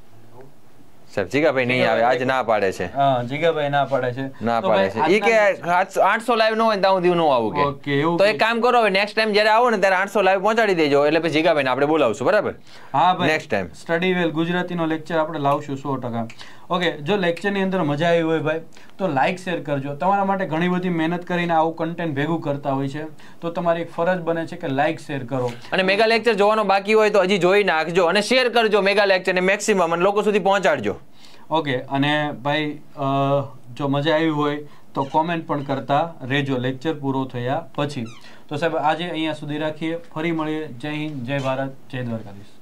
સાહેબ જીગાભાઈ નહીં આવે, આજ ના પાડે છે. હા, જીગાભાઈ ના પાડે છે. ના પાડે છે. ઈ કે આઠસો લાઈવ ન હોય ત્યાં સુધી નો આવું કે. ઓકે, એવું તો એક કામ કરો, હવે નેક્સ્ટ ટાઈમ જ્યારે આવો ને ત્યારે આઠસો લાઈવ પહોંચાડી દેજો, એટલે પછી જીગાભાઈ ને આપણે બોલાવશું. બરાબર? હા ભાઈ, નેક્સ્ટ ટાઈમ સ્ટડી વેલ ગુજરાતીનો લેક્ચર આપણે લાવશું સો ટકા. ઓકે, જો લેક્ચરની અંદર મજા આવી હોય ભાઈ તો લાઈક શેર કરજો. તમારા માટે ઘણી બધી મહેનત કરીને આવું કન્ટેન્ટ ભેગું કરતા હોય છે, તો તમારી એક ફરજ બને છે કે લાઈક શેર કરો. અને મેગા લેક્ચર જોવાનો બાકી હોય તો હજી જોઈ નાખજો અને શેર કરજો મેગા લેક્ચર ને મેક્સિમમ અને લોકો સુધી પહોંચાડજો. ઓકે, અને ભાઈ જો મજા આવી હોય તો કોમેન્ટ પણ કરતા રહેજો લેક્ચર પૂરો થયા પછી. તો સાહેબ આજે અહીંયા સુધી રાખીએ, ફરી મળીએ. જય હિન્દ, જય ભારત, જય દ્વારકાધીશ.